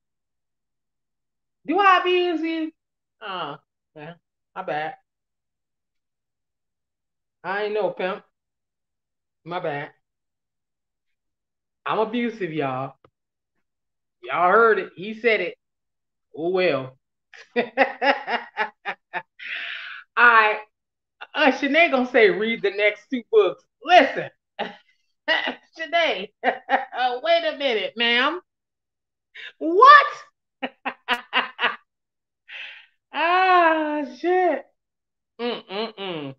Do I abuse you? Oh, yeah. My bad. I ain't no pimp. My bad. I'm abusive, y'all. Y'all heard it. He said it. Oh well. All right. Shanae gonna say read the next two books. Listen, Shanae. Wait a minute, ma'am. What? Ah, shit. Mm-mm-mm.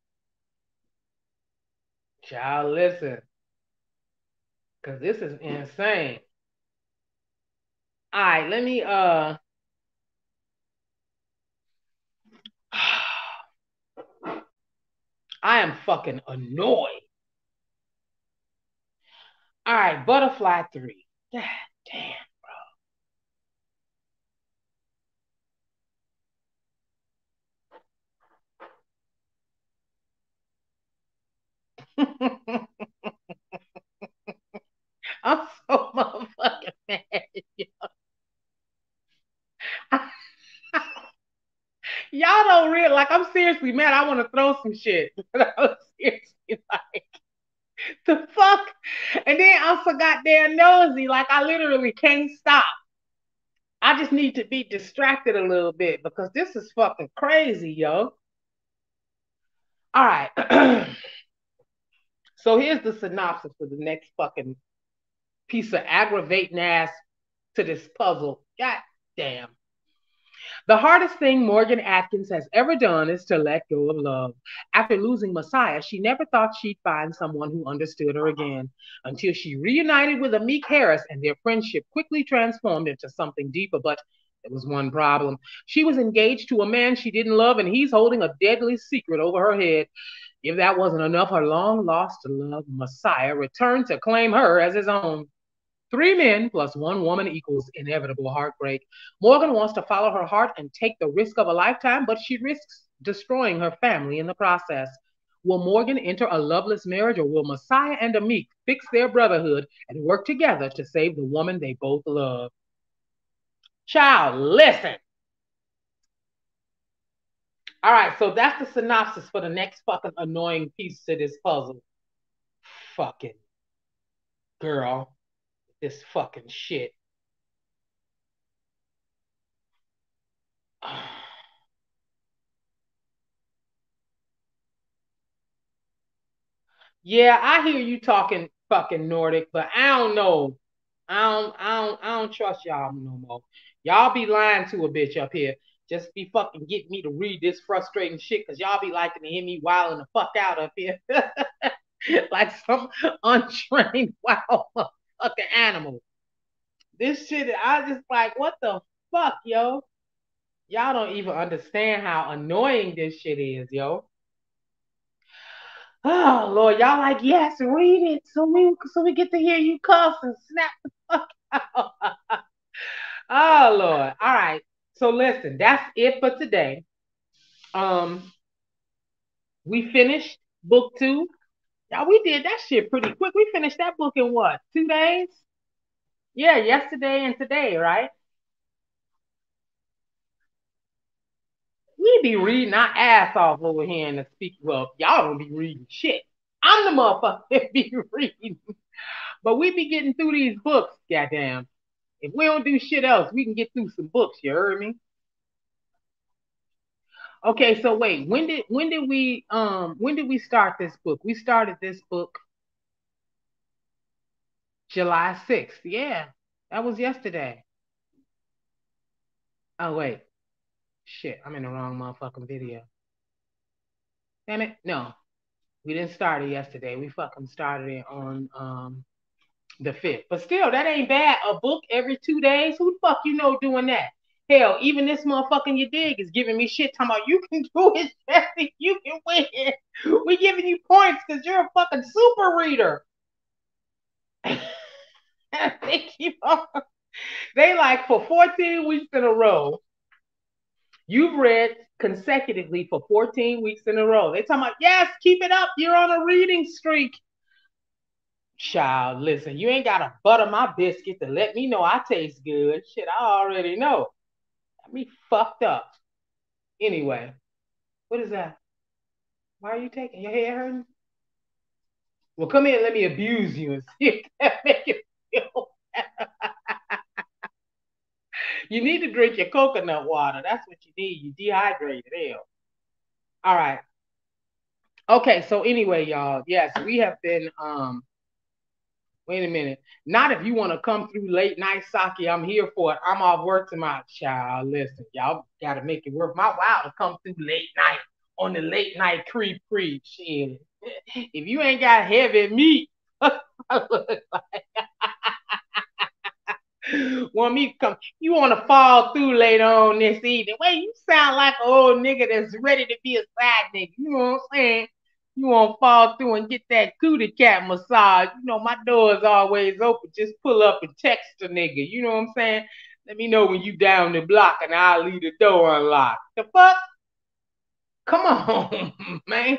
Child, listen, because this is insane. All right, let me I am fucking annoyed. All right, Butterfly 3. God damn. I'm so motherfucking mad. Y'all don't real like I'm seriously mad. I want to throw some shit. I'm seriously like the fuck. And then I'm so goddamn nosy. Like I literally can't stop. I just need to be distracted a little bit because this is fucking crazy, yo. All right. So here's the synopsis for the next fucking piece of aggravating ass to this puzzle. God damn. The hardest thing Morgan Atkins has ever done is to let go of love. After losing Messiah, she never thought she'd find someone who understood her again until she reunited with Ahmeek Harris and their friendship quickly transformed into something deeper. But there was one problem. She was engaged to a man she didn't love, and he's holding a deadly secret over her head. If that wasn't enough, her long lost love, Messiah, returned to claim her as his own. Three men plus one woman equals inevitable heartbreak. Morgan wants to follow her heart and take the risk of a lifetime, but she risks destroying her family in the process. Will Morgan enter a loveless marriage, or will Messiah and Ahmeek fix their brotherhood and work together to save the woman they both love? Child, listen. All right, so that's the synopsis for the next fucking annoying piece to this puzzle. Fucking girl, this fucking shit. Yeah, I hear you talking fucking Nordic, but I don't know. I don't trust y'all no more. Y'all be lying to a bitch up here. Just be fucking getting me to read this frustrating shit because y'all be liking to hear me wilding the fuck out up here. Like some untrained wild motherfucking animal. This shit, I just like, what the fuck, yo? Y'all don't even understand how annoying this shit is, yo. Oh Lord, y'all like, yes, read it so we get to hear you cuss and snap the fuck out. Oh Lord. All right. So listen, that's it for today. Um, we finished book 2. Yeah, we did that shit pretty quick. We finished that book in what? 2 days? Yeah, yesterday and today, right? We be reading our ass off over here in the speak. Well, y'all don't be reading shit. I'm the motherfucker that be reading. But we be getting through these books, goddamn. If we don't do shit else, we can get through some books, you heard me? Okay, so wait, when did we start this book? We started this book July 6th. Yeah, that was yesterday. Oh wait. Shit, I'm in the wrong motherfucking video. Damn it. No. We didn't start it yesterday. We fucking started it on the 5th. But still, that ain't bad. A book every 2 days? Who the fuck you know doing that? Hell, even this motherfucking you dig is giving me shit talking about you can do it, Jesse. You can win. We giving you points because you're a fucking super reader. They keep on. They like for 14 weeks in a row. You've read consecutively for 14 weeks in a row. They talking about, yes, keep it up. You're on a reading streak. Child, listen, you ain't got to butter my biscuit to let me know I taste good. Shit, I already know. Got me fucked up. Anyway, what is that? Why are you taking your hair hurting? Well, come here and let me abuse you and see if that make it feel better. You need to drink your coconut water. That's what you need. You dehydrated. Hell. All right. Okay, so anyway, y'all, yes, we have been wait a minute. Not if you want to come through late night, Saki. I'm here for it. I'm off work tomorrow. Child, listen, y'all got to make it worth my while to come through late night on the late night creep. Shit. If you ain't got heavy meat, want me to come, you want to fall through later on this evening. Wait, you sound like an old nigga that's ready to be a side nigga. You know what I'm saying? You want to fall through and get that cootie cat massage. You know, my door is always open. Just pull up and text a nigga. You know what I'm saying? Let me know when you down the block and I'll leave the door unlocked. The fuck? Come on, man.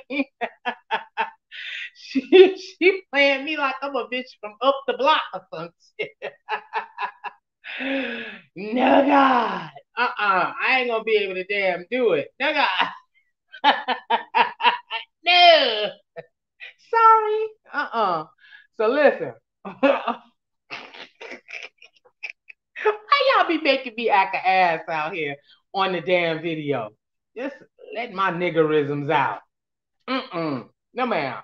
she playing me like I'm a bitch from up the block or some shit. No, God. I ain't gonna be able to damn do it. No, God. No. Sorry. So listen. Why y'all be making me act an ass out here on the damn video? Just let my niggerisms out. No, ma'am.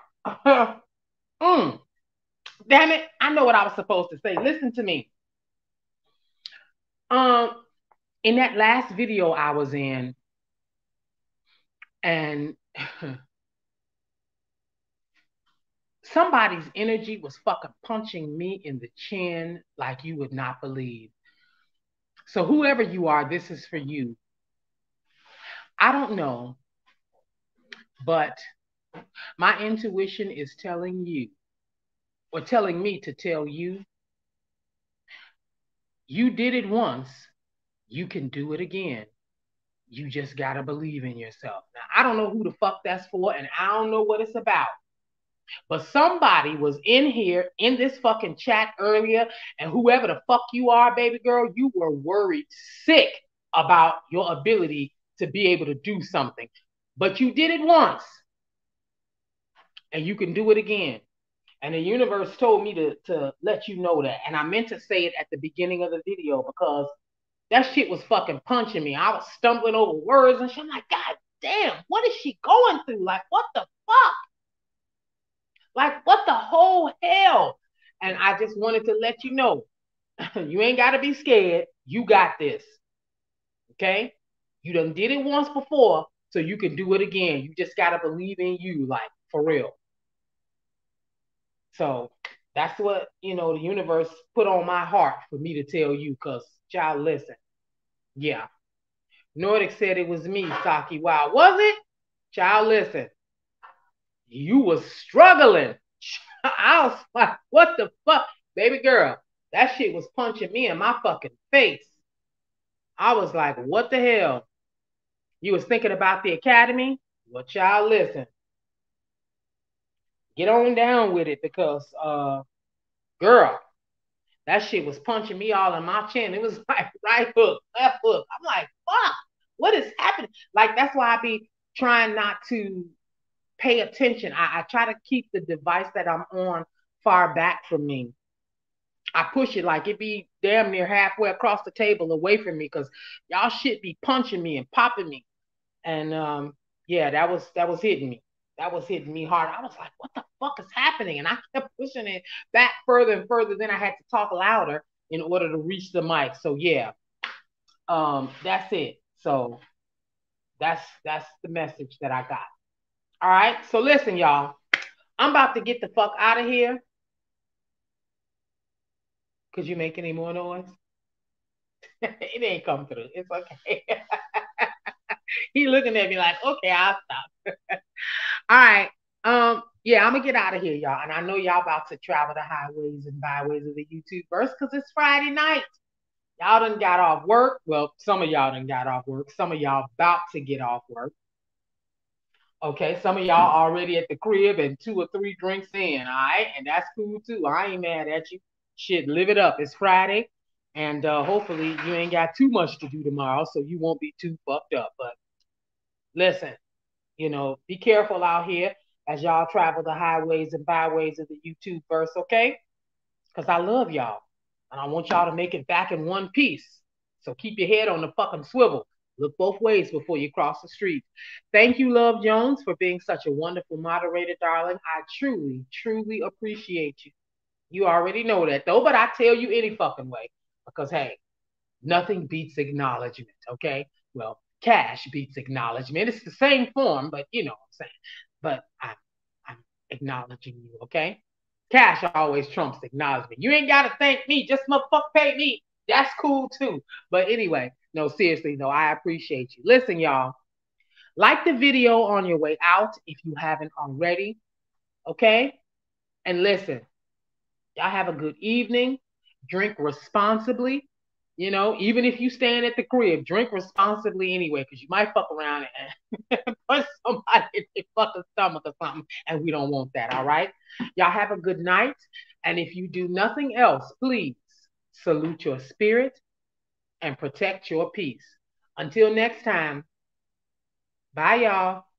Damn it. I know what I was supposed to say. Listen to me. In that last video I was in, and somebody's energy was fucking punching me in the chin like you would not believe. So whoever you are, this is for you. I don't know, but my intuition is telling you, or telling me to tell you, you did it once, you can do it again. You just gotta believe in yourself. Now, I don't know who the fuck that's for, and I don't know what it's about. But somebody was in here in this fucking chat earlier, and whoever the fuck you are, baby girl, you were worried sick about your ability to be able to do something. But you did it once, and you can do it again. And the universe told me to let you know that. And I meant to say it at the beginning of the video because that shit was fucking punching me. I was stumbling over words and shit. I'm like, God damn, what is she going through? Like, what the fuck? Like, what the whole hell? And I just wanted to let you know, you ain't got to be scared. You got this. Okay? You done did it once before, so you can do it again. You just got to believe in you, like, for real. So that's what, the universe put on my heart for me to tell you, because, child, listen. Yeah. Nordic said it was me, Saki. Wow. Was it? Child, listen. You was struggling. I was like, what the fuck? Baby girl, that shit was punching me in my fucking face. I was like, what the hell? You was thinking about the academy? Well, y'all listen. Get on down with it because girl, that shit was punching me all in my chin. It was like right hook, left hook. I'm like, fuck, what is happening? Like that's why I be trying not to pay attention. I try to keep the device that I'm on far back from me. I push it like it be damn near halfway across the table away from me because y'all shit be punching me and popping me. And yeah, that was hitting me. That was hitting me hard. I was like, what the fuck is happening? And I kept pushing it back further and further. Then I had to talk louder in order to reach the mic. So yeah, that's it. So that's the message that I got. All right. So listen, y'all. I'm about to get the fuck out of here. Could you make any more noise? It ain't come through. It's okay. He looking at me like, okay, I'll stop. All right. Yeah, I'm gonna get out of here, y'all. And I know y'all about to travel the highways and byways of the YouTube verse because it's Friday night. Y'all done got off work. Well, some of y'all done got off work. Some of y'all about to get off work. Okay, some of y'all already at the crib and 2 or 3 drinks in, all right? And that's cool too. I ain't mad at you. Shit, live it up. It's Friday. And hopefully you ain't got too much to do tomorrow, so you won't be too fucked up. But listen, be careful out here as y'all travel the highways and byways of the YouTube verse, okay? Because I love y'all. And I want y'all to make it back in one piece. So keep your head on the fucking swivel. Look both ways before you cross the street. Thank you, Love Jones, for being such a wonderful moderator, darling. I truly, truly appreciate you. You already know that, though, but I tell you any fucking way. Because, hey, nothing beats acknowledgement, okay? Well, cash beats acknowledgement. It's the same form, but you know what I'm saying. But I'm acknowledging you, okay? Cash always trumps acknowledgement. You ain't gotta thank me, just motherfucker pay me. That's cool too. But anyway, no, seriously, no, I appreciate you. Listen, y'all, like the video on your way out if you haven't already, okay? And listen, y'all have a good evening. Drink responsibly. Even if you stand at the crib, drink responsibly anyway, because you might fuck around and punch somebody in their fucking stomach or something, and we don't want that, all right? Y'all have a good night. And if you do nothing else, please salute your spirit and protect your peace. Until next time, bye, y'all.